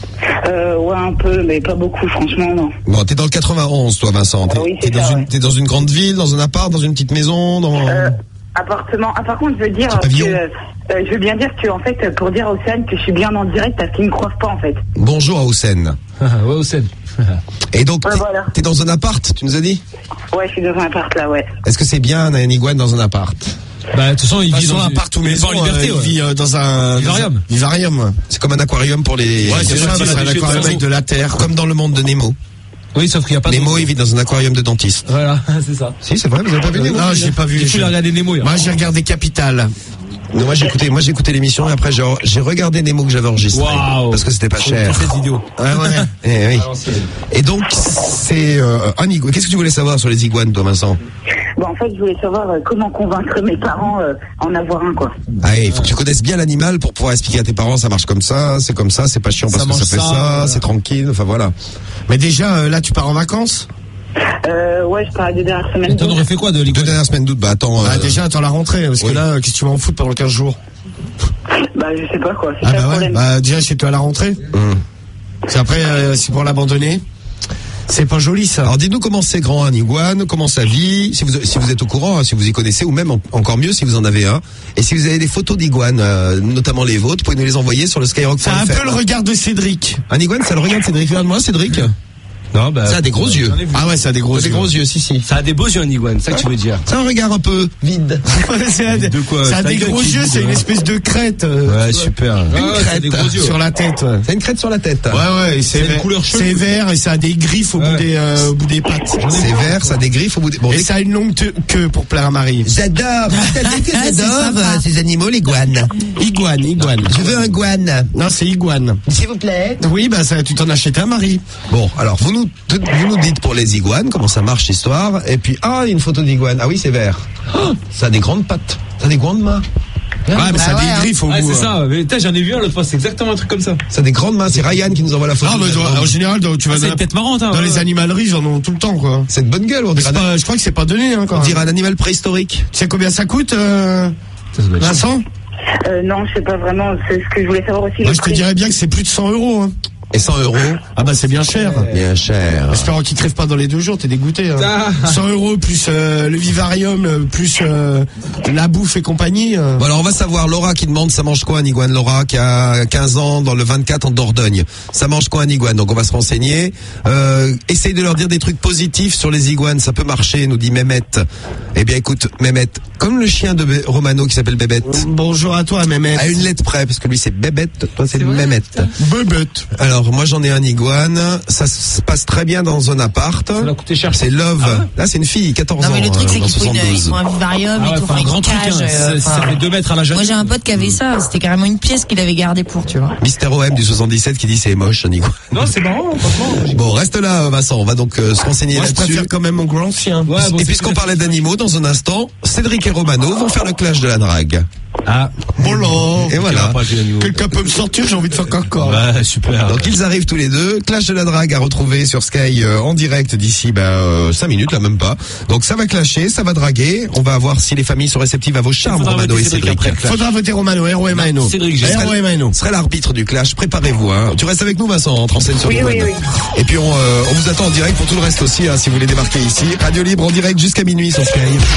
Ouais, un peu, mais pas beaucoup, franchement, non. Bon, t'es dans le 91, toi, Vincent. Oui, c'est ça, t'es dans une grande ville, dans un appart, dans une petite maison, dans... Appartement. Ah, par contre, je veux dire que, je veux bien dire que, en fait, pour dire à Océane que je suis bien en direct parce qu'ils ne croient pas, en fait. Bonjour à Houssen. Ouais, Houssen. Et donc, voilà. t'es dans un appart, tu nous as dit? Ouais, je suis dans un appart, là, ouais. Est-ce que c'est bien un iguane dans un appart? Bah, de toute façon, il vit dans un appart ou maison, en liberté, il vit dans un vivarium. Vivarium. C'est comme un aquarium pour les... Ouais, c'est ça, c'est un aquarium avec de la terre. Comme dans le monde de Nemo. Oui, sauf qu'il n'y a pas Nemo, il vit dans un aquarium de dentiste. Voilà, c'est ça. Si, c'est vrai, vous avez pas vu Nemo? Non, j'ai pas vu. Tu l'as regardé Nemo, Moi, j'ai regardé Capital. Non, moi j'ai écouté l'émission et après j'ai regardé Nemo que j'avais enregistré. Waouh. Parce que c'était pas cher. Cette vidéo. Ouais. Oui. Et donc, c'est un iguane. Qu'est-ce que tu voulais savoir sur les iguanes, toi, Vincent? Bon, en fait, je voulais savoir comment convaincre mes parents en avoir un, quoi. Ah, il faut que tu connaisses bien l'animal pour pouvoir expliquer à tes parents, ça marche comme ça, c'est pas chiant parce que ça fait ça, c'est tranquille, enfin voilà. Mais déjà, là, tu pars en vacances? Ouais, je pars à 2 dernières semaines. T'en aurais fait quoi de Deux l'iguane? dernières semaines d'août, bah attends. Déjà, attends la rentrée, parce que là, qu'est-ce que tu vas en foutre pendant 15 jours? Bah, je sais pas, quoi. C'est ça le problème. Bah, déjà, chez toi à la rentrée. C'est après, c'est pour l'abandonner. C'est pas joli, ça. Alors dites-nous comment c'est grand un iguane, comment ça vit, si vous êtes au courant, hein, si vous y connaissez, ou même encore mieux si vous en avez un. Et si vous avez des photos d'iguanes, notamment les vôtres, vous pouvez nous les envoyer sur le Skyrock.fr. C'est un peu le regard de Cédric. Un iguane, ça le regarde Cédric. Regarde-moi, Cédric. Non, bah. Ça a des gros yeux. Ah ouais, ça a des gros yeux. Si. Ça a des beaux yeux, un iguane, c'est ça que tu veux dire. C'est un regard un peu vide. De quoi? Ça a des gros yeux, c'est une espèce de crête. Ouais, super. Une crête des gros yeux. Sur la tête. C'est une crête sur la tête. Ouais, et c'est une couleur chelou. C'est vert et ça a des griffes au bout des pattes. C'est vert, ça a des griffes au bout des... Bon, et ça a une longue queue pour plaire à Marie. J'adore. J'adore ces animaux, les guanes. Iguane. Je veux un guane. Non, c'est iguane. S'il vous plaît. Oui, bah ça, tu t'en achètes un, Marie. Bon, alors vous nous dites pour les iguanes comment ça marche l'histoire. Et puis une photo d'iguane. Ah oui, c'est vert. Ça a des grandes pattes. Ça a des grandes mains. Ouais, mais ça a des griffes au bout. Ouais, c'est ça. Mais j'en ai vu un l'autre fois, c'est exactement un truc comme ça. Ça a des grandes mains. C'est Ryan qui nous envoie la photo. Non, mais en général, tu vas c'est une tête marrante, hein. Dans les animaleries, ils en ont tout le temps, quoi. C'est une bonne gueule, on dirait. Je crois que c'est pas donné, hein, on dirait un animal préhistorique. Tu sais combien ça coûte, Vincent? Non, je sais pas vraiment. C'est ce que je voulais savoir aussi. Moi, je te dirais bien que c'est plus de 100 €, hein. Et 100 €? Ah bah c'est bien cher. Bien cher. J'espère qu'ils crèvent pas dans les 2 jours, t'es dégoûté. Hein. 100 € plus le vivarium, plus la bouffe et compagnie. Bon alors on va savoir, Laura qui demande ça mange quoi un iguane, Laura qui a 15 ans dans le 24 en Dordogne. Ça mange quoi un iguane? Donc on va se renseigner. Essaye de leur dire des trucs positifs sur les iguanes, ça peut marcher, nous dit Mehmet. Eh bien écoute, Mehmet, comme le chien de Romano qui s'appelle Bébête. Bonjour à toi Mehmet. À une lettre près, parce que lui c'est Bébête, toi c'est Mehmet. Bébête. Alors Alors, moi j'en ai un iguane, ça se passe très bien dans un appart. Ça va coûter cher. C'est Love. Là, c'est une fille, 14 Non, ans. mais le truc, c'est dans qu'il faut un 72. vivarium et tout. un grand truc, cage, ça fait 2 mètres à la Moi, janine. j'ai un pote qui avait ça. C'était carrément une pièce qu'il avait gardée pour, tu vois. Mister OM du 77 qui dit c'est moche, un iguane. Non, c'est marrant, franchement. Bon, reste là, Vincent. On va donc se renseigner Moi, je là-dessus. préfère quand même mon grand chien. Ouais, bon, Et c'est puisqu'on plus parlait d'animaux, dans un instant, Cédric et Romano vont faire le clash de la drague. Ah, Oh là. Et voilà. Quelqu'un peut me sortir, j'ai envie de faire caca. ouais, super. Donc ils arrivent tous les deux. Clash de la drague à retrouver sur Sky en direct d'ici 5 minutes, là même pas. Donc ça va clasher, ça va draguer. On va voir si les familles sont réceptives à vos charmes, Faudra Romano et voter Cédric Cédric. après le clash. Faudra voter Romano, R-O-M-A-N-O. Cédric, j'ai R-O-M-A-N-O. Serait l'arbitre du clash. Préparez-vous. Hein. Tu restes avec nous, Vincent, entre en scène sur Oui, le web. oui. Et puis on vous attend en direct pour tout le reste aussi, hein, si vous voulez débarquer ici. Radio Libre en direct jusqu'à minuit sur Sky.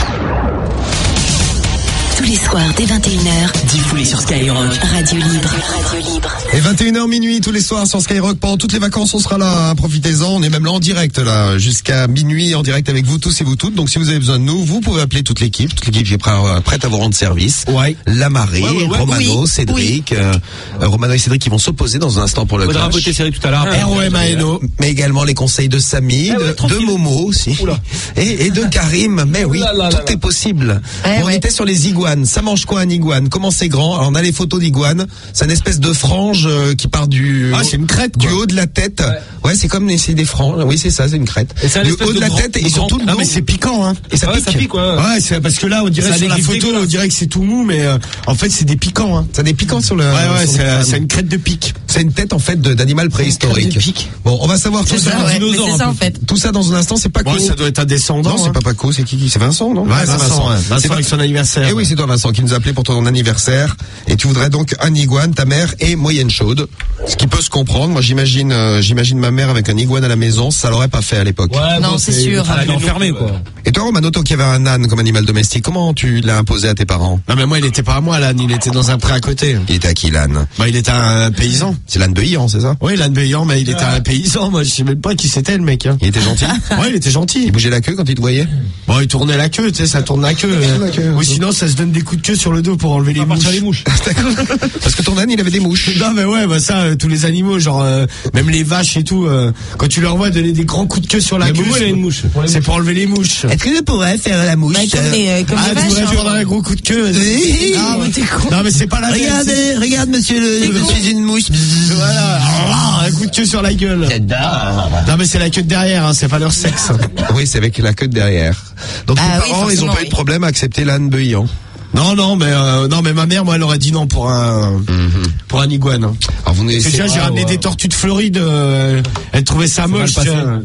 Tous les soirs dès 21h, Diffoulé sur Skyrock. Radio Libre. Radio Libre. Et 21h minuit tous les soirs sur Skyrock. Pendant toutes les vacances, on sera là. Hein. Profitez-en. On est même là en direct, là, jusqu'à minuit en direct avec vous tous et vous toutes. Donc si vous avez besoin de nous, vous pouvez appeler toute l'équipe. Toute l'équipe qui est prête à vous rendre service. Ouais. La Marie, Romano, oui, Cédric, Romano et Cédric qui vont s'opposer dans un instant pour le Faudra clash. voter Cédric tout à l'heure. R-O-M-A-N-O. Mais également les conseils de Samy, de Momo aussi, et de Karim. Mais oui, tout est possible. On était sur les iguanes. Ça mange quoi un iguane? Comment c'est grand? Alors on a les photos d'iguane. C'est une espèce de frange qui part du c'est une crête, du quoi. haut de la tête. Ouais, c'est comme c'est des franges. Oui, c'est ça, c'est une crête. Et c'est un Du espèce haut de la grand- tête et surtout le Non, dos. mais c'est piquant, hein. Et ça Ouais, pique. ça pique, ouais. Ouais, c'est parce que là, on dirait Ça a sur des la griffes photo, dégueulasses. on dirait que c'est tout mou, mais en fait, c'est des piquants, hein. Ça a des piquants sur le. Ouais, sur le crâne. c'est une crête de pique. C'est une tête en fait d'animal préhistorique. Bon, on va savoir tout C'est ça. ça, ouais. Mais dinosaure, c'est un ça, peu. en fait. Tout ça dans un instant. C'est pas Ouais, que. ça doit être un descendant. Non, c'est hein. pas Paco, c'est qui? C'est Vincent, non? Ouais, c'est Vincent, ouais. C'est Vincent avec son anniversaire. Eh oui, c'est toi, Vincent, qui nous a appelé pour ton anniversaire. Et tu voudrais donc un iguane, ta mère est moyenne chaude. Ce qui peut se comprendre. Moi, j'imagine ma mère avec un iguane à la maison, ça l'aurait pas fait à l'époque. Ouais, Non, c'est sûr. Elle est enfermée, quoi. Et toi, Romano, toi qui avais un âne comme animal domestique, comment tu l'as imposé à tes parents? Non, mais moi, il était pas à moi, l'âne. Il était dans un pré à côté. Il était à qui, l'âne? Bah, il était un paysan. C'est l'âne Beillan, c'est ça? Oui, l'âne paysan, mais il était un paysan. Moi, je sais même pas qui c'était, le mec, hein. Il était gentil? Ouais, il était gentil. Il bougeait la queue quand il te voyait? Bon, il tournait la queue, tu sais, ça tourne la queue. la queue. Ou sinon, ça se donne des coups de queue sur le dos pour enlever les mouches. Parce que ton âne, il avait des mouches. Non, mais ouais, bah ça, tous les animaux, genre, même les vaches et tout, quand tu leur vois donner des grands coups de queue sur la queue. Momo, elle a une mouche. C'est pour enlever les mouches. Est-ce que je pourrais faire la mouche? Ouais, comme les Ah, tu vaches. voudrais hein. prendre un gros coup de queue. Oui. Ah, Mais t'es con. non, mais c'est pas la même. Regarde, monsieur je suis une mouche. Voilà. Ah, un coup de queue sur la gueule. Non, mais c'est la queue de derrière, hein, c'est pas leur sexe. Oui, c'est avec la queue de derrière. Donc Ah tes oui, parents, ils ont forcément, pas eu oui. de problème à accepter l'âne Beillan. Non, mais ma mère, moi, elle aurait dit non pour un iguane. hein. Alors vous Parce que déjà, j'ai ramené des tortues de Floride, elle trouvait ça moche.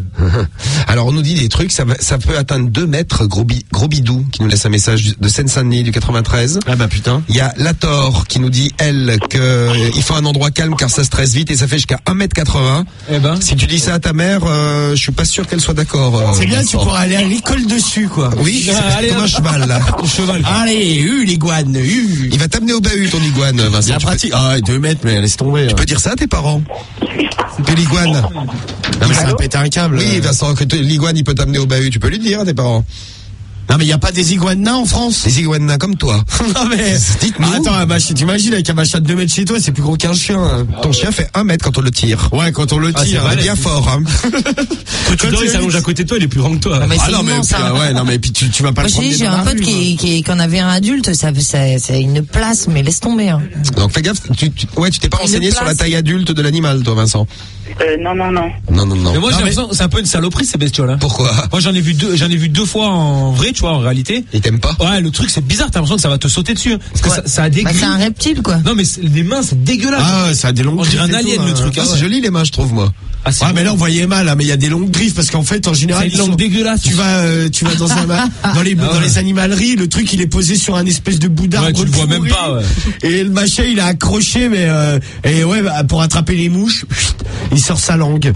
Alors on nous dit des trucs, ça peut atteindre 2 mètres, gros bidou, qui nous laisse un message de Seine-Saint-Denis du 93. Ah bah putain. Il y a Lator qui nous dit, elle, que il faut un endroit calme car ça stresse vite et ça fait jusqu'à 1m80. Eh ben. Si tu dis ça à ta mère, je suis pas sûr qu'elle soit d'accord. C'est bien, tu Vincent. pourras aller à l'école dessus, quoi. Oui, c'est Allez, comme un hop. cheval, là. Cheval. Allez, l'iguane, Il va t'amener au bahut, ton iguane, Vincent. Bien Tu peux- pratique. Ah, 2 mètres, mais laisse tomber. Tu peux dire ça à tes parents? Que l'iguane. Non, mais ça va péter un câble. Oui, Vincent, que l'iguane, il peut t'amener au bahut. Tu peux lui dire à tes parents. Non, mais il y a pas des iguanes nains en France. Les iguanes nains comme toi. Non, mais. Dites-nous. Attends, t'imagines avec un machin de 2 mètres chez toi, c'est plus gros qu'un chien. hein. Ton chien fait 1 mètre quand on le tire. Ouais, quand on le tire. Il est bien fort, hein. Quand tu dors, il s'allonge à côté de toi, il est plus grand que toi. Ah, mais Ah c'est non, mais, immense, hein. ouais, non, mais puis tu vas pas Moi, le promener j'ai dans un la pote rue, qui en avait un adulte, c'est une place, mais laisse tomber. Hein. Donc fais gaffe, tu t'es pas Une renseigné sur la place. taille adulte de l'animal, toi, Vincent. Non. Non. Mais moi, j'ai l'impression que c'est un peu une saloperie, ces bestioles, hein. Pourquoi? Moi, j'en ai vu 2 fois en vrai, tu vois, en réalité. Ils t'aiment pas? Ouais, le truc, c'est bizarre, t'as l'impression que ça va te sauter dessus, hein. Parce que Ouais. ça a des Bah, griffes. c'est un reptile, quoi. Non, mais les mains, c'est dégueulasse. Ah ouais, ça a des longues On dirait un griffes et alien, tout, le hein. truc. Ah, c'est joli les mains, je trouve, moi. Ah, c'est Ouais, mais là, on voyait mal, hein, mais il y a des longues griffes, parce qu'en fait, en général, ils sont dégueulasses. tu vas dans dans les animaleries, le truc, il est posé sur un espèce de bout d'arbre. Ouais, tu le vois même pourri. pas, ouais. Et le machin, il a accroché, mais, et ouais, bah, pour attraper les mouches, il sort sa langue.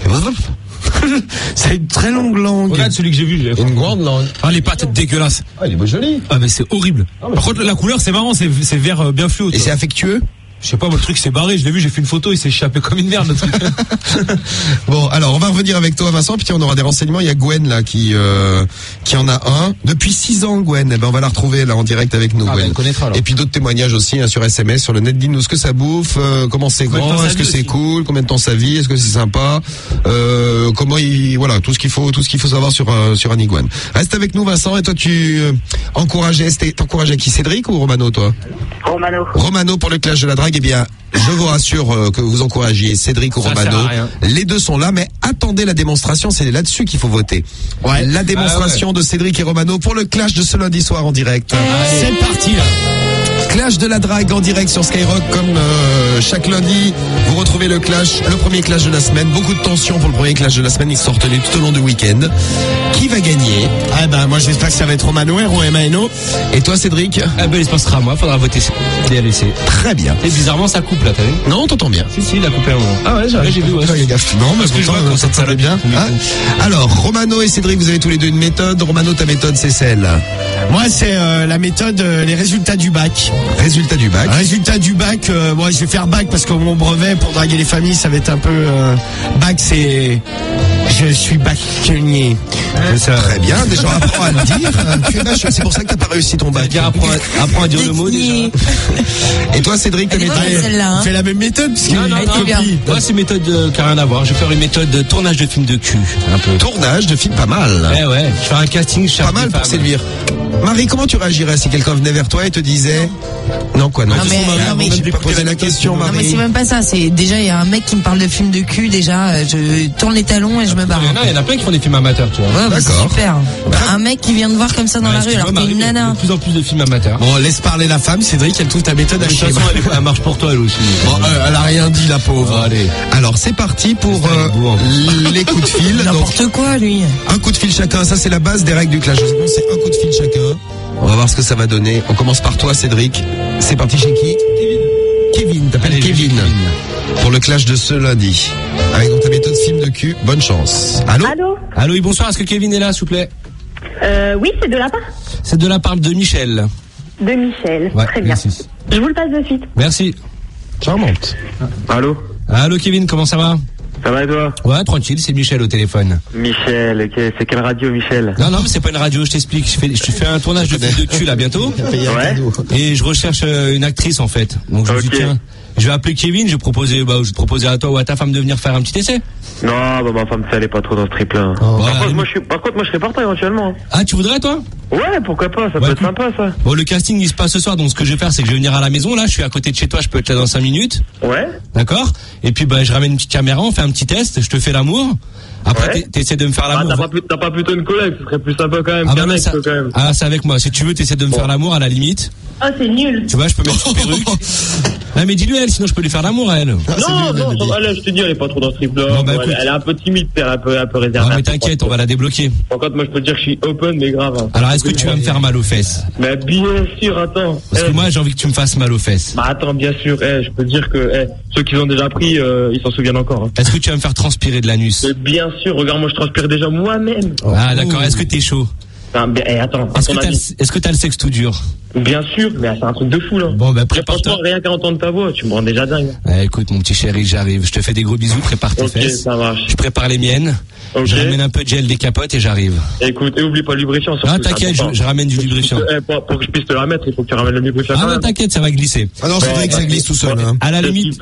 C'est une très longue langue. Regarde celui que j'ai vu. Une grande langue. Ah, les pattes dégueulasses. Ah, il est beau joli. Ah, mais c'est horrible. Par contre, la couleur, c'est marrant, c'est vert bien fluo. Et c'est affectueux? Je sais pas, moi, le truc s'est barré, je l'ai vu, j'ai fait une photo, il s'est échappé comme une merde, le truc. Bon, alors on va revenir avec toi, Vincent, puis on aura des renseignements. Il y a Gwen là qui en a un depuis 6 ans. Gwen, on va la retrouver là en direct avec nous. Gwen. Elle connaîtra, alors. Et puis d'autres témoignages aussi hein, sur SMS, sur le net. Dis-nous ce que ça bouffe, comment c'est grand, est-ce que c'est cool, combien de temps ça vit, est-ce que c'est sympa, comment voilà tout ce qu'il faut savoir sur Annie Gwen. Reste avec nous, Vincent. Et toi, tu t'encourageais qui, Cédric ou Romano, toi? Romano pour le clash de la drague. Eh bien, je vous rassure que vous encouragiez Cédric ou Romano. Les deux sont là, mais attendez la démonstration, c'est là-dessus qu'il faut voter. Ouais. La démonstration de Cédric et Romano pour le clash de ce lundi soir en direct. C'est parti là. Clash de la drague en direct sur Skyrock, comme chaque lundi, vous retrouvez le premier clash de la semaine. Beaucoup de tension pour le premier clash de la semaine, ils se sont retenus tout au long du week-end. Qui va gagner? Ah ben moi j'espère que ça va être Romano et Romano. Et toi, Cédric? Ah ben il se passera à moi, faudra voter DLC. Très bien. Et bizarrement ça coupe là, t'as vu? Non, t'entends bien. Si, il a coupé un moment. Ah ouais, j'ai vu. Ouais. Non, mais pourtant ça te semblait bien. Hein? Alors, Romano et Cédric, vous avez tous les deux une méthode. Romano, ta méthode c'est celle? Moi c'est la méthode les résultats du bac. Résultat du bac, moi je vais faire bac parce que mon brevet pour draguer les familles ça va être un peu bac, c'est je suis bachelier. Très bien, déjà apprends à le dire. Tu es bachelier, c'est pour ça que t'as pas réussi ton bac. Apprends à dire le mot déjà. Et toi, Cédric, ta méthode? Fais la même méthode parce non. Moi c'est une méthode qui a rien à voir. Je vais faire une méthode de tournage de film de cul, un peu. Tournage de film, pas mal. Ouais. Je fais un casting. Pas mal pour séduire. Marie, comment tu réagirais si quelqu'un venait vers toi et te disait non quoi, non, mais j'ai pas posé la question, Marie. Non mais c'est même pas ça, c'est déjà il y a un mec qui me parle de film de cul, déjà je tourne les talons et je me barre. Il y en a plein qui font des films amateurs, tu vois. Ouais, d'accord. Super. Un mec qui vient de voir comme ça dans la rue alors que t'es une nana. De plus en plus de films amateurs. Bon, laisse parler la femme, Cédric, elle trouve ta méthode à chier. De toute façon, elle marche pour toi elle aussi. Bon, elle a rien dit la pauvre. Allez. Alors c'est parti pour les coups de fil. N'importe quoi lui. Un coup de fil chacun, ça c'est la base des règles du clash. C'est un coup de fil chacun. On va voir ce que ça va donner. On commence par toi, Cédric. C'est parti chez qui? Kevin. T'appelles Kevin. Pour le clash de ce lundi. Avec ta méthode film de cul. Bonne chance. Allô? Allô, oui, bonsoir. Est-ce que Kevin est là, s'il vous plaît? Oui, c'est de la part. C'est de la part de Michel. De Michel. Ouais, très bien. Merci. Je vous le passe de suite. Merci. Charmante. Allô, Kevin, comment ça va? Ça va et toi? Ouais, tranquille, c'est Michel au téléphone. Michel, c'est quelle radio, Michel? Non, mais c'est pas une radio, je t'explique. Je fais un tournage de film de cul là bientôt. Ouais. Et je recherche une actrice en fait. Donc je me dis tiens, je vais appeler Kevin, je vais proposer à toi ou à ta femme de venir faire un petit essai. Non, ma femme, elle est pas trop dans ce trip-là. Par contre, moi, je serais partant éventuellement. Ah, tu voudrais, toi? Ouais, pourquoi pas, ça peut être sympa, ça. Bon, le casting, il se passe ce soir, donc ce que je vais faire, c'est que je vais venir à la maison, là, je suis à côté de chez toi, je peux être là dans 5 minutes. Ouais. D'accord? Et puis, je ramène une petite caméra, on fait un petit test, je te fais l'amour. Après, t'essaies de me faire l'amour. T'as pas plutôt une collègue, ce serait plus sympa quand même qu'un mec, quand même. Ah, c'est avec moi. Si tu veux, t'essaies de me faire l'amour à la limite. Oh, c'est nul. Tu vois, je peux mettre une perruque. Non, mais dis-lui elle, sinon je peux lui faire l'amour à elle. Non, je te dis, elle est pas trop dans ce trip-là. Elle est un peu timide, un peu réservée. Non, mais t'inquiète, on va la débloquer. Par contre, moi, je peux te dire que je suis open, mais grave. Alors, est-ce que tu vas me faire mal aux fesses? Mais bien sûr, attends. Parce que moi, j'ai envie que tu me fasses mal aux fesses. Bah, attends, bien sûr, je peux te dire que, ceux qui l'ont déjà pris, ils s'en souviennent encore. Est-ce que tu vas me faire transpirer de l'anus? Bien sûr, regarde, moi, je transpire déjà moi-même. Ah, d'accord, est-ce que t'es chaud? Attends. Est-ce que t'as le sexe tout dur? Bien sûr, mais c'est un truc de fou là. Bon, prépare-toi. Rien qu'à entendre ta voix, tu me rends déjà dingue. Écoute, mon petit chéri, j'arrive. Je te fais des gros bisous, prépare tes fesses. Ok, ça marche. Je prépare les miennes. Okay. Je ramène un peu de gel des capotes et j'arrive. Écoute, et oublie pas le lubrifiant. Ah, t'inquiète, je ramène du lubrifiant. Pour que je puisse te la mettre, il faut que tu ramènes le lubrifiant. Ah, non, t'inquiète, ça va glisser. Ah non, c'est vrai que ça glisse tout seul. Hein. À la limite,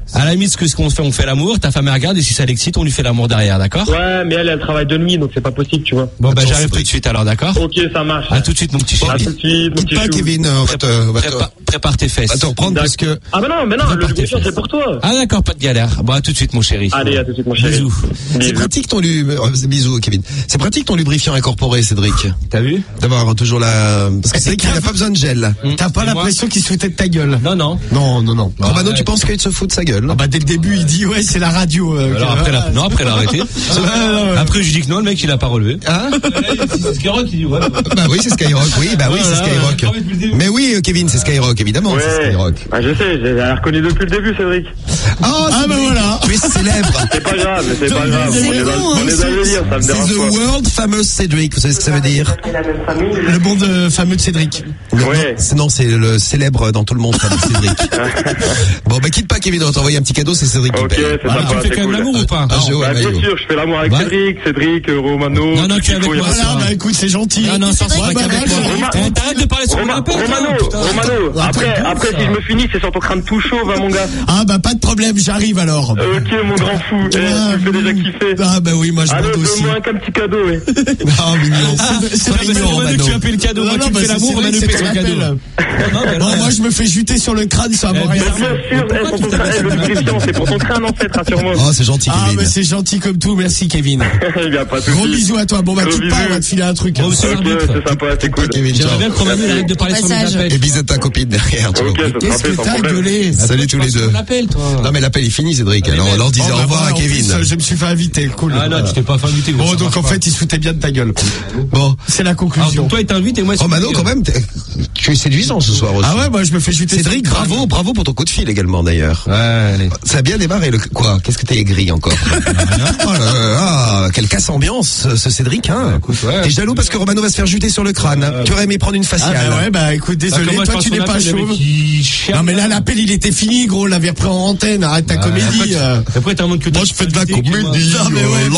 ce qu'on fait, on fait l'amour, ta femme elle regarde et si ça l'excite, on lui fait l'amour derrière, d'accord? Ouais, mais elle travaille de nuit, donc c'est pas possible, tu vois. Bon, j'arrive tout de suite alors, d'accord? Ok, ça marche. À tout de suite, mon petit chéri. À tout de suite, mon petit chou. Kevin, prépare tes fesses. Attends, reprendre parce que. Ah, mais non, le lubrifiant, c'est pour toi. Ah, d'accord, pas de galère. Bon, à tout de suite, mon chéri. Allez, à tout de suite, mon chéri. Bisous. C'est pratique ton bisous, Kevin. C'est pratique ton lubrifiant incorporé, Cédric. T'as vu? D'avoir toujours parce que Cédric, il n'a pas besoin de gel. T'as pas l'impression qu'il se foutait de ta gueule? Non. Romano, tu penses qu'il se fout de sa gueule? Dès le début, il dit, ouais, c'est la radio. Alors après, après, il a arrêté. Après, je dis que non, le mec, il a pas relevé. C'est Skyrock, tu dis ouais. Bah oui, c'est Skyrock. Oui, bah oui, c'est Skyrock. Mais oui, Kevin, c'est Skyrock, évidemment. Ouais. C'est Skyrock. Ah, je sais, j'ai reconnu depuis le début, Cédric. Oh, bah voilà. Tu es célèbre. C'est pas grave, c'est pas grave. C'est On est bon, dans le délire, ça me C'est dérange The pas. World Famous Cédric. Vous savez ce que ça veut dire? Le bon de fameux de Cédric. Ouais. Non, c'est le célèbre dans tout le monde, fameux Cédric. Bon, bah quitte pas, Kevin, on va t'envoyer un petit cadeau, c'est Cédric qui Ok, paye. c'est Voilà, sympa, tu fais c'est quand même cool. l'amour ou pas? Ah, Géo, Bah, bien Maillot. sûr, je fais l'amour avec Ouais. Cédric, Romano. Non, non, tu es avec moi. Voilà, bah écoute, c'est gentil. Ah non, ça c'est Ouais, vrai bah, qu'avec voilà, moi. Romain- T'arrêtes de parler sur mon appel. Romano, après si je me finis, c'est sur ton crâne tout chauve, hein, mon gars. Ah bah pas de problème, j'arrive alors. Ok, mon grand fou. Tu me fais déjà kiffer. Ah bah oui, moi je Allô, bande aussi. donne-moi un petit cadeau, ouais. Ah mignon. C'est mignon, Romano. Tu as payé le cadeau, moi tu me fais l'amour, Romano paye son cadeau. Bon, moi je me fais juter sur le crâne, ça va rien. Bien sûr, pour ton crâne, le lubrifiant, c'est pour ton crâne ancêtre, rassure-moi. Oh, c'est gentil, Ah Kevin. mais c'est gentil comme tout, merci Kevin. Il y a pas de Gros soucis. bisous à toi. Bon bah Gros quitte pas, bisous. on va te filer un truc. Bon, c'est Ok, l'arbitre. c'est sympa, c'est cool. Kevin, ciao. J'aimerais bien que Romano arrête de parler sur mes Passage. appels. Et bisous à ta copine derrière, tu vois. Ok, ça Qu'est-ce sera fait que sans t'as problème. gueulé? Salut tous les deux. L'appel, toi. Non, mais l'appel est fini, Cédric. Alors disait au revoir à Kevin. Je me suis fait inviter, cool. Ah non, tu t'es pas fait inviter. Bon, donc en fait, il se foutait bien de ta gueule. Bon. C'est la Alors conclusion. donc toi il t'invite et moi Romano, quand même, tu es séduisant ce soir aussi. Ah ouais, moi je me fais juter. Cédric, sur le crâne. bravo pour ton coup de fil également d'ailleurs. Ouais, allez. Ça a bien démarré le quoi? Qu'est-ce que t'es aigri encore? Oh là là, ah, quelle casse ambiance ce Cédric, hein. Écoute, ouais. T'es jaloux parce que Romano va se faire juter sur le crâne. Tu aurais aimé prendre une Ah faciale. bah ouais, bah écoute, désolé, Comment je toi passe tu son n'es pas appel, le mec, chauve. il cherche. Non mais là l'appel il était fini gros, on l'avait repris en antenne, arrête ta comédie. Après t'as un monde que Moi je fais de la comédie. Non, mais ouais,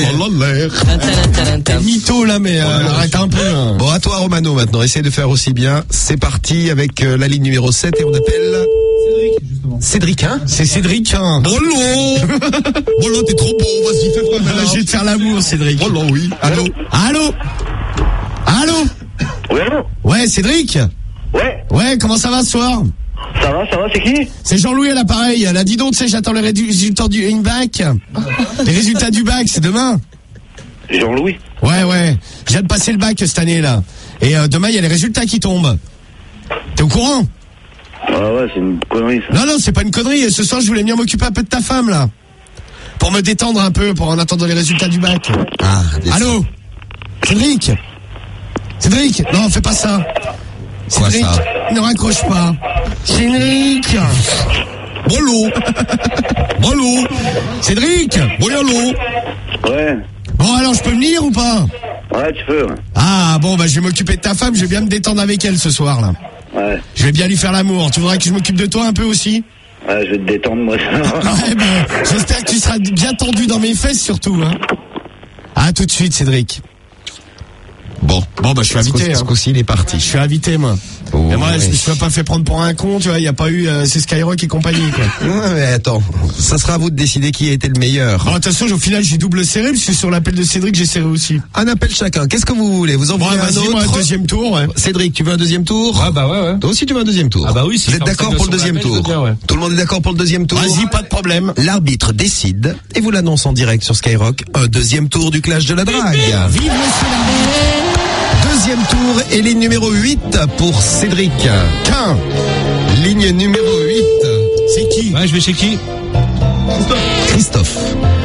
T'es mytho là mais arrête un peu. Hein. Bon, à toi Romano maintenant, essaye de faire aussi bien. C'est parti avec la ligne numéro 7 et on appelle Cédric, hein? C'est Cédric hein. Bolo Bolo, t'es trop beau, vas-y, fais pas Je vais te faire l'amour Cédric. Bolo, oui. Allô? Allô? Allô? Ouais, allô? Ouais Cédric? Ouais, Ouais, comment ça va ce soir? ça va, c'est qui? C'est Jean-Louis à l'appareil. Là dis donc, tu sais, j'attends les résultats du bac. Les résultats du bac, c'est demain. Jean-Louis. Ouais. Je viens de passer le bac cette année là. Et demain, il y a les résultats qui tombent. T'es au courant? Ah ouais, c'est une connerie, ça. Non, c'est pas une connerie. Ce soir, je voulais venir m'occuper un peu de ta femme là. Pour me détendre un peu, pour en attendant les résultats du bac. Ah, Allô? Cédric? Cédric? Non, fais pas ça. Quoi, Cédric, ça? ne raccroche pas. Cédric! Bolo Bolo Cédric! Bolo Ouais, Bon, alors, je peux venir ou pas? ouais, tu peux, ouais. Ah, bon, bah, je vais m'occuper de ta femme, je vais bien me détendre avec elle ce soir, là. Ouais, Je vais bien lui faire l'amour. Tu voudrais que je m'occupe de toi un peu aussi? ouais, je vais te détendre, moi. Ouais, ben, j'espère que tu seras bien tendu dans mes fesses, surtout, hein. À tout de suite, Cédric. Bon, bah, je suis invité, Ce hein. coup-ci, il est parti. Je suis invité, moi. Oh, Et moi, ouais. je me suis pas fait prendre pour un con, tu vois, il y a pas eu, c'est Skyrock et compagnie, quoi. Ouais, mais attends, ça sera à vous de décider qui a été le meilleur. Bon, de toute façon, au final, j'ai double serré, parce que sur l'appel de Cédric, j'ai serré aussi. Un appel chacun. Qu'est-ce que vous voulez? Vous en Bon, voulez un vas-y, moi, autre? un deuxième tour, ouais. Cédric, tu veux un deuxième tour? Ah bah ouais. Toi aussi, tu veux un deuxième tour? Ah bah oui, si Vous je êtes fais d'accord un pour le appel deuxième sur l'appel, tour? je veux bien, ouais. Tout le monde est d'accord pour le deuxième tour? Vas-y, pas de problème. L'arbitre décide et vous l'annonce en direct sur Skyrock. Un deuxième tour du clash de la drague. Vive monsieur l'arbitre. Deuxième tour et ligne numéro 8 pour Cédric. Qu'un. Ligne numéro 8. C'est qui? Ouais, je vais chez qui? Christophe.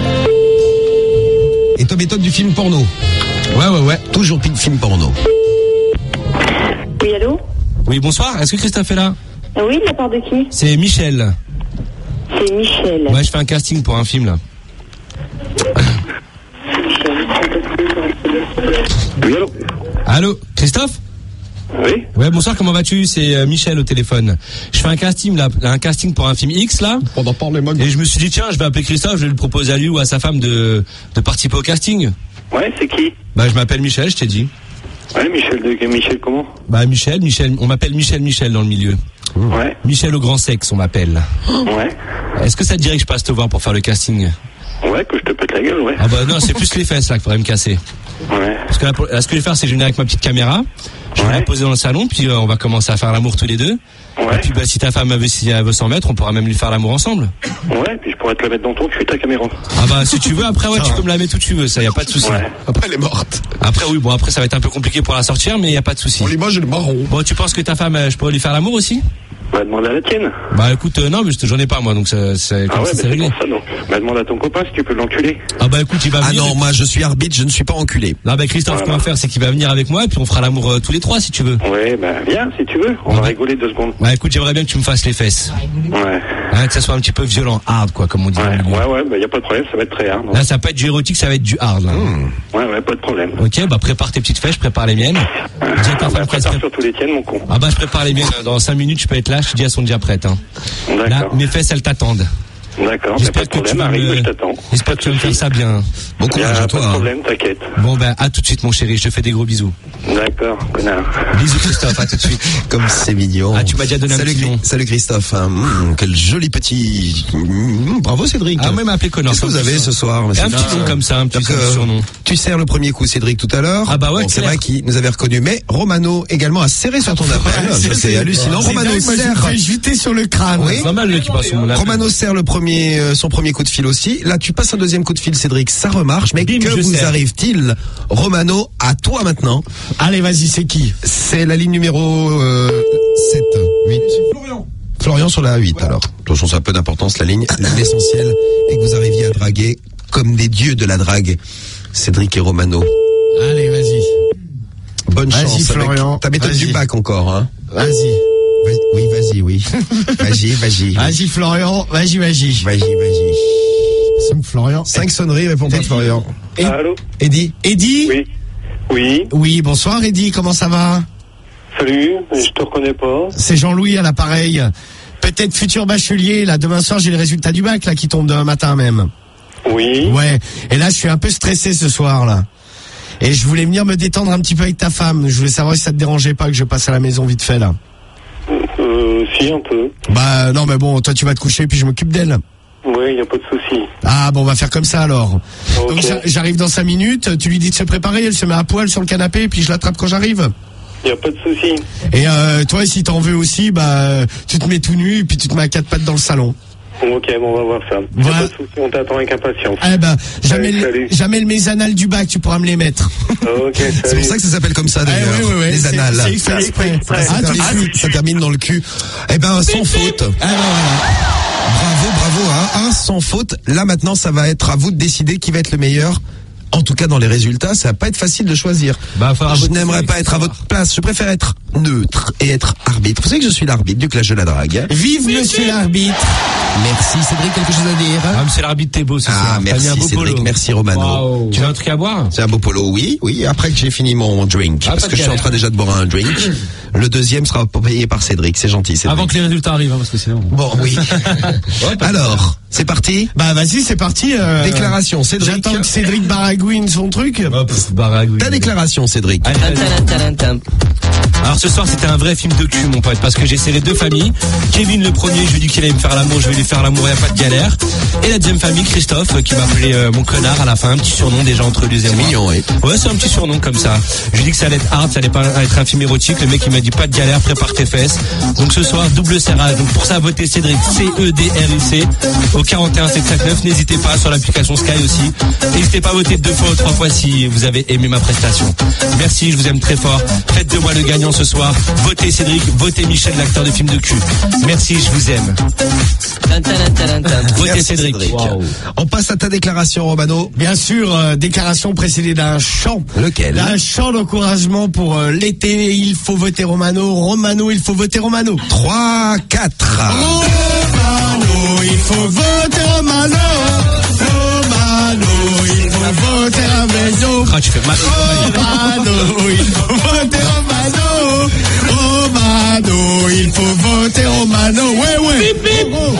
Et toi, méthode du film porno. Ouais. Toujours film porno. Oui, allô? Oui, bonsoir. Est-ce que Christophe est là? Oui, de la part de qui? C'est Michel. C'est Michel. Ouais, je fais un casting pour un film là. Oui, allô? Allô, Christophe? Oui? Ouais, bonsoir, comment vas-tu? C'est Michel au téléphone. Je fais un casting là, un casting pour un film X là. On en parle, Et je me suis dit tiens, je vais appeler Christophe, je vais lui proposer à lui ou à sa femme de participer au casting. Ouais, c'est qui? Bah je m'appelle Michel, je t'ai dit. Ouais, Michel comment? Bah Michel, on m'appelle Michel dans le milieu. Ouais, Michel au grand sexe, on m'appelle. ouais. Est-ce que ça te dirait que je passe te voir pour faire le casting? Ouais, que je te pète la gueule, ouais. Ah bah non, c'est plus les fesses là qu'il faudrait me casser. Ouais. Parce que là, ce que je vais faire, c'est que je vais venir avec ma petite caméra. Je vais Ouais. la poser dans le salon, puis on va commencer à faire l'amour tous les deux. Ouais. Et puis bah si ta femme si elle veut s'en mettre, on pourra même lui faire l'amour ensemble. Ouais, puis je pourrais te la mettre dans ton cul, ta caméra. Ah bah si tu veux, après ouais, tu peux me la mettre où tu veux, ça y a pas de souci. Ouais. Après, elle est morte. Après oui, bon après ça va être un peu compliqué pour la sortir, mais y a pas de souci. On l'image, elle est marron. Bon, tu penses que ta femme, je pourrais lui faire l'amour aussi? Bah, demande à la tienne. Bah écoute, non, mais j'en ai pas moi, donc c'est comme ça, c'est réglé. Ça, non. Bah, demande à ton copain si tu peux l'enculer. Ah bah écoute, il va venir. Ah non, moi je suis arbitre, je ne suis pas enculé. Non bah Christophe, ce qu'on va faire, c'est qu'il va venir avec moi et puis on fera l'amour tous les trois si tu veux. Ouais, bah viens si tu veux. On va rigoler 2 secondes. Bah écoute, j'aimerais bien que tu me fasses les fesses. Ouais. Hein, que ça soit un petit peu violent, hard quoi, comme on dit. Ouais, bah y a pas de problème, ça va être très hard. Là, ça va pas être du érotique, ça va être du hard. Là. Ouais, pas de problème. Ok, bah prépare tes petites fesses, je prépare les miennes. Dis à ta femme qu'elle se Prépare surtout les tiennes, mon con. Ah bah je prépare les miennes. Dans 5 minutes, je peux être là. Je te dis, elles sont déjà prêtes. Hein. Là, mes fesses, elles t'attendent. D'accord, j'espère pas de problème, arrive, je t'attends. J'espère que tu vas me faire ça bien. Bon courage à toi. Pas de problème, t'inquiète. Bon ben à tout de suite mon chéri, je te fais des gros bisous. D'accord, connard. Bisous Christophe, à tout de suite. Comme c'est mignon. Ah tu m'as déjà donné un petit nom. Salut Christophe, quel joli petit... bravo Cédric. Ah moi il m'a appelé connard. Qu'est-ce que vous avez ce soir? Un petit nom comme ça, un petit surnom. Tu sers le premier coup Cédric tout à l'heure. Ah bah ouais, c'est vrai qu'il nous avait reconnu, mais Romano également a serré sur ton appel. C'est hallucinant. Romano serre. Jeté sur le crâne. Oui. C'est pas mal le qui passe sur mon appel. Romano serre son premier coup de fil aussi. Là, tu passes un deuxième coup de fil, Cédric. Ça remarche. Mais que vous arrive-t-il, Romano, à toi maintenant? Allez, vas-y, c'est qui? C'est la ligne numéro 7, 8. Florian sur la 8, alors. De toute façon, ça a peu d'importance, la ligne. L'essentiel est que vous arriviez à draguer comme des dieux de la drague. Cédric et Romano. Allez, vas-y. Bonne chance, Florian. Avec ta méthode du bac encore, hein. Vas-y. Oui, vas-y, oui. Vas-y. Vas-y, Florian. Vas-y. Vas-y. Florian. 5 sonneries, réponds pas, Florian. Allô? Eddy? Oui. Oui, bonsoir, Eddy. Comment ça va? Salut, je te reconnais pas. C'est Jean-Louis à l'appareil. Peut-être futur bachelier. Là, demain soir, j'ai le résultat du bac, là, qui tombe demain matin même. Oui. Ouais. Et là, je suis un peu stressé ce soir, là. Et je voulais venir me détendre un petit peu avec ta femme. Je voulais savoir si ça te dérangeait pas que je passe à la maison vite fait, là. Si, un peu. Bah, non, mais bon, toi, tu vas te coucher, puis je m'occupe d'elle. Oui, y a pas de souci. Ah, bon, on va faire comme ça, alors. Okay. Donc, j'arrive dans 5 minutes, tu lui dis de se préparer, elle se met à poil sur le canapé, puis je l'attrape quand j'arrive. Y a pas de souci. Et toi, si t'en veux aussi, bah, tu te mets tout nu, puis tu te mets à 4 pattes dans le salon. Ok, bon, on va voir ça. Y a pas de souci, on t'attend avec impatience. Eh ben, jamais mes annales du bac, tu pourras me les mettre. Ok, salut. C'est pour ça que ça s'appelle comme ça, d'ailleurs. Ouais, les annales. C'est exprès. Ça termine dans le cul. Eh ben, sans faute. Bravo, hein, sans faute. Là, maintenant, ça va être à vous de décider qui va être le meilleur. En tout cas, dans les résultats, ça va pas être facile de choisir. Je n'aimerais pas être à votre place. Je préfère être neutre et être arbitre. Vous savez que je suis l'arbitre du clash de la drague. Vive monsieur l'arbitre. Merci Cédric, quelque chose à dire? Ah, monsieur l'arbitre, t'es beau ce soir. Merci Cédric, polo. merci Romano. Wow. Tu veux un truc à boire? C'est un beau polo, oui. Après que j'ai fini mon drink. Parce que je suis en train déjà de boire un drink. Le deuxième sera payé par Cédric. C'est gentil, Cédric. Avant que les résultats arrivent, hein, parce que sinon. Bon, oui. Alors, c'est parti? Bah, vas-y, c'est parti. Déclaration, Cédric. J'attends que Cédric baragouine son truc. Ta déclaration, Cédric. Alors ce soir c'était un vrai film de cul mon pote, parce que j'ai serré 2 familles. Kevin le premier, je lui ai dit qu'il allait me faire l'amour, je vais lui faire l'amour, y a pas de galère. Et la deuxième famille, Christophe, qui m'a appelé mon connard à la fin, un petit surnom déjà entre lui et moi. Mignon, oui. Ouais, c'est un petit surnom comme ça. Je lui ai dit que ça allait être hard, ça allait pas être un film érotique. Le mec il m'a dit pas de galère, prépare tes fesses. Donc ce soir double serrage. Donc pour ça votez Cédric, CEDRIC au 41 759. N'hésitez pas sur l'application Sky aussi. N'hésitez pas à voter 2 fois ou 3 fois si vous avez aimé ma prestation. Merci, je vous aime très fort. Faites de moi le gagnant ce soir. Votez Cédric, votez Michel, l'acteur de film de cul. Merci, je vous aime. Votez Cédric. Wow. On passe à ta déclaration, Romano. Bien sûr, déclaration précédée d'un chant. Lequel? D'un chant d'encouragement pour l'été. Il faut voter Romano. Romano, il faut voter Romano. 3, 4. Romano, il faut voter Romano. Romano, il faut voter Romano. Ah, tu fais mal. Romano, il faut voter Romano. Romano, il faut voter Romano. Ouais. Romano.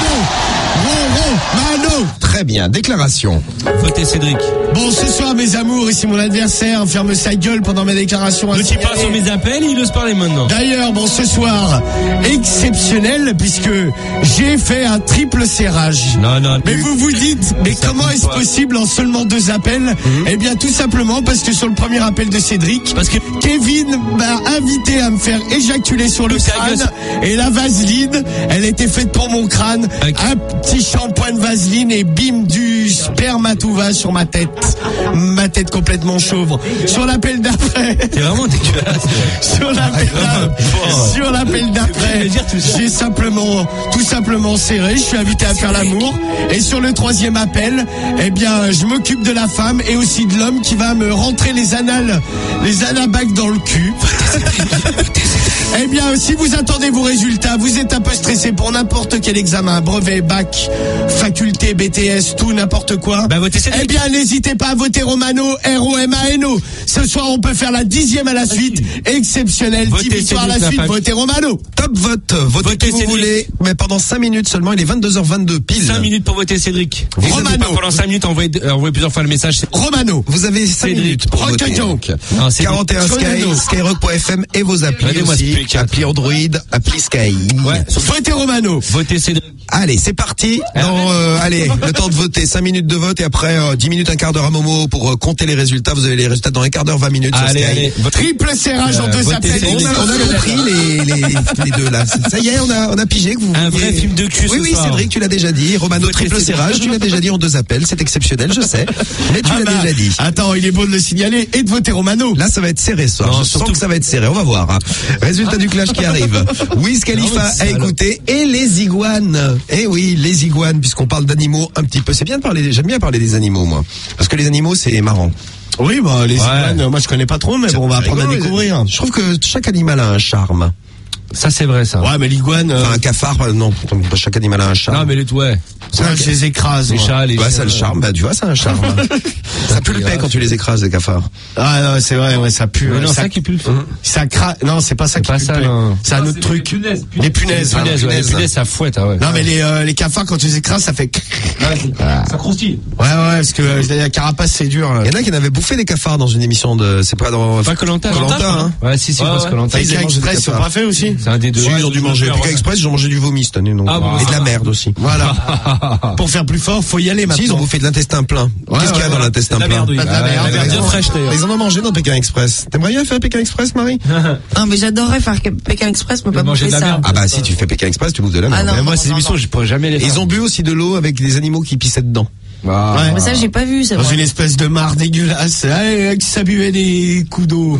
Très bien, déclaration. Votez Cédric. Bon, ce soir, mes amours, ici mon adversaire ferme sa gueule pendant mes déclarations. Ne t'y pas sur mes appels, il ose parler maintenant. D'ailleurs, bon, ce soir, exceptionnel, puisque j'ai fait un triple serrage. Non. Mais vous vous dites, mais comment est-ce possible en seulement 2 appels? Eh bien, tout simplement parce que sur le premier appel de Cédric, parce que Kevin m'a invité à me faire éjaculer sur le crâne. Et la vaseline, elle était faite pour mon crâne. Un petit shampoing de vaseline et bim, du du sperme à tout va sur ma tête complètement chauve. Sur l'appel d'après. T'es vraiment dégueulasse. Sur l'appel d'après, j'ai tout simplement serré. Je suis invité à faire l'amour. Et sur le troisième appel, eh bien, je m'occupe de la femme et aussi de l'homme qui va me rentrer les anabacs dans le cul. Eh bien, si vous attendez vos résultats, vous êtes un peu stressé pour n'importe quel examen, brevet, bac, faculté, BTS, tout, n'importe quoi. Bah, votez Cédric. Eh bien, n'hésitez pas à voter Romano, R-O-M-A-N-O. Ce soir, on peut faire la 10e à la suite. Exceptionnel. 10 victoires à la suite. Votez Romano. Top vote. Votez qui vous voulez. Mais pendant 5 minutes seulement, il est 22h22 pile. 5 minutes pour voter Cédric. Romano. Pendant 5 minutes, envoyez plusieurs fois le message. Romano. Vous avez 5 minutes pour voter. Donc. 41 Sky, Skyrock.fm et vos applis aussi. Appli Android, appli Sky. Ouais. Votez Romano. Votez Cédric. Allez, c'est parti. Allez, le temps de voter. 5 minutes de vote et après 10 minutes, un quart d'heure à Momo pour compter les résultats. Vous avez les résultats dans un quart d'heure, 20 minutes sur Sky. Allez. Triple serrage en 2 appels. On a compris les deux là. Ça y est, on a pigé que vous. Un vrai film de cul. Oui, Cédric, tu l'as déjà dit. Romano, triple serrage, tu l'as déjà dit en 2 appels. C'est exceptionnel, je sais. Mais tu l'as déjà dit. Attends, il est beau de le signaler et de voter Romano. Là, ça va être serré ce soir. Je sens que ça va être serré. On va voir. Résultat du clash qui arrive. Wiz Khalifa à écouter et les iguanes. Eh oui, les iguanes, puisqu'on parle d'animaux un petit peu. C'est bien de parler. J'aime bien parler des animaux, moi, parce que les animaux, c'est marrant. Oui, bah les iguanes, moi je connais pas trop, mais bon, on va apprendre à découvrir. Je trouve que chaque animal a un charme. Ça, c'est vrai, ça. Ouais, mais l'iguane. Enfin, un cafard, non. Chaque animal a un charme. Non, mais ouais. Ça, je les écrase. Les chats, les ouais, chiens. ça a le charme. Bah, tu vois, ça a un charme. Ça pue le paix quand tu les écrases, les cafards. Ah, non, c'est vrai, ouais, ça pue. Non, ça qui pue le feu. Ça craque. Non, c'est pas ça qui pue le paix. C'est un autre truc. Les punaises. Les punaises, ça fouette, ouais. Non, mais les cafards, quand tu les écrases, ça fait. Ça croustille. Ouais, parce que la carapace, c'est dur. Il y en a qui en avaient bouffé des cafards dans une émission de. C'est pas dans. Pas Koh-Lanta. Hein. Ouais, si, Koh-Lanta. Pékin Express, ils sont pas fait aussi. C'est un des deux. Ils ont dû manger. Pékin Express, ils ont mangé du vomi cette année, donc. Et de la merde aussi. Voilà. Pour faire plus fort, faut y aller maintenant. Si, ils ont bouffé de l'intestin plein. Qu'est-ce qu'il y a dans l'intestin plein? Pas de la merde. Bien fraîche, d'ailleurs. Ils en ont mangé dans Pékin Express. T'aimerais bien faire Pékin Express, Marie? Non, mais j'adorerais faire Pékin Express, mais pas manger bouffer de la ça. merde. Ah bah si tu fais Pékin Express, tu bouffes de la merde. Ah non. Mais moi, ces émissions, je pourrais jamais les faire. Ils ont bu aussi de l'eau avec des animaux qui pissaient dedans. Mais ça, j'ai pas vu, c'est Dans vrai. une espèce de mare dégueulasse. Ça buvait des coups d'eau.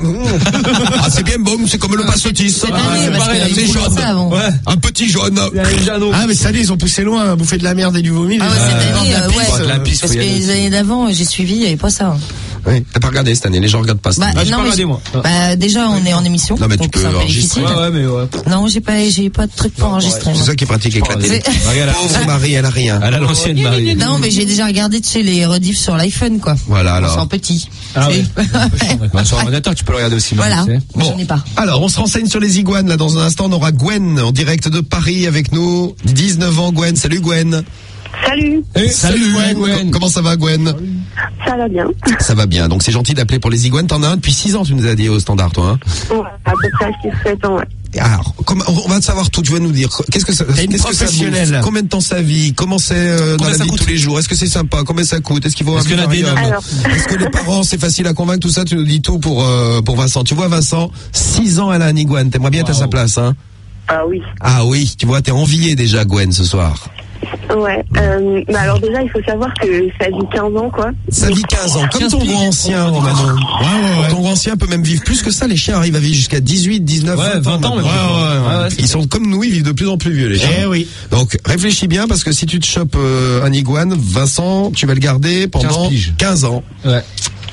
Ah, c'est bien bon, c'est comme le passotis. Cette année, parce pareil, qu'il y c'est a eu jaune. ça avant. Ouais. Un petit jaune. Ah, mais cette année, ils ont poussé loin, à bouffer de la merde et du vomi. Ah ouais, cette année, de la pisse, parce que les années d'avant, j'ai suivi, il n'y avait pas ça. Oui, t'as pas regardé cette année, les gens regardent pas cette année. j'ai pas regardé, moi. Bah, déjà, on est en émission. Non, mais tu donc peux c'est un peu enregistrer. difficile. Ouais, mais ouais. Non, j'ai pas de truc pour enregistrer. C'est moi. ça qui est pratique avec la télé. Pauvre Marie, elle a rien. À l'ancienne Marie. Non, mais j'ai déjà regardé, tu sais, les rediffs sur l'iPhone, quoi. Voilà, C'est alors. en petit. Ah Tu oui. sais. Bah, sur l'ordinateur, tu peux le regarder aussi. Voilà. Marie, J'en ai pas. Alors, on se renseigne sur les iguanes, là, dans un instant. On aura Gwen, en direct de Paris, avec nous. 19 ans, Gwen. Salut, Gwen. Salut, Salut, Gwen. Comment ça va, Gwen? ça va bien. Ça va bien. Donc, c'est gentil d'appeler pour les iguanes. T'en as un depuis 6 ans, tu nous as dit, au standard, toi, hein? Ouais, à peu près 6-7 ans, ouais. Alors, on va savoir tout, tu vas nous dire. Qu'est-ce que ça, T'es une qu'est-ce que ça professionnelle. bouffe? Combien de temps ça vit? Comment c'est dans la ça vie de coûte tous les jours? Est-ce que c'est sympa? Combien ça coûte? Est-ce qu'il faut un Est-ce qu'il y en a des vivarium? Alors. Est-ce que les parents, c'est facile à convaincre? Tout ça, tu nous dis tout pour Vincent. Tu vois, Vincent, 6 ans, elle a un iguane. T'aimerais bien être à sa place, hein? Ah oui. Ah oui, tu vois, t'es envié déjà, Gwen, ce soir. Ouais. Mais alors déjà, il faut savoir que ça vit 15 ans, quoi. Ça vit 15 ans. Comme ton grand ancien, Romano. Ton grand ancien peut même vivre plus que ça. Les chiens arrivent à vivre jusqu'à 18, 19, Ouais, 20 ans. même. Ouais. Ils sont comme nous, ils vivent de plus en plus vieux, les chiens. Eh oui. Donc, réfléchis bien, parce que si tu te chopes un iguane, Vincent, tu vas le garder pendant 15 ans. Ouais.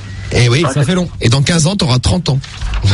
Et oui. Ça fait long. Et dans 15 ans, t'auras 30 ans.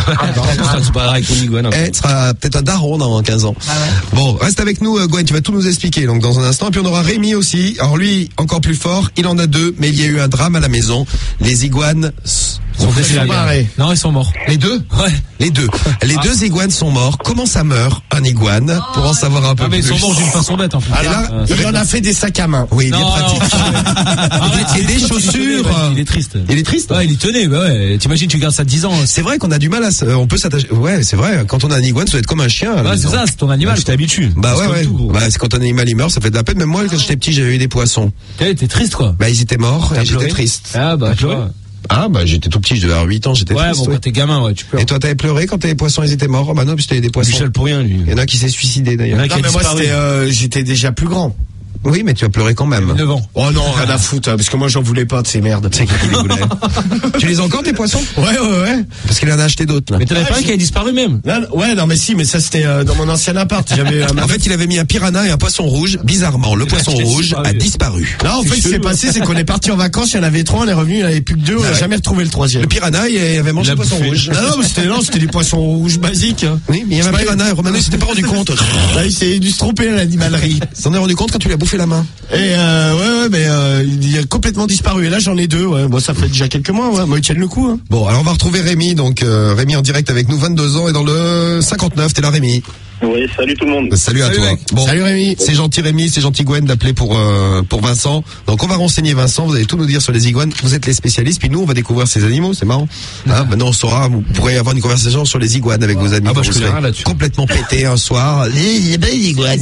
C'est pas avec ton iguane. Eh, tu seras peut-être un daron dans 15 ans. Bon, reste avec nous, Gwen, tu vas tout nous expliquer, donc, dans un instant. Et puis, on aura Rémi aussi. Alors, lui, encore plus fort. Il en a 2, mais il y a eu un drame à la maison. Les iguanes sont séparés. Non, ils sont morts. Les deux? Ouais. Les deux. Les 2 iguanes sont morts. Comment ça meurt, un iguane? Pour en savoir un peu Ah, mais plus. ils sont morts d'une façon bête, en fait. Et là, Il en a fait des sacs à main. oui, il est Non, pratique. Arrête, Et des chaussures. Il est triste. Il est triste? Ouais, il y tenait, bah ouais. T'imagines, tu gardes ça 10 ans. C'est vrai qu'on a du mal on peut s'attacher. Ouais, c'est vrai. Quand on a un iguane, ça doit être comme un chien. à la Ouais, c'est maison. ça, c'est ton animal, tu t'habitues. Bah ouais, C'est ouais. comme tout, gros. Bah, c'est quand un animal il meurt, ça fait de la peine. Même moi, quand j'étais petit, j'avais eu des poissons. T'es triste, quoi. Bah, ils étaient morts et j'étais pleuré triste. Ah, bah, tu vois. Ah, bah, j'étais tout petit, je devais avoir 8 ans, j'étais Ouais, triste. bon, ouais. quand t'es gamin, ouais, tu pleures. Et toi, t'avais pleuré quand tes poissons, ils étaient morts? Oh, bah non, puisque t'avais des poissons. Michel pour rien, lui. Il y en a qui s'est suicidé, d'ailleurs. Il y en a qui Non, mais moi, disparu. j'étais déjà plus grand. Oui, mais tu as pleuré quand même. 9 ans. Oh non, rien à foutre, parce que moi j'en voulais pas de ces merdes. C'est qui les voulait. Tu les as encore tes poissons? Ouais. Parce qu'il en a acheté d'autres là. Mais t'en avais pas un qui a disparu même. Non, mais si, mais ça c'était dans mon ancien appart. En fait, il avait mis un piranha et un poisson rouge. Bizarrement, le poisson rouge a disparu. Non, en fait, ce qui s'est passé, c'est qu'on est parti en vacances, il y en avait 3, on est revenu, il n'y en avait plus que 2, on n'a jamais retrouvé le 3e. Le piranha, il avait mangé le poisson rouge. Non, mais c'était des poissons rouges basiques. Oui, mais il y avait un piranha et Romano, il s'était pas rendu compte. Là, il s'est dû se tromper à l'animalerie. Il s'en est rendu compte quand tu lui as bouffé la main. Et mais il a complètement disparu. Et là, j'en ai 2, ouais. Bon, ça fait déjà quelques mois, ouais. Moi, ils tiennent le coup, hein. Bon, alors on va retrouver Rémi, donc Rémi en direct avec nous, 22 ans et dans le 59. T'es là, Rémi? Oui, salut tout le monde. Salut à toi. Mec. Bon, Salut Rémi. C'est gentil Rémi, c'est gentil Gwen d'appeler pour Vincent. Donc on va renseigner Vincent, vous allez tout nous dire sur les iguanes. Vous êtes les spécialistes, puis nous on va découvrir ces animaux, c'est marrant. Hein, maintenant on saura, vous pourrez avoir une conversation sur les iguanes avec vos amis. Ah bah, quand je vous connais serez rien là-dessus. complètement pété un soir. Il y a pas une iguane.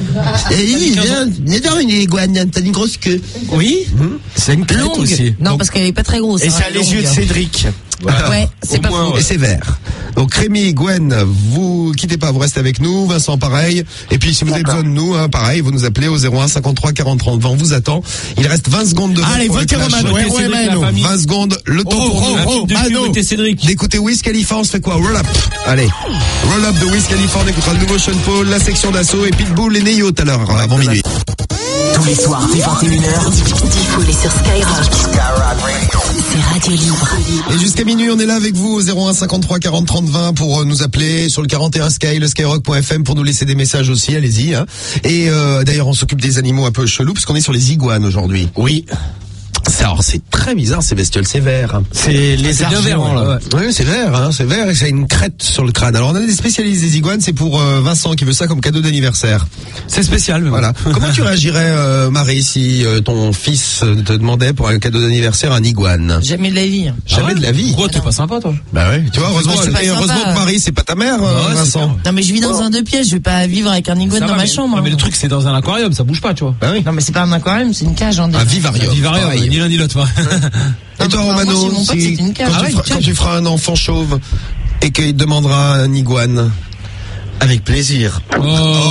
Viens une iguane, t'as une grosse queue. Oui. C'est une crête Longue. aussi. Non, parce qu'elle est pas très grosse. Et hein, ça a les longue. yeux de Cédric. Ouais, c'est pas faux. Et c'est vert. Donc Rémi, Gwen, vous quittez pas, vous restez avec nous. Vincent, pareil. Et puis si vous avez besoin de nous, hein, pareil, vous nous appelez au 01 53 40 30 20. On vous attend. Il reste 20 secondes de vote. Allez, pour le votez clash. Romano. Votez Cédric, la famille. 20 secondes, le temps pour nous. Mano. Votez Cédric. D'écouter Wiz Khalifa, on se fait quoi? Roll Up. Allez. Roll Up de Wiz Khalifa, on écoutera le nouveau Sean Paul, la section d'assaut et Pitbull et Neyo tout à l'heure, avant minuit. Tous les soirs dès 21h. Diffoul est sur Skyrock. C'est Radio Libre. Et jusqu'à minuit, on est là avec vous au 01 53 40 30 20 pour nous appeler sur le 41 Sky, le skyrock.fm pour nous laisser des messages aussi, allez-y. Hein. Et d'ailleurs, on s'occupe des animaux un peu chelous parce qu'on est sur les iguanes aujourd'hui. Oui. Alors, c'est très bizarre ces bestioles, c'est vert. C'est les bien vert, argents, là. Oui, c'est vert, hein, c'est vert et ça a une crête sur le crâne. Alors, on a des spécialistes des iguanes, c'est pour Vincent qui veut ça comme cadeau d'anniversaire. C'est spécial, mais Voilà. Comment tu réagirais, Marie, si ton fils te demandait pour un cadeau d'anniversaire un iguane? Jamais de la vie. Jamais de la vie. Pourquoi t'es pas sympa, toi? Bah ouais. Tu vois, heureusement, c'est pas heureusement sympa. que Marie, c'est pas ta mère, Ouais, Vincent. Non, mais je vis dans un 2 pièces, je vais pas vivre avec un iguane Ça dans va, ma mais- chambre. non, mais hein. le truc, c'est dans un aquarium, ça bouge pas, tu vois. Bah oui. Non, mais c'est pas un aquarium, c'est une cage. Hein, Un vivarium. Vivarium, Pareil. ni l'un ni l'autre, Et toi, moi, Romano, chez mon pote, c'est une cage. quand, Ah ouais, quand tu feras un enfant chauve et qu'il te demandera un iguane, Avec plaisir. Oh,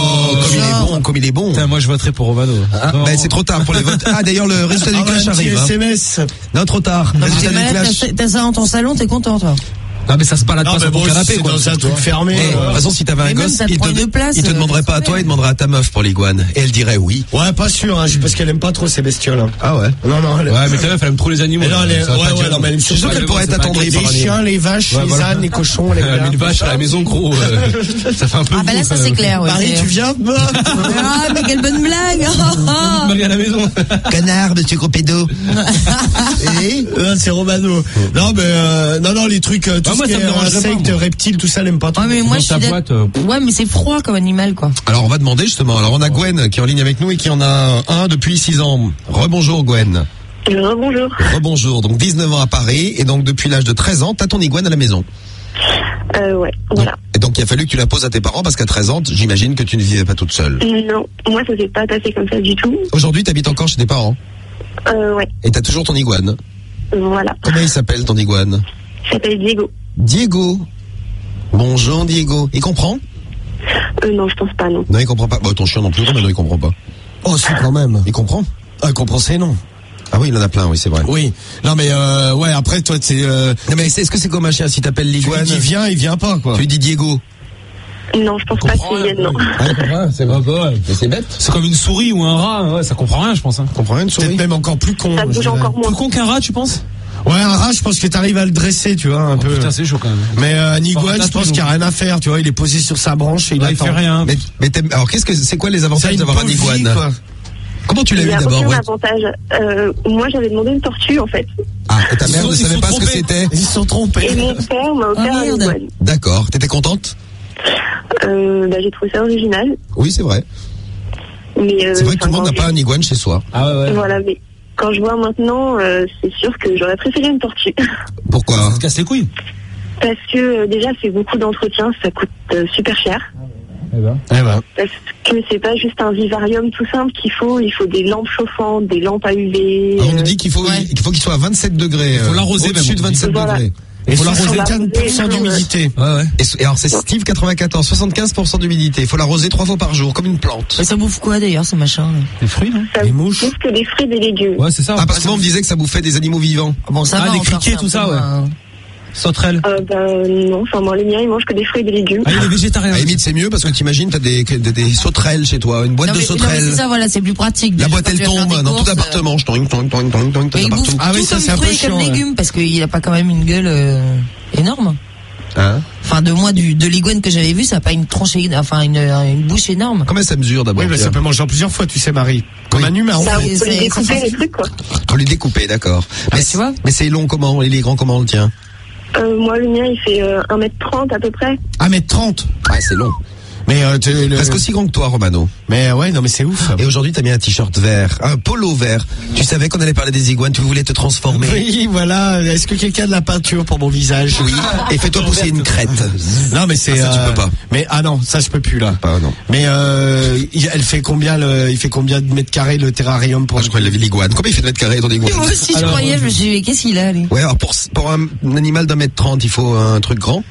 comme il est bon. Putain, moi, je voterai pour Romano. Non. Ben, c'est trop tard pour les votes. Ah, d'ailleurs, le résultat du clash arrive. Hein. SMS. Non, trop tard. Non, mais Résultat t'es du malade, clash. t'as ça dans ton salon, t'es content, toi. Non, mais ça se balade Non, pas mais sur ton bon, canapé, c'est quoi. dans un truc fermé. Eh, de toute façon, si t'avais un Mais même, gosse, ça te prend 2 places, il te demanderait pas à laisse toi, il demanderait à ta meuf pour l'iguane. Et elle dirait oui. Ouais, pas sûr, hein, parce qu'elle aime pas trop ces bestioles. Hein. Ah ouais. Non, elle... Ouais, mais ta meuf, elle aime trop les animaux. Mais non, Ça va pas ouais, durer. non, mais elle aime Je suis sûr qu'elle pourrait être attendrie par les un chiens, les vaches, Ouais, les voilà. ânes, les cochons, les Mais une vache à la maison, gros, ça fait un peu. Ah, bah là, ça c'est clair, ouais. Marie, c'est- tu viens? Ah, mais quelle bonne blague! Marie à la maison. Canard, monsieur gros pédo. Et Non, c'est Romano. Non, mais non, les trucs, tout Bah, ce moi, qui ça me est dérangerait pas, insectes, moi. reptiles, tout ça, elle aime pas trop. Ouais, mais moi, Dans je ta suis boîte, Ouais, mais c'est froid comme animal, quoi. alors, on va demander justement. Alors, on a Gwen qui est en ligne avec nous et qui en a un depuis 6 ans. Rebonjour, Gwen. Bonjour. Rebonjour. Donc, 19 ans à Paris. Et donc, depuis l'âge de 13 ans, t'as ton iguane à la maison. Ouais, voilà. Et donc, il a fallu que tu la poses à tes parents parce qu'à 13 ans, j'imagine que tu ne vivais pas toute seule. Non, moi ça s'est pas passé comme ça du tout. Aujourd'hui, t'habites encore chez tes parents. Ouais, Et t'as toujours ton iguane. voilà. Comment il s'appelle, ton iguane? Il s'appelle Diego. Diego. Bonjour, Diego. Il comprend? Non, je pense pas, non. Non, il comprend pas. Bah, ton chien non plus, non, il comprend pas. Oh, si, quand même. Il comprend? Ah, il comprend ses noms. Ah oui, il en a plein, oui, c'est vrai. Oui. Non, mais ouais, après, toi, c'est... Non, mais est-ce que c'est comme un chien? Si t'appelles tu lui l'iguane, dis viens, il vient pas, quoi. tu lui dis Diego. Non, je pense pas qu'il y ait, non. C'est Mais c'est bête. C'est comme une souris ou un rat, ouais, ça comprend rien, je pense. Hein. Comprends rien, une souris? Peut-être même encore plus con. Ça je bouge dirais. encore moins. Plus con qu'un rat, tu penses? Ouais, un rat, je pense que t'arrives à le dresser, tu vois, un peu. Putain, c'est chaud quand même. Mais un iguane, Enfin, je pense qu'il n'y a rien à faire, tu vois, il est posé sur sa branche et il Il attend. fait rien. Mais alors, c'est quoi les Ça a avantages une d'avoir un pauvre iguane? vie, quoi. Comment tu l'as Il eu n'y a d'abord? aucun Ouais. avantage. Moi, j'avais demandé une tortue, en fait. Ah, et ta mère ne Ils savait sont pas ce que trompés. c'était? Ils se sont trompés. Et mon père m'a offert un merde. iguane. D'accord. T'étais contente? J'ai trouvé ça original. Oui, c'est vrai. Mais, C'est vrai que tout le monde n'a quand pas un iguane chez soi. Ah ouais, ouais. Voilà, mais quand je vois maintenant, c'est sûr que j'aurais préféré une tortue. Pourquoi? Ça te casse les couilles. Parce que déjà, c'est beaucoup d'entretien, ça coûte super cher. Eh ben. Parce que c'est pas juste un vivarium tout simple qu'il faut. Il faut des lampes chauffantes, des lampes à UV. Ah, on nous dit qu'il faut qu'il soit à 27 degrés. Il faut l'arroser au-dessus même, de on dit. 27 Voilà. degrés. Et faut la roser. 75% d'humidité. Ouais. Et alors c'est Steve 94, 75% d'humidité. Il faut l'arroser 3 fois par jour, comme une plante. Mais ça bouffe quoi d'ailleurs, ce machin là? Des fruits, non? Ça Les mouches. bouffe que des fruits et des légumes. Ouais, c'est ça. Ah, parce que moi on me disait que ça bouffait des animaux vivants. Bon, ça va. les encore, criquets, c'est tout un ça, peu ouais. moins- Sauterelles. Non, enfin, moi, le mien, il mange que des fruits et des légumes. Ah, il est végétarien. À la limite c'est mieux parce que t'imagines t'as des sauterelles chez toi, une boîte Non, de mais sauterelles. c'est ça, voilà, c'est plus pratique. La Déjà, boîte quand elle tu vas faire tombe des dans tout courses, l'appartement. T'en Mais il partout. bouffe Ah oui, tout ça, comme c'est un peu fruits et comme chiant, ouais. légumes parce qu'il a pas quand même une gueule énorme. Hein? Enfin, de l'iguane que j'avais vu, ça a pas une tronche, enfin une bouche énorme. Combien ça mesure d'abord? Oui, mais ça peut manger en plusieurs fois, tu sais, Marie. Comme Oui. un humain, en Ça, fait. on peut les découper, les trucs, quoi. Faut les découper, d'accord. Mais tu vois. Mais c'est long comment? Il est grand comment le tien? Moi, le mien, il fait 1m30 à peu près. 1m30. Ouais, c'est long. Mais Presque aussi grand que toi, Romano. Mais ouais, non, mais c'est ouf. Et aujourd'hui, t'as mis un t-shirt vert, un polo vert. Tu savais qu'on allait parler des iguanes, tu voulais te transformer. Oui, voilà. Est-ce que quelqu'un a de la peinture pour mon visage? Oui. Et fais-toi pousser une crête. Non, mais c'est. Ah, ça, tu peux pas. Mais non, ça je peux plus là. Pas, non. Mais elle fait combien il fait combien de mètres carrés le terrarium pour? Moi, je crois l'iguane. Combien il fait de mètres carrés ton iguane? Moi aussi, je croyais, je me suis dit, mais qu'est-ce qu'il a, lui? Ouais, alors pour un animal d'1m30, il faut un truc grand.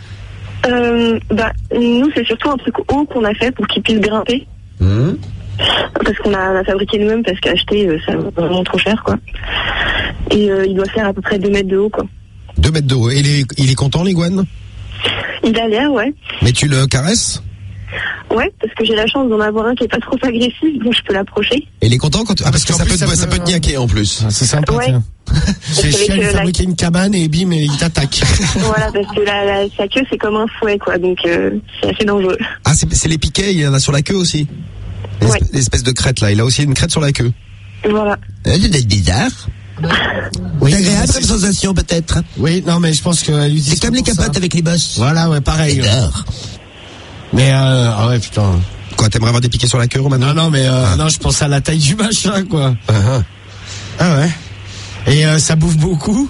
Nous, c'est surtout un truc haut qu'on a fait pour qu'il puisse grimper. Parce qu'on a fabriqué nous-mêmes, parce qu'acheter, ça va vraiment trop cher, quoi. Et il doit faire à peu près 2 mètres de haut, quoi. 2 mètres de haut. Et il est content, l'iguane? Il a l'air, ouais. Mais tu le caresses? Ouais, parce que j'ai la chance d'en avoir un qui est pas trop agressif, donc je peux l'approcher. Et il est content quand parce que qu'en ça plus, peut te niaquer en plus. C'est sympa, Ouais. tiens. C'est Avec, chiant, il la- fabriquer une cabane et bim, il t'attaque. Voilà, parce que sa queue, c'est comme un fouet, quoi, donc c'est assez dangereux. Ah, c'est les piquets, il y en a sur la queue aussi. Ouais. L'espèce de crête là, il a aussi une crête sur la queue. Voilà. C'est peut-être bizarre. Oui, C'est agréable comme sensation peut-être. Oui, non, mais je pense qu'elle utilise. C'est comme les capotes avec les bosses. Voilà, ouais, pareil. J'adore. Mais ah ouais, putain. Quoi, t'aimerais avoir des piquets sur la queue, Romano? Non, mais non, je pense à la taille du machin, quoi. Ah ouais. Et ça bouffe beaucoup?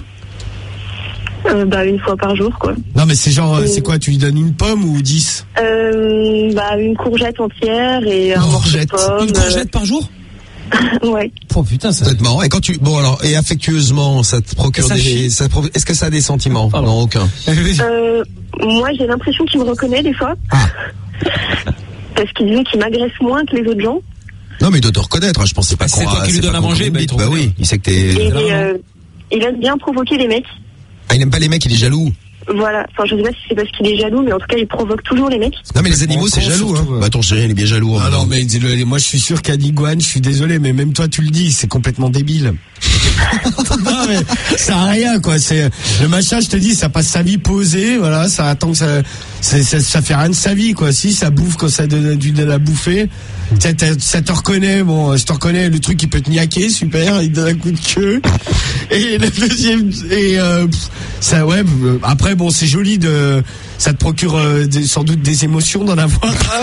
Une fois par jour, quoi. Non, mais c'est genre, c'est quoi? Tu lui donnes une pomme ou 10? Une courgette entière et un morceau de pomme. Une courgette par jour? Ouais. Oh putain, ça. Ça doit être marrant. Et quand et affectueusement, ça te procure est-ce que ça a des sentiments? Non, aucun. Moi, j'ai l'impression qu'il me reconnaît des fois. Parce qu'il dit qu'il m'agresse moins que les autres gens. Non, mais il doit te reconnaître. Je pensais pas C'est toi qui lui donne à manger, il te bah oui, il sait que t'es. Et il aime bien provoquer les mecs. Ah, il aime pas les mecs, il est jaloux. Voilà. Enfin, je sais pas si c'est parce qu'il est jaloux, mais en tout cas, il provoque toujours les mecs. Non, mais les animaux, c'est jaloux, hein. Bah, ton chéri, il est bien jaloux. Ah non, mais moi je suis sûr qu'à l'iguane, je suis désolé, mais même toi tu le dis, c'est complètement débile. Non, mais ça a rien, quoi. C'est le machin, je te dis, ça passe sa vie posée, voilà, ça attend que ça fait rien de sa vie, quoi. Si ça bouffe quand ça donne de la bouffer, ça te reconnaît, bon, je te reconnais, le truc il peut te niaquer, super, il te donne un coup de queue. Et le deuxième, ça, ouais, après bon, c'est joli ça te procure sans doute des émotions d'en avoir un.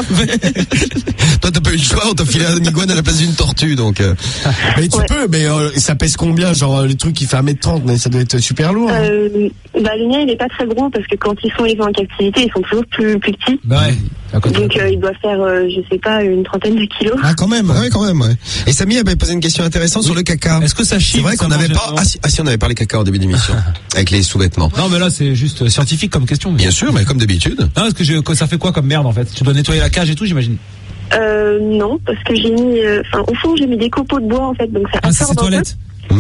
Toi, t'as pas eu le choix, on t'a filé un iguane à la place d'une tortue, donc. Mais tu peux, mais ça pèse combien? Genre le truc il fait 1m30, mais ça doit être super lourd. Le mien, il est pas très gros parce que quand ils sont en captivité, ils sont toujours plus petits. Bah ouais. Donc il doit faire, je sais pas, une trentaine de kilos. Ah quand même. Ah oui, quand même, ouais. Et Samy avait posé une question intéressante sur le caca. Est-ce que ça chie? C'est vrai qu'on n'avait pas. Ah si, on avait parlé caca au début d'émission avec les sous-vêtements. Non, mais là c'est juste scientifique comme question. Bien sûr, mais comme d'habitude. Non, parce que ça fait quoi comme merde en fait? Tu dois nettoyer la cage et tout, j'imagine. Non, parce que j'ai mis, au fond j'ai mis des copeaux de bois en fait, donc ça Ah, c'est absorbe un peu. toilettes.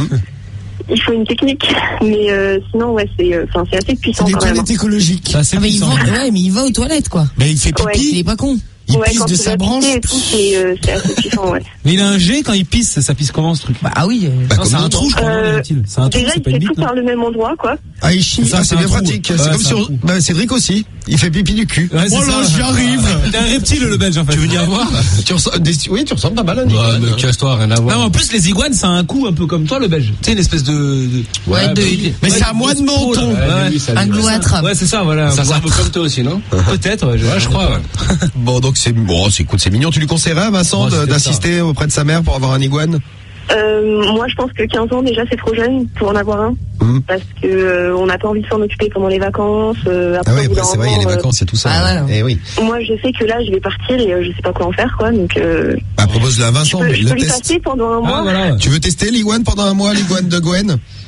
Il faut une technique, mais sinon ouais c'est assez puissant C'est des quand même. toilettes écologiques. C'est assez Ah, mais puissant. mais il va aux toilettes, quoi. Mais il fait pipi, Il est pas con. il Ouais, pisse quand de il sa va branche. pisser et tout, c'est assez puissant, ouais. Mais il a un jet quand il pisse, ça pisse comment ce truc? Bah, ah oui. Bah, Non, c'est comme un nous, trou, je crois, non, dit-il. C'est un trou, Déjà c'est il pas une fait tout bite, non? par le même endroit quoi. Ah, il chie. Ça, Ah, c'est c'est un bien trou. pratique. Ouais, C'est comme c'est un sur. trou. Bah, Cédric aussi. Il fait pipi du cul. Ouais, c'est Oh là, ça. j'y arrive. T'es un reptile le belge en fait. Tu veux dire voir? Oui, tu ressembles pas mal à un Bah, iguane. mais casse-toi, rien à Non, voir. mais en plus les iguanes, ça a un coup un peu comme toi le belge. Tu sais, une espèce de... Ouais, Mais c'est à moi de menton. un glouâtre. Ouais, c'est ça, voilà. Ça sert un peu comme toi aussi, non? Peut-être, ouais, Ouais, je crois, ouais. Bon, donc c'est mignon. Tu lui conseillerais, Vincent, Moi, c'était d'assister auprès de sa mère pour avoir un iguane? Moi je pense que 15 ans déjà c'est trop jeune pour en avoir un. Parce que on n'a pas envie de s'en occuper pendant les vacances. Après, Ah oui, au bout après, d'un c'est vrai, il y a les moment, vacances, il y a tout ça. Ah ouais. Eh oui. moi je sais que là je vais partir et je sais pas quoi en faire quoi, donc Bah, propose-le à je Vincent, peux le lui test. passer pendant un mois. Ah, voilà. Tu veux tester l'iguane pendant un mois, l'iguane de Gwen?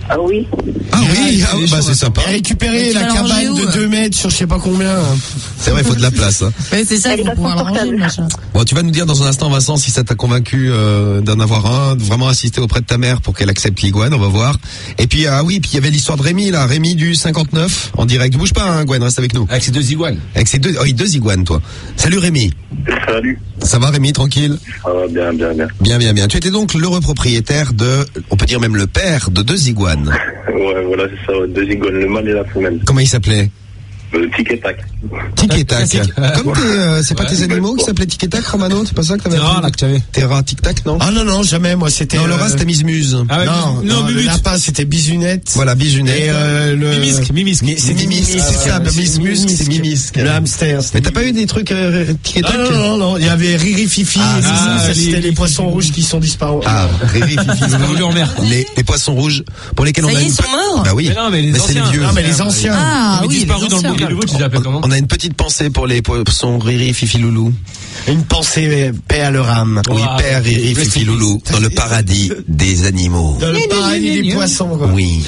Ah oui. Ah oui, bah c'est sympa. Et récupérer la cabane de 2 mètres sur je sais pas combien. C'est vrai, il faut de la place. Hein. Mais c'est ça, il faut pouvoir l'arranger, machin. Bon, tu vas nous dire dans un instant, Vincent, si ça t'a convaincu d'en avoir un, de vraiment assister auprès de ta mère pour qu'elle accepte l'iguane, on va voir. Et puis, puis il y avait l'histoire de Rémi, là, Rémi du 59, en direct. Bouge pas, hein, Gwen, reste avec nous. Avec ses 2 iguanes. Avec ses 2 iguanes, toi. Salut Rémi. Salut. Ça va Rémi, tranquille? Ça va bien. Bien. Tu étais donc l'heureux propriétaire on peut dire même le père de 2 iguanes. Ouais, voilà, c'est ça, 2 iguanes, le mâle et la femelle. Comment il s'appelait? Tic et tac. Tic et tac. Comme c'est pas tes animaux qui s'appelaient tic et tac, Romano? C'est pas ça que t'avais? Terra, là, que t'avais. Terra, tic tac, non? Ah non, jamais, moi c'était. Non, le reste c'était Muse. Ah ouais, non, le lapin c'était Bisunette. Voilà, Bisunette. Et Mimisque. C'est Mimisque, c'est ça, Mimisque, c'est Mimisque. Le hamster. Mais t'as pas eu des trucs tic et tac? Non, il y avait Riri Fifi, ça c'était les poissons rouges qui sont disparus. Ah, Riri Fifi, en mer. Les poissons rouges pour lesquels on a ils sont morts? Bah oui. Mais non, mais c'est les vieux. Non, mais les anciens. Ah oui, disparu dans le anciens. nouveau, tu les appelles comment? On a une petite pensée pour les poissons Riri Fifi Loulou. Une pensée, paix à leur âme. Oui, père Riri Fifi Loulou, dans le paradis des animaux. Dans le paradis des poissons, quoi. Oui.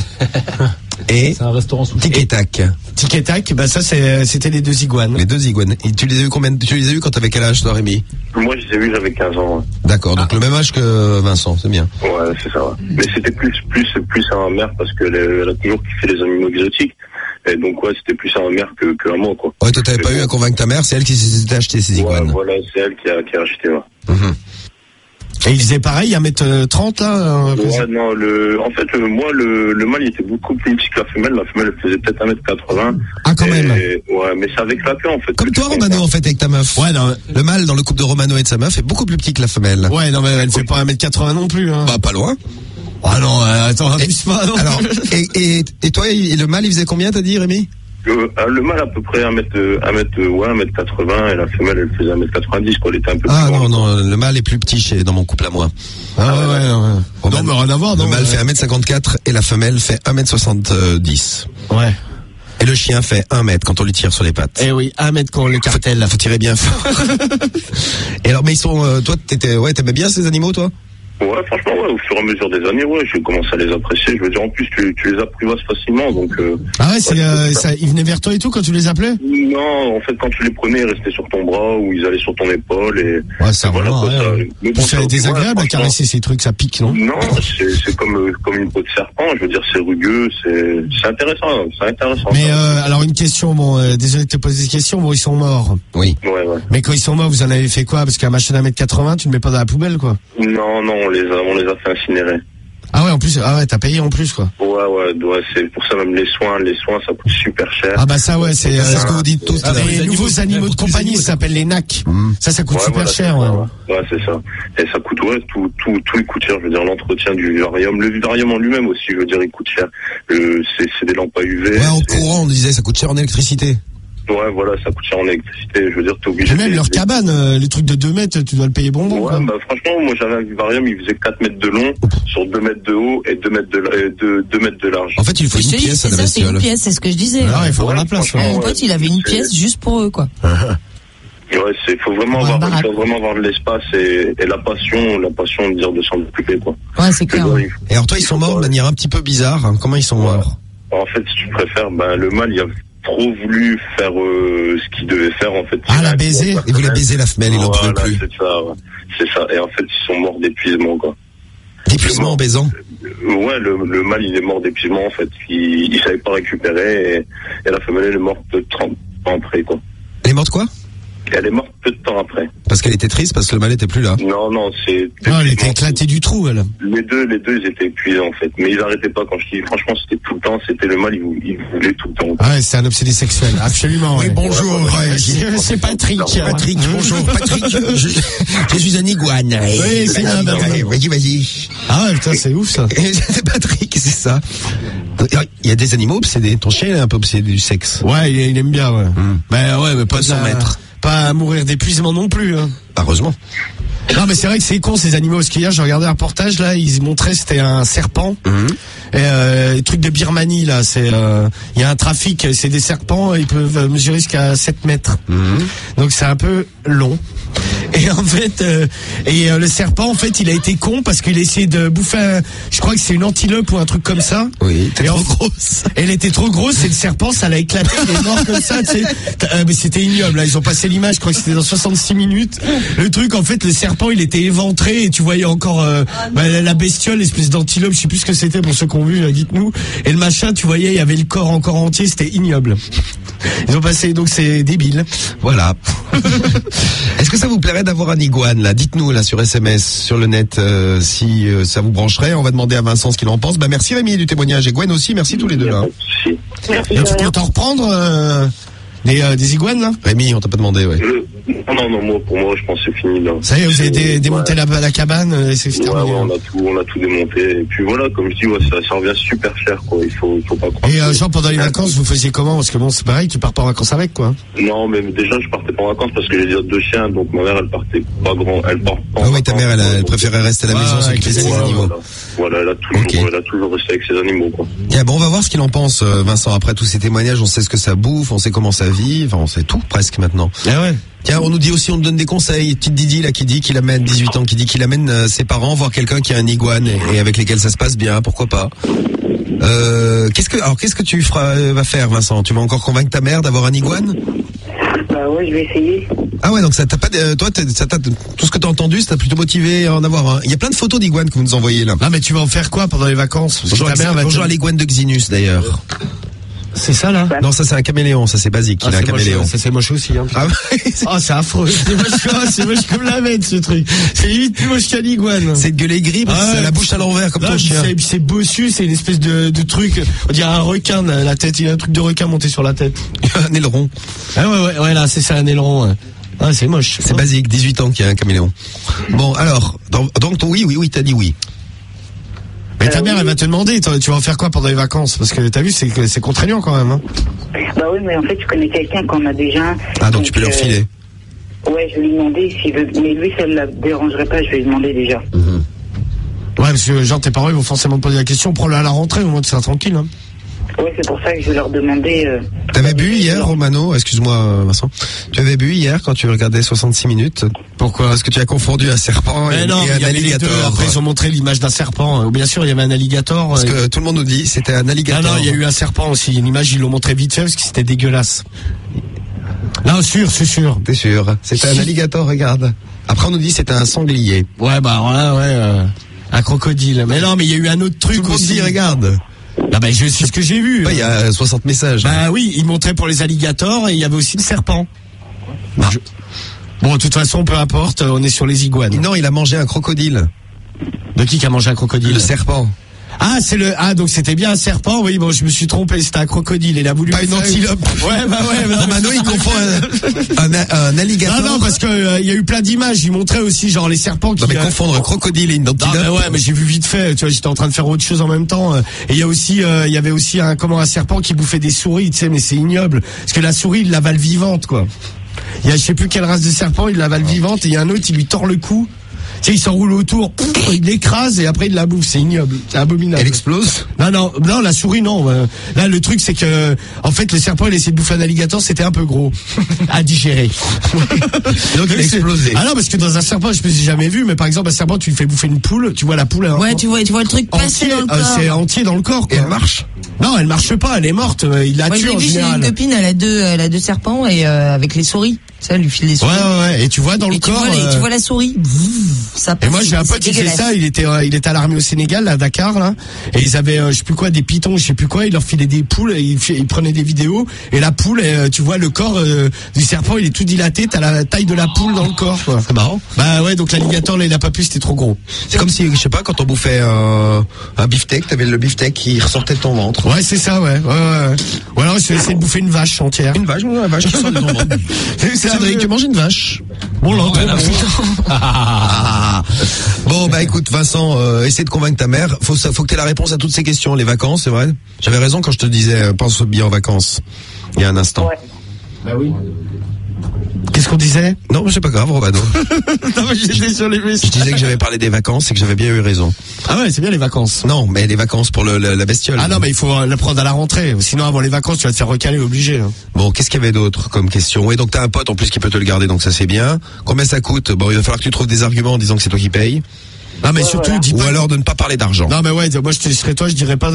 Et C'est un restaurant sous tic et tac. Tic et tac, bah ça c'était les 2 iguanes. Les 2 iguanes. Et tu les as eu quand t'avais quel âge, toi, Rémi? Moi, je les ai vus, j'avais 15 ans. Ouais. D'accord, donc le même âge que Vincent, c'est bien. Ouais, c'est ça. Ouais. Mais c'était plus à ma mère parce qu'elle a toujours kiffé les animaux exotiques. Et donc, ouais, c'était plus à ma mère que à moi, quoi. Ouais, toi, t'avais pas eu à convaincre ta mère, c'est elle qui s'était acheté ces iguanes. Ouais, voilà, c'est elle qui a acheté, ouais. Et il faisait pareil, 1m30 là. Ouais, non, en fait, le mâle il était beaucoup plus petit que la femelle. La femelle elle faisait peut-être 1m80. Ah, quand même. Ouais, mais c'est avec la queue en fait. Comme toi, Romano, en fait, avec ta meuf. Ouais, non. Le mâle dans le couple de Romano et de sa meuf est beaucoup plus petit que la femelle. Ouais, non, mais elle fait pas 1m80 non plus, hein. Bah, pas loin. Ah non, attends, abuse pas, non. Alors, et toi, le mâle, il faisait combien, t'as dit, Rémi? Le mâle à peu près 1m80 et la femelle elle faisait 1m90 quoi, elle était un peu plus grande. Non, le mâle est plus petit dans mon couple à moi. Ouais. Non, mais rien à voir, non. Le mâle fait 1m54 et la femelle fait 1m70. Ouais. Et le chien fait 1 mètre quand on lui tire sur les pattes. Eh oui, 1 mètre quand le cartel. Faut tirer bien fort. Et alors, mais ils sont, toi, t'aimais bien ces animaux, toi? Ouais, franchement, ouais, au fur et à mesure des années, ouais, j'ai commencé à les apprécier. Je veux dire, en plus, tu les apprivoises facilement, donc. Ah ouais, ils venaient vers toi et tout quand tu les appelais? Non, en fait, quand tu les prenais, ils restaient sur ton bras ou ils allaient sur ton épaule et. Ouais, ça va. Mais bon, c'est désagréable à caresser ces trucs, ça pique, non? Non, c'est comme une peau de serpent. Je veux dire, c'est rugueux, c'est intéressant, Mais alors une question, désolé de te poser cette question, ils sont morts. Oui. Ouais. Mais quand ils sont morts, vous en avez fait quoi? Parce qu'un machin d'1m80, tu ne mets pas dans la poubelle, quoi. Non, on les a fait incinérer. Ah ouais, en plus, t'as payé en plus, quoi. Ouais, c'est pour ça même les soins, ça coûte super cer. Ah bah ça, ouais, c'est ce que vous dites tous. Les nouveaux animaux de compagnie, ça s'appelle les NAC. Ça coûte super cher, ouais. Ouais, c'est ça. Et ça coûte, tout il coûte cher. Je veux dire, l'entretien du vivarium, le vivarium en lui-même aussi, je veux dire, il coûte cher. C'est des lampes à UV. Ouais, en courant, on disait, ça coûte cher en électricité. Ouais, voilà, ça coûte cher en électricité. Je veux dire, t'es obligé. Et même leur cabane, les trucs de 2 mètres, tu dois le payer bonbon. Ouais, bah franchement, moi j'avais un vivarium, il faisait 4 mètres de long, sur 2 mètres de haut et 2 mètres de large. En fait, il faut une pièce à la bestiole. C'est une pièce, c'est ce que je disais. Ah, il faut avoir la place. Mon pote, il avait une pièce juste pour eux, quoi. Ouais, faut vraiment avoir de l'espace et la passion de dire de s'en occuper, quoi. Ouais, c'est clair. Et alors toi, ils sont morts de manière un petit peu bizarre. Hein. Comment ils sont morts? En fait, si tu préfères, le mâle, il a trop voulu faire ce qu'il devait faire, en fait. Ah, la baiser? Il voulait baiser la femelle, il n'en pouvait plus. C'est ça. Et en fait, ils sont morts d'épuisement, quoi. D'épuisement en baisant? Ouais, le mâle, il est mort d'épuisement, en fait. Il savait pas récupérer et la femelle, elle est morte peu de 30 ans après, quoi. Elle est morte quoi? Elle est morte peu de temps après. Parce qu'elle était triste, parce que le mâle était plus là. Non, elle était éclatée du trou, elle. Les deux, ils étaient épuisés, en fait. Mais ils arrêtaient pas. Quand je dis, franchement, c'était tout le temps, c'était le mâle, il voulait tout le temps. Ah ouais, c'est un obsédé sexuel. Absolument, ouais. Oui, bonjour. C'est Patrick. Patrick, bonjour. Patrick, je suis un iguane. Oui, c'est un Vas-y. Ah ouais, putain, c'est ouf, ça. C'est Patrick, c'est ça. Il y a des animaux obsédés. Ton chien, il est un peu obsédé du sexe. Ouais, il aime bien, ouais. Mais pas 100 mètres. Pas à mourir d'épuisement non plus, hein. Heureusement. Non, mais c'est vrai que c'est con, ces animaux. Parce qu'hier, j'ai regardé un reportage, là, ils montraient, c'était un serpent. Et, les trucs de Birmanie, là, il y a un trafic, c'est des serpents, ils peuvent mesurer jusqu'à 7 mètres. Donc c'est un peu long. Et en fait, le serpent, en fait, il a été con parce qu'il a essayé de bouffer je crois que c'est une antilope ou un truc comme ça. Oui, et trop grosse. Elle était trop grosse et le serpent, ça l'a éclaté, il est mort comme ça, tu sais. Mais c'était ignoble, là. Ils ont passé l'image, je crois que c'était dans 66 minutes. Le truc, en fait, le serpent, il était éventré et tu voyais encore la bestiole, l'espèce d'antilope, je sais plus ce que c'était pour ceux qui ont vu, dites-nous. Et le machin, tu voyais, il y avait le corps encore entier, c'était ignoble. Ils ont passé, donc c'est débile. Voilà. Est-ce que ça vous plairait d'avoir un iguane, là? Dites-nous, là, sur SMS, sur le net, si ça vous brancherait. On va demander à Vincent ce qu'il en pense. Bah, merci Rémi du témoignage. Et Gwen aussi, merci tous les deux, là. Merci. Tu peux t'en reprendre, des iguanes, là? Rémi, on t'a pas demandé, ouais. Non, pour moi, je pense que c'est fini, là. Ça y est, vous avez démonté la cabane, et c'est terminé. Ouais, on a tout démonté. Et puis voilà, comme je dis, ça revient super cher, quoi. Il faut pas croire. Et genre, pendant les vacances, vous faisiez comment? Parce que bon, c'est pareil, tu pars pas en vacances avec, quoi. Non, mais déjà, je partais pas en vacances parce que j'ai déjà 2 chiens, donc ma mère, elle part pas. Ah oui, ta mère, elle préférait rester à la maison avec les animaux. Voilà, elle a toujours resté avec ses animaux, quoi. Yeah, bon, on va voir ce qu'il en pense, Vincent. Après tous ces témoignages, on sait ce que ça bouffe, on sait comment ça vit, enfin, on sait tout presque maintenant. Ah ouais. Tiens, on nous dit aussi, on nous donne des conseils. Petite Didi, là, qui dit qu'il amène 18 ans, qui dit qu'il amène ses parents voir quelqu'un qui a un iguane et avec lesquels ça se passe bien, pourquoi pas. Qu'est-ce que tu vas faire, Vincent? Tu vas encore convaincre ta mère d'avoir un iguane? Bah ouais, je vais essayer. Ah ouais, donc ça t'a pas, tout ce que t'as entendu, ça t'a plutôt motivé à en avoir un. Il y a plein de photos d'iguanes que vous nous envoyez, là. Ah, mais tu vas en faire quoi pendant les vacances? Bonjour à l'iguane de Xinus, d'ailleurs. C'est ça, là? Non, ça c'est un caméléon, ça c'est basique, il a un caméléon. Ça c'est moche aussi, hein. Ah ouais. C'est affreux. C'est moche comme la mène, ce truc. C'est limite plus moche qu'un iguane. C'est de gueuler gris, parce que c'est la bouche à l'envers, comme ton chien. Et puis c'est bossu, c'est une espèce de truc. On dirait un requin, la tête. Il y a un truc de requin monté sur la tête. Un aileron. Ah ouais, là, c'est ça, un aileron, ouais. Ah, c'est moche. C'est basique, 18 ans qu'il y a un caméléon. Bon, alors, donc, oui, t'as dit oui. Mais ta mère, elle va te demander, tu vas en faire quoi pendant les vacances? Parce que t'as vu, c'est contraignant quand même, hein. Bah oui, mais en fait, je connais quelqu'un qu'on a déjà. Ah, donc tu peux leur filer. Ouais, je vais lui demander s'il veut, mais lui, ça ne la dérangerait pas, je vais lui demander déjà. Ouais, parce que genre, tes parents, ils vont forcément te poser la question, prends-le à la rentrée, au moins tu seras tranquille, hein. Ouais, c'est pour ça que je vais leur demander. T'avais bu hier, Romano? Excuse-moi, Vincent. Tu avais bu hier quand tu regardais 66 minutes? Pourquoi? Parce que tu as confondu un serpent et un alligator. Après, ils ont montré l'image d'un serpent. Bien sûr, il y avait un alligator. Parce que tout le monde nous dit, c'était un alligator. Non, il y a eu un serpent aussi. Une image, ils l'ont montré vite fait parce que c'était dégueulasse. Non, c'est sûr. T'es sûr? C'était un alligator, regarde. Après, on nous dit, c'était un sanglier. Ouais, un crocodile. Mais non, mais il y a eu un autre truc tout aussi. Dit, regarde. Ah bah, c'est ce que j'ai vu. Il y a 60 messages. Bah oui, ils montraient pour les alligators et il y avait aussi le serpent. Bon, de toute façon, peu importe, on est sur les iguanes. Non, il a mangé un crocodile. De qui a mangé un crocodile? Le serpent. Donc c'était bien un serpent, oui, bon, je me suis trompé, c'était un crocodile, il a voulu. Pas une antilope. Ouais. Romano, il confond un alligator. Non, parce que, il y a eu plein d'images, il montrait aussi, genre, les serpents qui. Non, mais confondre un crocodile et une antilope. Non, mais j'ai vu vite fait, tu vois, j'étais en train de faire autre chose en même temps. Et il y a aussi, il y avait aussi un serpent qui bouffait des souris, tu sais, mais c'est ignoble. Parce que la souris, il l'avale vivante, quoi. Il y a, je sais plus quelle race de serpent, il l'avale vivante, et il y a un autre, il lui tord le cou. Tu sais, il s'enroule autour, il l'écrase et après il la bouffe, c'est ignoble, c'est abominable. Elle explose? Non, la souris non. Là, le truc c'est que, en fait, le serpent il essayait de bouffer un alligator, c'était un peu gros à digérer. Donc il a explosé. Ah non, parce que dans un serpent, je me suis jamais vu, mais par exemple un serpent, tu lui fais bouffer une poule, tu vois la poule. Ouais, tu vois le truc passer dans le corps. C'est entier dans le corps. Quoi. Et elle marche? Non, elle marche pas, elle est morte. Il la tue en général. J'ai une copine, elle a deux serpents et avec les souris. Ça, elle lui file les souris. Ouais. Et tu vois dans le corps. Tu vois la souris. Ça passe. Et moi j'ai un pote qui fait ça. Il était à l'armée au Sénégal, à Dakar là. Et ils avaient je sais plus quoi, des pitons, je sais plus quoi. Ils leur filaient des poules. Et ils prenaient des vidéos. Et la poule, tu vois le corps du serpent, il est tout dilaté. T'as la taille de la poule dans le corps. Quoi. C'est marrant. Bah ouais. Donc l'alligator là, il a pas pu. C'était trop gros. C'est comme si, je sais pas, quand on bouffait un beefsteak, t'avais le beefsteak qui ressortait de ton ventre. Ouais, c'est ça. Ouais. Ou alors je vais essayer de bouffer une vache entière. Une vache qui sort de ton ventre. Cédric, tu manges une vache. Bon, Bon, bah écoute, Vincent, essaie de convaincre ta mère. Faut que t'aies la réponse à toutes ces questions. Les vacances, c'est vrai. J'avais raison quand je te disais, pense bien aux vacances. Il y a un instant. Ouais. Bah oui. Qu'est-ce qu'on disait? Non, mais c'est pas grave, Romano. Non, mais j'étais sur les messages. Je disais que j'avais parlé des vacances et que j'avais bien eu raison. Ah ouais, c'est bien les vacances. Non, mais les vacances pour la bestiole. Ah non, mais il faut la prendre à la rentrée. Sinon, avant les vacances, tu vas te faire recaler, obligé. Hein. Bon, qu'est-ce qu'il y avait d'autre comme question? Oui, donc t'as un pote en plus qui peut te le garder, donc ça c'est bien. Combien ça coûte? Bon, il va falloir que tu trouves des arguments en disant que c'est toi qui payes. Non, mais surtout, dis pas. Ou alors de ne pas parler d'argent. Non, mais ouais, moi, je serais toi, je dirais pas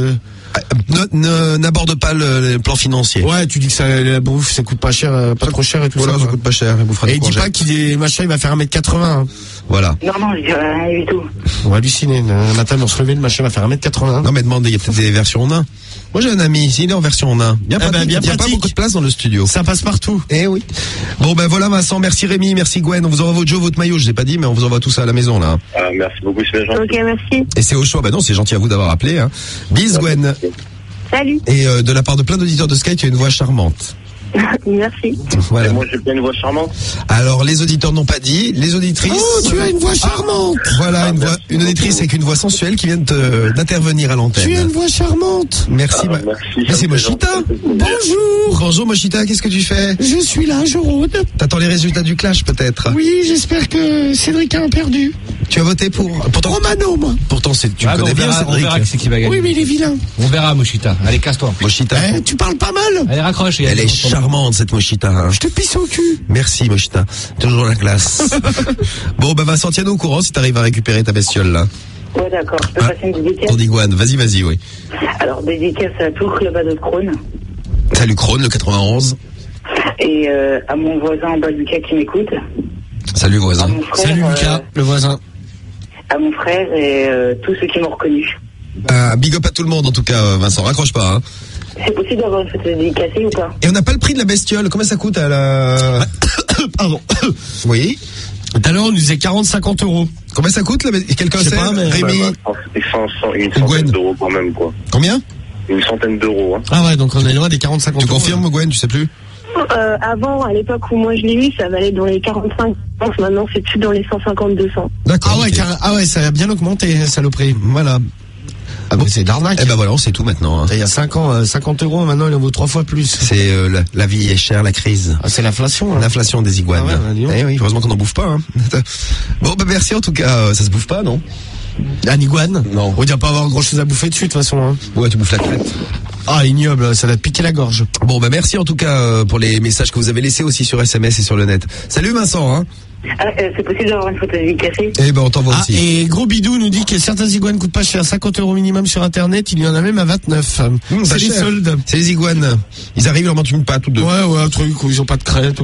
N'aborde pas le plan financier. Ouais, tu dis que ça, la bouffe, ça coûte pas cher, pas trop cher et tout voilà, ça. ça coûte pas cher. Et dis pas qu'il est machin, il va faire 1m80. Hein. Voilà. Non, je dirais rien du tout. On va halluciner. Un matin, on se lever, le machin va faire 1m80. Non, mais demandez, il y a peut-être des versions en nain. Moi, j'ai un ami, il est en version en nain. Bien pratique. Il y a pas beaucoup de place dans le studio. Ça passe partout. Eh oui. Bon, ben voilà, Vincent. Merci Rémi, merci Gwen. On vous envoie votre jeu, votre maillot. Je vous ai pas dit, mais on vous envoie tout ça à la maison, là. Merci beaucoup, c'est gentil. Ok, merci. Et c'est au choix. Bah non, c'est gentil à vous d'avoir appelé, hein. Bis, Gwen. Salut. Et de la part de plein d'auditeurs de Sky, tu as une voix charmante. Merci. Voilà. Et moi, j'ai pas une voix charmante. Alors, les auditeurs n'ont pas dit, les auditrices. Oh, tu as une voix charmante. Voilà, une auditrice avec une voix sensuelle qui vient d'intervenir à l'antenne. Tu as une voix charmante. Merci. Merci. Mais c'est Mochita. Bonjour. Bonjour Mochita, qu'est-ce que tu fais? Je suis là, je rôde. T'attends les résultats du clash peut-être? Oui, j'espère que Cédric a perdu. Tu as voté pour Romano, moi. Pourtant, tu le connais bien, on Cédric. verra qui c'est qui va gagner. Oui, mais il est vilain. On verra, Mochita. Allez, casse-toi. Mochita. Tu parles pas mal. Allez, raccroche. Elle est charmante, cette Mochita. Hein. Je te pisse au cul. Merci, Mochita. Toujours la classe. Bon, bah, Vincent, tiens-nous au courant si t'arrives à récupérer ta bestiole, là. Ouais, d'accord. Je peux passer une dédicace? Ton Iguane. Vas-y, oui. Alors, dédicace à tout le club de Crône. Salut, Crône, le 91. Et à mon voisin en bas, Lucas, qui m'écoute. Salut, voisin. Frère, salut, Lucas, le voisin. À mon frère et tous ceux qui m'ont reconnu. Big up à tout le monde, en tout cas, Vincent. Raccroche pas, hein. C'est possible d'avoir une photo dédicacée ou pas? Et on n'a pas le prix de la bestiole. Combien ça coûte à la... Pardon. Oui. Tout à l'heure, on nous disait 40-50 euros. Combien ça coûte, quelqu'un sait? Rémi? Une centaine d'euros quand même, quoi. Combien? Une centaine d'euros, hein. Ah ouais, donc on est loin des 40-50 euros. Tu confirmes, Gwen, tu sais plus? Avant, à l'époque où moi je l'ai eu, ça valait dans les 45. Maintenant, c'est plus dans les 150-200. D'accord. Ah ouais, ça a bien augmenté, saloperie. Voilà. Ah bon, c'est d'arnaque. Eh ben voilà, on sait tout maintenant. Hein. Il y a 5 ans, 50 euros, maintenant il en vaut 3 fois plus. C'est la vie est chère, la crise. Ah, c'est l'inflation. Hein. L'inflation des iguanes. Ah ouais, eh oui, heureusement qu'on n'en bouffe pas. Hein. Bon, bah merci en tout cas. Ça se bouffe pas, non? Un iguane? Non. On dirait pas avoir grand chose à bouffer dessus de toute façon. Hein. Ouais, tu bouffes la crête. Ah, ignoble, ça va te piquer la gorge. Bon, bah merci en tout cas pour les messages que vous avez laissés aussi sur SMS et sur le net. Salut Vincent. Hein. C'est possible d'avoir une photo dédicacée? Eh ben on t'envoie aussi. Et Gros Bidou nous dit que certains iguanes coûtent pas cher, 50 euros minimum sur internet, il y en a même à 29. C'est les soldes. C'est les iguanes. Ils arrivent, leur mentent une patte ou deux. Ouais, un truc où ils ont pas de crête.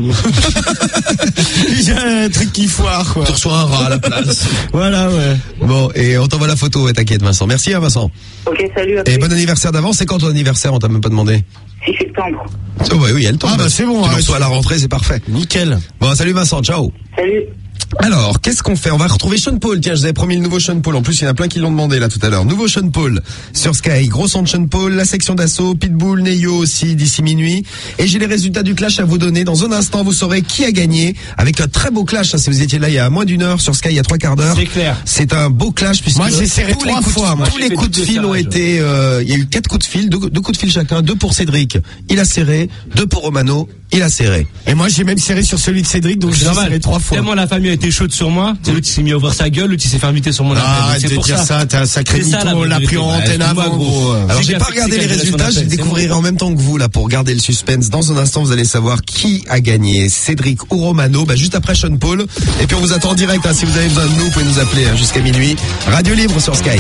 Il y a un truc qui foire, quoi. Tu reçois un rat à la place. Voilà, ouais. Bon, et on t'envoie la photo, ouais, t'inquiète Vincent. Merci hein, Vincent. Ok, salut. Et bon anniversaire d'avant, c'est quand ton anniversaire? On t'a même pas demandé. 6 septembre. Oh bah oui, elle tombe. Ah bah c'est bon. Tu le reçois à la rentrée, c'est parfait. Nickel. Bon, salut Vincent, ciao. Salut. Alors, qu'est-ce qu'on fait? On va retrouver Sean Paul. Tiens, je vous avais promis le nouveau Sean Paul. En plus, il y en a plein qui l'ont demandé là tout à l'heure. Nouveau Sean Paul sur Sky. Gros son de Sean Paul, la section d'assaut, Pitbull, Neyo aussi d'ici minuit. Et j'ai les résultats du clash à vous donner. Dans un instant, vous saurez qui a gagné avec un très beau clash. Hein, si vous étiez là il y a moins d'une heure sur Sky, il y a 3/4 d'heure. C'est clair. C'est un beau clash puisque moi j'ai serré 3 fois. Tous les coups de fil ont été. Il y a eu 4 coups de fil, 2 coups de fil chacun. 2 pour Cédric, il a serré. 2 pour Romano, il a serré. Et moi j'ai même serré sur celui de Cédric, donc j'ai serré 3 fois. Tellement la famille a été chaude sur moi. C'est l'autre qui s'est mis à ouvrir sa gueule, l'autre qui s'est fait inviter sur mon appel. Arrête de dire ça, t'es un sacré mytho, on l'a pris en antenne avant, gros. Alors j'ai pas regardé les résultats, je les découvrirai en même temps que vous là pour garder le suspense. Dans un instant, vous allez savoir qui a gagné, Cédric ou Romano, juste après Sean Paul. Et puis on vous attend en direct, hein, si vous avez besoin de nous, vous pouvez nous appeler jusqu'à minuit. Radio Libre sur Sky.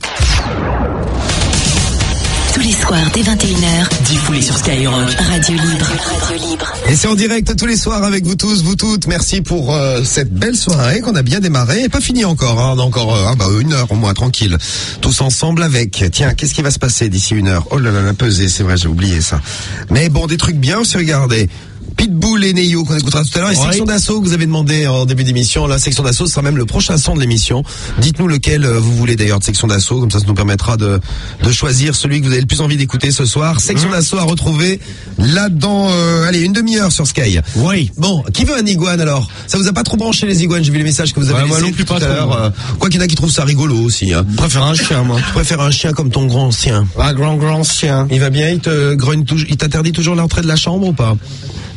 Tous les soirs dès 21h, diffusé sur Skyrock. Radio Libre. Et c'est en direct tous les soirs avec vous tous, vous toutes. Merci pour cette belle soirée qu'on a bien démarré. Et pas fini encore, hein. On a encore 1 heure au moins, tranquille. Tous ensemble avec. Tiens, qu'est-ce qui va se passer d'ici 1 heure? Oh là là, la pesée, c'est vrai, j'ai oublié ça. Mais bon, des trucs bien aussi, regardez. Pitbull et Neyo qu'on écoutera tout à l'heure et section d'assaut que vous avez demandé en début d'émission. La section d'assaut sera même le prochain son de l'émission. Dites-nous lequel vous voulez d'ailleurs de section d'assaut, comme ça nous permettra de choisir celui que vous avez le plus envie d'écouter ce soir. Section d'assaut à retrouver là dans allez, 1 demi-heure sur Sky. Oui. Bon, qui veut un iguane alors? Ça vous a pas trop branché les iguanes? J'ai vu les messages que vous avez laissés tout à l'heure. Quoi qu'il y en a qui trouvent ça rigolo aussi. Hein. Je préfère un chien, moi. Je préfère un chien comme ton grand chien. Un grand chien. Il va bien, il te grogne toujours, il t'interdit toujours l'entrée de la chambre ou pas?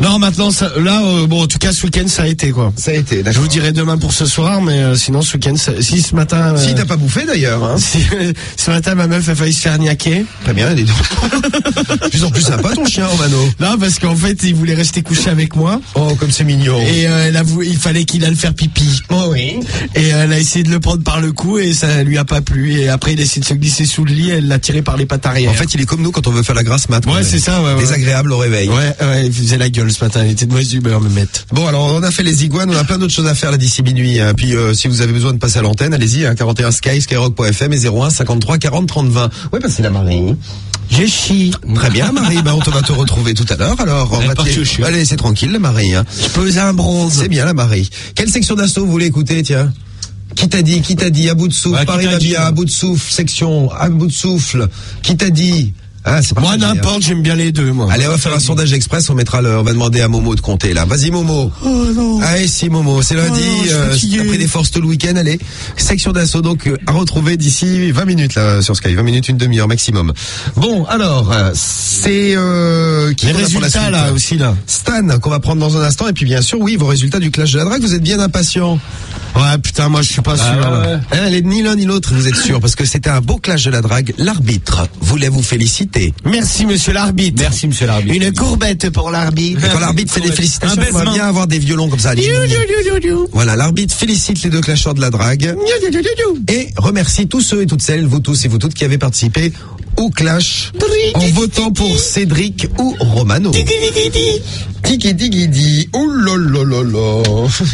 Non, maintenant, bon, en tout cas, ce week-end, ça a été, quoi. Ça a été, Je d'accord. vous dirai demain pour ce soir, mais sinon, ce week-end, si ce matin... Si t'as pas bouffé d'ailleurs, hein. Si, ce matin, ma meuf a failli se faire niaquer. Très bien, dis donc. Plus en plus sympa ton chien, Romano. Non, parce qu'en fait, il voulait rester couché avec moi. Oh, comme c'est mignon. Et il fallait qu'il aille faire pipi. Oh oui. Et elle a essayé de le prendre par le cou et ça lui a pas plu. Et après, il a essayé de se glisser sous le lit et elle l'a tiré par les pattes arrière. En fait, il est comme nous quand on veut faire la grasse mat. Ouais, c'est ça, ouais. Désagréable au réveil. Ouais, il faisait la gueule ce matin. Il était de mauvaise humeur, me mettre. Bon, alors, on a fait les iguanes, on a plein d'autres choses à faire là d'ici minuit. Hein. Puis, si vous avez besoin de passer à l'antenne, allez-y, hein, 41 Sky, skyrock.fm et 01 53 40 30 20. Ouais, bah, c'est la Marie. J'ai chi. Très bien, Marie. On va te retrouver tout à l'heure. Alors, on va allez, c'est tranquille, la Marie. Hein. Je pose un bronze. C'est bien, la Marie. Quelle section d'assaut vous voulez écouter, tiens? Qui t'a dit, à bout de souffle, Ouais, Paris va bien, à bout de souffle, section, à bout de souffle. Qui t'a dit? Ah, c'est pas moi, n'importe, j'aime bien les deux, moi. Allez, on va faire un sondage express, on va demander à Momo de compter, là. Vas-y, Momo. Oh, non. Allez, si, Momo, c'est lundi, t'as pris des forces tout le week-end, allez. Section d'assaut, donc, à retrouver d'ici 20 minutes, là, sur Sky. 20 minutes, une demi-heure maximum. Bon, alors, c'est, qui les résultats, là, aussi, là. Stan, qu'on va prendre dans un instant, et puis, bien sûr, oui, vos résultats du clash de la drague, vous êtes bien impatients. Ouais, putain, moi, je suis pas sûr. Ouais. Elle est ni l'un ni l'autre, vous êtes sûr, parce que c'était un beau clash de la drague. L'arbitre voulait vous féliciter. Merci, monsieur l'arbitre. Merci, monsieur l'arbitre. Une courbette pour l'arbitre. Et quand l'arbitre fait des félicitations, on va bien avoir des violons comme ça. Voilà, l'arbitre félicite les deux clasheurs de la drague et remercie tous ceux et toutes celles, vous tous et vous toutes, qui avez participé au clash en votant pour Cédric ou Romano. Tiki tiki di. Oh là là là là.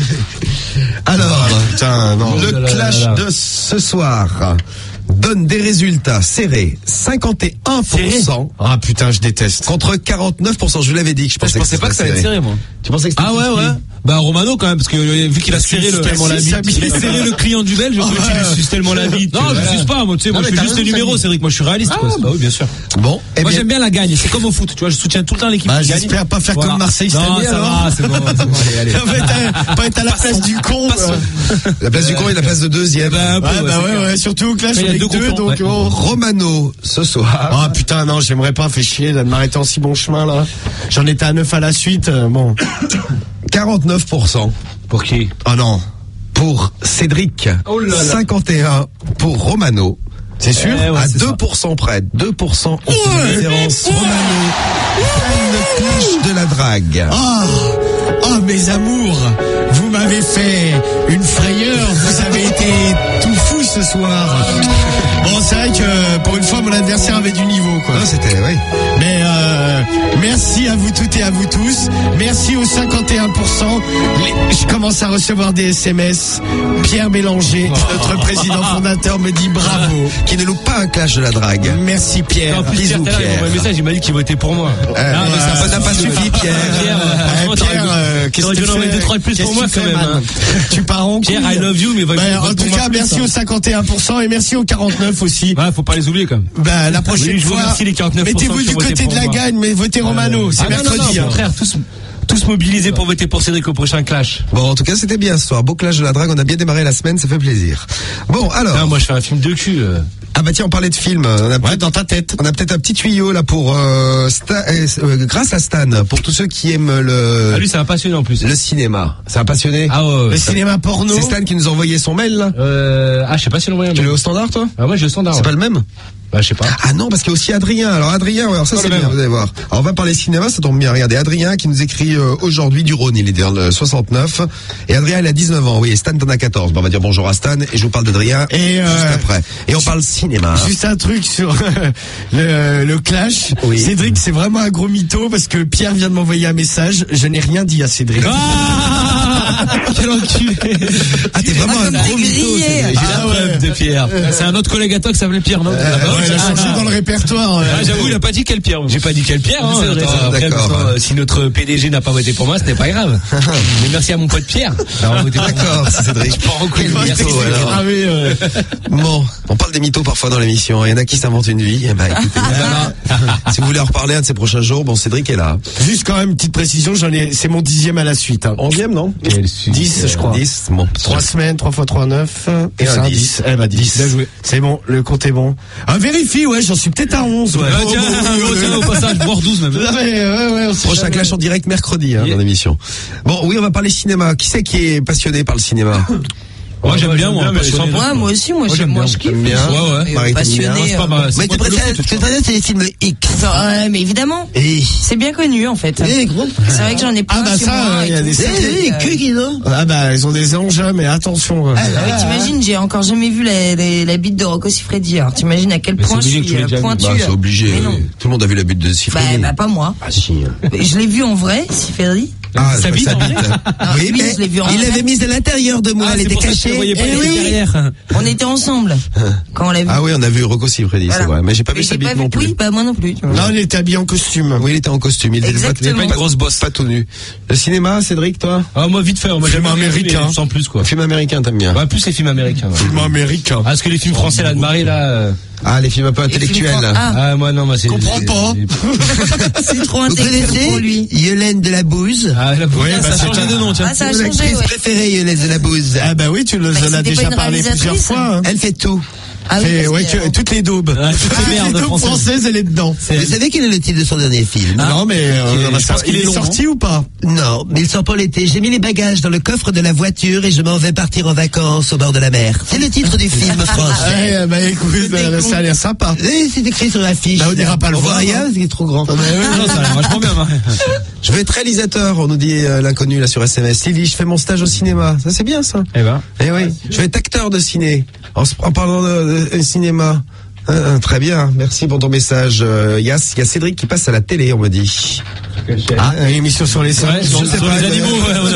Alors, putain, non. Le clash de ce soir donne des résultats serrés. 51%. Ah putain, je déteste. Contre 49%. Je vous l'avais dit que je pensais pas que ça allait être serré, moi. Tu pensais que c'était ouais. Bah Romano quand même, parce que vu qu'il a serré le client du Belge, il suce tellement la bite. Non, je suce pas, moi, tu sais, moi je fais juste les numéros, c'est vrai que moi je suis réaliste. Bah oui, bien sûr. Bon, moi j'aime bien la gagne, c'est comme au foot, tu vois, je soutiens tout le temps l'équipe. Bah, j'espère pas faire comme Marseille cette année. Ça va, c'est bon, allez. Pas être à la place du con. La place du con et la place de deuxième. Ouais, surtout au clash avec deux, donc Romano, ce soir. Ah putain, non, j'aimerais pas, fait chier de m'arrêter en si bon chemin, là. J'en étais à 9 à la suite, bon. 49%. Pour qui? Oh non. Pour Cédric. Oh là là. 51 pour Romano. C'est sûr? À 2% près. 2% en différence. Romano. Le clash de la drague. Oh, mes amours. Vous m'avez fait une frayeur. Vous avez été tout fou ce soir. Bon, c'est vrai que pour une fois, mon adversaire avait du niveau, quoi. Non, c'était, oui. Mais merci à vous toutes et à vous tous. Merci aux 51%. Je commence à recevoir des SMS. Pierre Bélanger, notre président fondateur, me dit bravo. Qui ne loupe pas un clash de la drague. Merci Pierre. Bisous Pierre. Il m'a un message, il m'a dit qu'il votait pour moi. Ça n'a pas suffi, Pierre. Pierre, qu'est-ce que tu fais? 2-3 plus pour moi quand même. Tu pars en Pierre, I love you, mais en tout cas, merci aux 51% et merci aux 49 aussi. Ouais, faut pas les oublier quand même. Bah, la prochaine fois, les 49%, mettez-vous du côté de la gagne, mais votez Romano. C'est mercredi. Au contraire, tous mobilisés pour voter pour Cédric au prochain clash. Bon, en tout cas, c'était bien ce soir. Beau clash de la drague. On a bien démarré la semaine, ça fait plaisir. Bon, alors. Non, moi, je fais un film de cul. Ah bah tiens, on parlait de film. Dans ta tête. On a peut-être un petit tuyau là pour grâce à Stan, pour tous ceux qui aiment le. Ah lui, c'est un passionné en plus. Le cinéma. C'est un passionné. Ah ouais. Le cinéma porno. C'est Stan qui nous a envoyé son mail là. Je sais pas si l'envoyer. Tu l'as au standard toi? Ah moi j'ai au standard. C'est pas le même? Bah je sais pas. Ah non, parce qu'il y a aussi Adrien. Alors Adrien, alors ça c'est bien, vous allez voir. Alors on va parler cinéma, ça tombe bien. Regardez, Adrien qui nous écrit aujourd'hui du Rhône, il est dans le 69. Et Adrien, il a 19 ans, oui, et Stan t'en a 14. Bon, on va dire bonjour à Stan, et je vous parle d'Adrien juste après. Et on parle cinéma. Juste un truc sur le clash. Oui. Cédric, c'est vraiment un gros mytho parce que Pierre vient de m'envoyer un message. Je n'ai rien dit à Cédric. Quel enculé. Ah, t'es vraiment un gros mytho. J'ai la preuve de Pierre. C'est un autre collègue à toi qui s'appelait Pierre, non? Il a changé dans le répertoire. J'avoue, il a pas dit quel Pierre. J'ai pas dit quel Pierre, hein. D'accord. Si notre PDG n'a pas voté pour moi, ce n'est pas grave. Mais merci à mon pote Pierre. D'accord, c'est Cédric. Bon, on parle des mythos parfois dans l'émission. Il y en a qui s'inventent une vie. Bah, écoutez, si vous voulez en reparler un de ces prochains jours, bon, Cédric est là. Juste quand même, petite précision, c'est mon 10e à la suite. 11e, non? 10, je crois. 10, bon. 3 semaines, 3 fois 3, 9. Et un 10. 10. Eh ben 10. Bien joué. C'est bon, le compte est bon. Ah, vérifie, ouais, j'en suis peut-être à 11, ouais. Tiens, au passage, voire 12 même. Ouais, on sait Prochain jamais. clash en direct mercredi, dans l'émission. Bon, oui, on va parler cinéma. Qui c'est qui est passionné par le cinéma? Moi j'aime bien, moi. Ouais, moi aussi, moi je kiffe. Bien. Ouais. Marie, t'aimes bien. Passionné. C'est pas mal. Mais tu préfères, c'est les films X. Ouais, mais évidemment. C'est bien connu, en fait. Gros. C'est vrai que j'en ai plein. Ah, bah chez ça, moi il y a et des tout. Que qui non? Ah, bah, ils ont des engins, mais attention. T'imagines, j'ai encore jamais vu la bite de Rocco Siffredi. Alors t'imagines à quel Mais point je c'est obligé que tu l'aies suis déjà vu. pointu. Bah, c'est obligé. Mais non. Tout le monde a vu la butte de Siffredi. Bah, pas moi. Ah, si. Je l'ai vu en vrai, Siffredi. Ah, Sa bite, en vrai. Oui, Oui, mais je l'ai vu en Il vrai. l'avait mise à l'intérieur de moi, elle était cachée. derrière. On était ensemble quand on l'a vu. Ah oui, on a vu Rocco Siffredi, c'est vrai. Mais j'ai pas vu sa bite non plus. Oui, bah moi non plus. tu vois. Non, il était habillé en costume. Oui, il était en costume. Il était Exactement. pas une grosse bosse. Pas tout nu. Le cinéma, Cédric, toi? Ah, moi vite fait, moi Film j'aime américain. sans plus quoi. Film américain, t'aimes bien? Ouais, plus les films américains. Ouais. Film américain. Ah, parce que les films français là de Marie là. Ah, les films un peu Les films intellectuels. fran- Ah, Moi non, moi c'est. Comprends pas. c'est trop Vous intelligent pour connaissez lui. Yolène de la Bouse? Ah, la Ouais, ça bah, a changé c'est de nom, tiens. Ah, ça a Mon changé, actrice ouais. préférée, Yolène de la Bouse. Ah, bah oui, tu nous en as c'était pas déjà une parlé plusieurs réalisatrice, fois. Hein. Elle fait tout. Ah oui, parce Ouais, que, toutes les daubes. Ah, toutes les merdes daubes françaises. françaises, elle est dedans. Vous savez quel est le titre de son dernier film? Non, mais je pense qu'il est long, sorti ou pas? Non, mais il sort pas l'été. J'ai mis les bagages dans le coffre de la voiture et je m'en vais partir en vacances au bord de la mer. C'est le titre du film français. Ouais, bah écoute, ça a l'air sympa. Et c'est écrit sur l'affiche. Là, on ira pas le On voit voir, rien, hein. c'est trop grand. Non, ça a l'air vachement bien. Marie. Je veux être réalisateur, on nous dit l'inconnu là sur SMS. Lily, je fais mon stage au cinéma. Ça c'est bien ça. Eh ben. Eh oui. Je vais être acteur de ciné. En parlant de cinéma. Très bien, merci pour ton message. Il y a Cédric qui passe à la télé, on me dit. Ah, une émission sur les singes. Ouais, je sais sur pas. les animaux,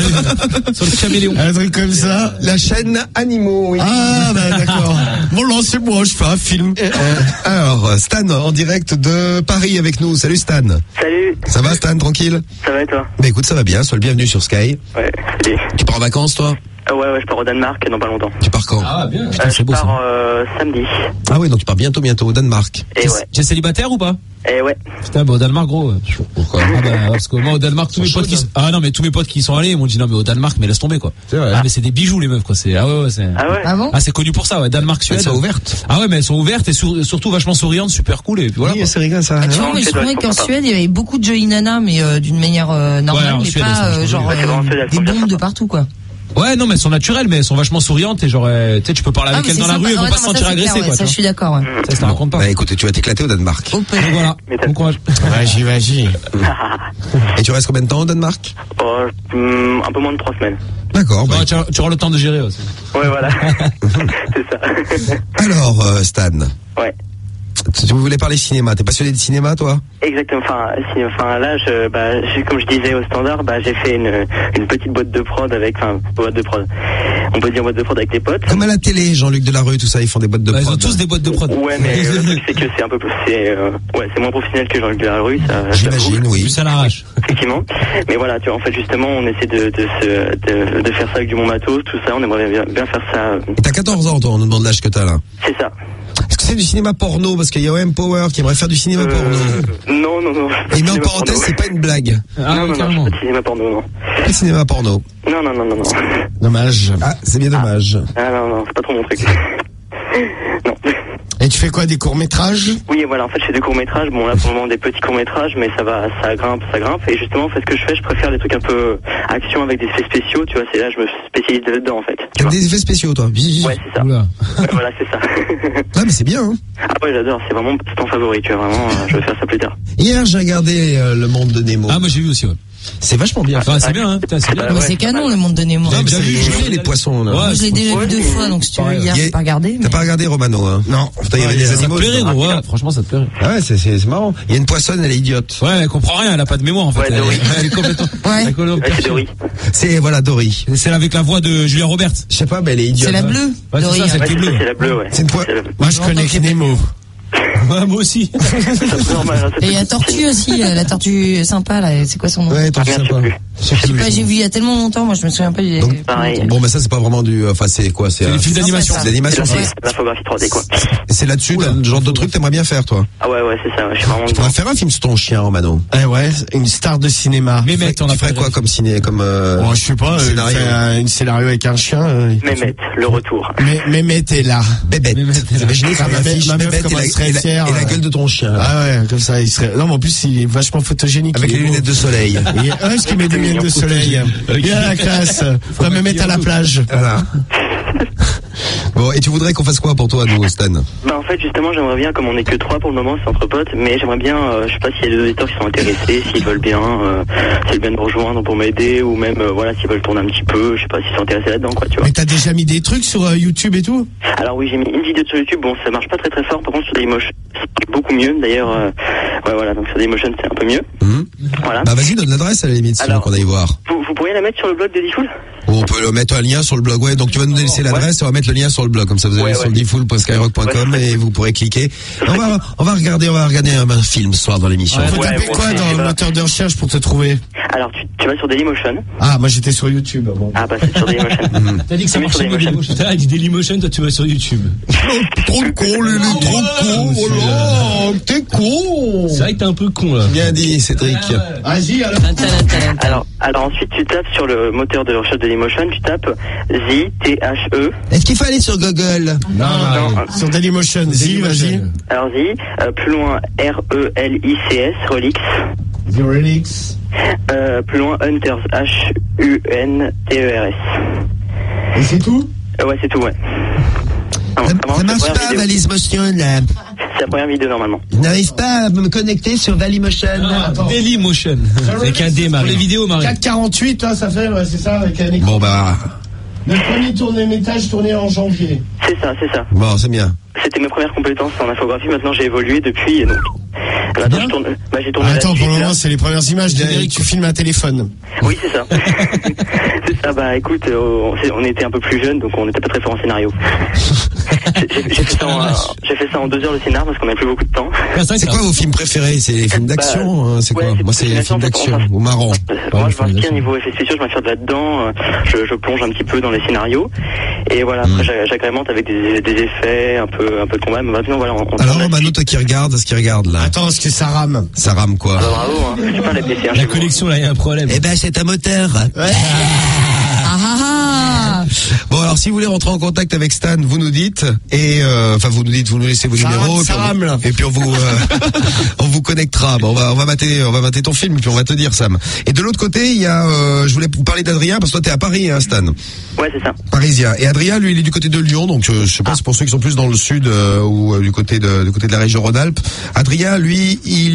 sur le caméléon. Un truc comme ça. La chaîne Animaux, oui. Ah, bah d'accord. Bon, lancez-moi, je fais un film. Alors, Stan, en direct de Paris avec nous. Salut Stan. Salut, Ça va Stan, tranquille? ça va et toi? Bah écoute, ça va bien, sois le bienvenu sur Sky. Ouais, salut. Tu pars en vacances toi? Ouais, je pars au Danemark dans pas longtemps. Tu pars quand? Ah bien. Je C'est beau ça. pars samedi. Ah oui, donc tu pars bientôt au Danemark. Et ouais. Tu es célibataire ou pas? Et ouais. Putain, bah au Danemark gros. Pourquoi? Ah bah parce que moi au Danemark tous mes potes tous mes potes qui y sont allés ils m'ont dit non mais au Danemark mais laisse tomber quoi. C'est vrai. Ah mais c'est des bijoux les meufs quoi, c'est c'est Ah ouais? Ah bon? Ah c'est connu pour ça ouais, Danemark Suède. Elles sont ouvertes. Ah ouais mais elles sont ouvertes et surtout vachement souriantes, super cool et puis voilà. Oui, quoi. c'est rigolo ça. Ah, tu vois, moi, je c'est trouvais vrai, qu'en c'est Suède, il y avait beaucoup de jolies nanas, mais d'une manière normale, en mais Suède, pas elles sont genre jolies. Ouais, c'est vraiment, elles des sont bien bombes de sympas. partout, quoi. Ouais non mais elles sont naturelles mais elles sont vachement souriantes et genre tu sais tu peux parler avec mais elles c'est dans la sympa. rue elles vont Ouais, pas non, se mais sentir ça, c'est agressées clair, quoi. ouais, ça, je suis d'accord, ouais. Ça je te raconte pas. Bah écoute, tu vas t'éclater au Danemark. Au peu. Donc voilà. Bon courage. Vas-y. Et tu restes combien de temps au Danemark? Oh, un peu moins de 3 semaines. D'accord. Bah, Ouais, tu auras le temps de gérer aussi. Ouais, voilà. C'est ça. alors, Stan. Ouais. Tu voulais parler cinéma. T'es passionné de cinéma, toi? Exactement. Enfin, là, comme je disais au standard, j'ai fait une petite boîte de prod boîte de prod. On peut dire boîte de prod avec tes potes. Comme à la télé, Jean-Luc Delarue, tout ça, ils font des boîtes de Ils ont prod. tous des boîtes de prod. Ouais, mais le truc c'est que c'est un peu plus, c'est moins professionnel que Jean-Luc Delarue, ça. J'imagine, oui. Plus à l'arrache. Effectivement. Mais voilà, tu vois, en fait, justement, on essaie de faire ça avec du bon matos, tout ça. On aimerait bien faire ça. Et t'as 14 ans, toi, on nous demande l'âge que t'as là. C'est ça. Est-ce que c'est du cinéma porno? Parce qu'il y a OM Power qui aimerait faire du cinéma porno. Non. Et mais en parenthèse, c'est pas une blague. Non, carrément. pas de cinéma porno, non. Pas de cinéma porno. Non. Dommage. Ah, c'est bien dommage. Ah non, c'est pas trop mon truc. Non. Et tu fais quoi, des courts-métrages? Oui, voilà, en fait, je fais des courts-métrages. Bon, là, pour le moment, des petits courts-métrages, mais ça grimpe. Et justement, en fait, ce que je fais, je préfère des trucs un peu action avec des effets spéciaux, tu vois, c'est là, je me spécialise dedans, en fait. Tu vois. Des effets spéciaux, toi. Ouais, c'est ça. Oula. Ouais, voilà, c'est ça. Ah, mais c'est bien, hein. Ah ouais, j'adore, c'est vraiment mon petit temps favori, tu vois, vraiment, je vais faire ça plus tard. Hier, j'ai regardé Le Monde de Nemo. Ah moi j'ai vu aussi ouais. C'est vachement bien. Enfin c'est bien hein. Putain, c'est bien. Mais c'est canon, le monde de Nemo. Ah, mais déjà c'est vu, rigolo, les poissons, là. Ouais, Moi, je l'ai déjà vu 2 fois, donc si tu veux, hier, Il y a- j'ai pas regardé. T'as pas regardé Romano, hein? Non. Putain, il y avait des Ça te animaux. plairait dedans. gros, ouais, franchement ça te plairait. Ah ouais, c'est marrant. Il y a une poissonne, elle est idiote. Ouais, elle comprend rien, elle a pas de mémoire en fait. Ouais, Dory. Elle est complètement. Ouais. elle est complètement Ouais, c'est Dory. C'est, voilà, Dory. C'est celle avec la voix de Julia Roberts. Je sais pas, mais elle est idiote. C'est la bleue. Ouais, c'est Dory, ça, hein. celle Ouais, qui est bleue. c'est la bleue, ouais. C'est une C'est la bleue. Moi, je connais que Nemo. Ouais, moi aussi. C'est normal, hein, Et il y a Tortue aussi, la tortue sympa, là. C'est quoi son nom? Ouais, Tortue je sais sympa. plus. Je sais pas, j'ai vu il y a tellement longtemps, moi je me souviens pas. Donc, Pareil. bon, bah ça c'est pas vraiment du, enfin c'est quoi, c'est des films d'animation. C'est l'animation. C'est l'infographie 3D, quoi. Et c'est là-dessus, le genre de truc que t'aimerais bien faire, toi. Ah ouais, c'est ça, je suis vraiment Tu pourrais faire un film sur ton chien, Romano. Eh ouais, une star de cinéma. Mehmet, on a Tu ferais quoi comme ciné, comme Oh, je sais pas, scénario. une scénario avec un chien. Mehmet, le retour. Mehmet est là. Bébête. Vous imaginez Ah, ma meuf, Bébête comment elle serait fière, et la gueule de ton chien. Ah ouais, comme ça, il serait. Non, mais en plus, il est vachement photogénique. Avec il est les beau. lunettes de soleil. Est-ce qu'il met des lunettes de soleil? Il a la classe. Faut me mettre à la plage. Voilà. Bon, et tu voudrais qu'on fasse quoi pour toi, nous, Stan? Bah en fait justement j'aimerais bien, comme on est que 3 pour le moment, c'est entre potes, mais j'aimerais bien, je sais pas s'il y a des auditeurs qui sont intéressés, s'ils veulent bien nous rejoindre pour m'aider, ou même voilà s'ils veulent tourner un petit peu, je sais pas s'ils sont intéressés là-dedans quoi, tu vois. Mais t'as déjà mis des trucs sur YouTube et tout? Alors oui, j'ai mis une vidéo sur YouTube, bon ça marche pas très très fort, par contre sur Dailymotion c'est beaucoup mieux, d'ailleurs ouais voilà, donc sur Dailymotion c'est un peu mieux. Voilà. Bah vas-y, donne l'adresse à la limite, si tu veux qu'on aille voir. Vous pourriez la mettre sur le blog de Diffoul? On peut le mettre un lien sur le blog, ouais. Donc tu vas nous laisser l'adresse et on va mettre le lien sur le blog, comme ça vous allez sur diffoul.skyrock.com et vous pourrez cliquer. On va regarder un film ce soir dans l'émission. Faut taper quoi dans le moteur de recherche pour te trouver? Alors tu vas sur Dailymotion. Ah, moi j'étais sur YouTube. Bon. Ah bah c'est sur Dailymotion. T'as dit que ça marchait mieux Dailymotion. T'as dit Dailymotion, toi tu vas sur YouTube. Trop con, Lulu, trop con. Oh là, t'es con. C'est vrai que t'es un peu con là. Bien dit, Cédric. Vas-y alors ensuite tu tapes sur le moteur de recherche de Dailymotion, tu tapes Z-T-H-E. Est-ce qu'il faut aller sur Google? Non. Sur Dailymotion, vas-y. Alors Z, plus loin R-E-L-I-C-S, Relix. The Relix. Plus loin Hunters, H-U-N-T-E-R-S. Et c'est tout? Ouais, c'est tout, ouais. Ça marche pas, Valise Motion, là. C'est la première vidéo, normalement. Je n'arrive pas à me connecter sur Dailymotion. Dailymotion. Avec un D, Marie. Les vidéos, Marie. 4,48, là, ça fait, ouais, c'est ça, avec un écran. Bon bah. Le premier métage tourné en janvier. C'est ça. Bon, c'est bien. C'était mes premières compétences en infographie, maintenant j'ai évolué depuis, et donc... Maintenant, j'ai tourné Attends, la pour suite, le moment, là. c'est les premières images. Tu filmes un téléphone. Oui, c'est ça. C'est ça, bah écoute, on était un peu plus jeunes, donc on n'était pas très fort en scénario. J'ai fait ça en 2 heures le scénar, parce qu'on n'a plus beaucoup de temps. C'est quoi vos films préférés? C'est les films d'action? C'est quoi? Moi, c'est les films d'action ou marrant. Moi, je m'inspire niveau effets spéciaux, je m'inspire de là-dedans, je plonge un petit peu dans les scénarios, et voilà, après j'agrémente avec des effets, un peu de combat, mais maintenant voilà, Alors, Mano, toi qui regarde là. Attends, est-ce que ça rame? Ça rame quoi? Ah bah, bravo, hein. Je suis pas la PC, hein, La connexion là, il y a un problème. Eh ben, c'est un moteur. Bon, alors si vous voulez rentrer en contact avec Stan, vous nous dites et vous nous laissez vos numéros et puis on vous connectera. Bon, on va mater ton film et puis on va te dire, Sam. Et de l'autre côté, il y a je voulais vous parler d'Adrien parce que toi t'es à Paris, hein, Stan. Ouais, c'est ça. Parisien. Et Adrien, lui, il est du côté de Lyon, donc je sais pas, c'est pour ceux qui sont plus dans le sud ou du côté de la région Rhône-Alpes. Adrien, lui,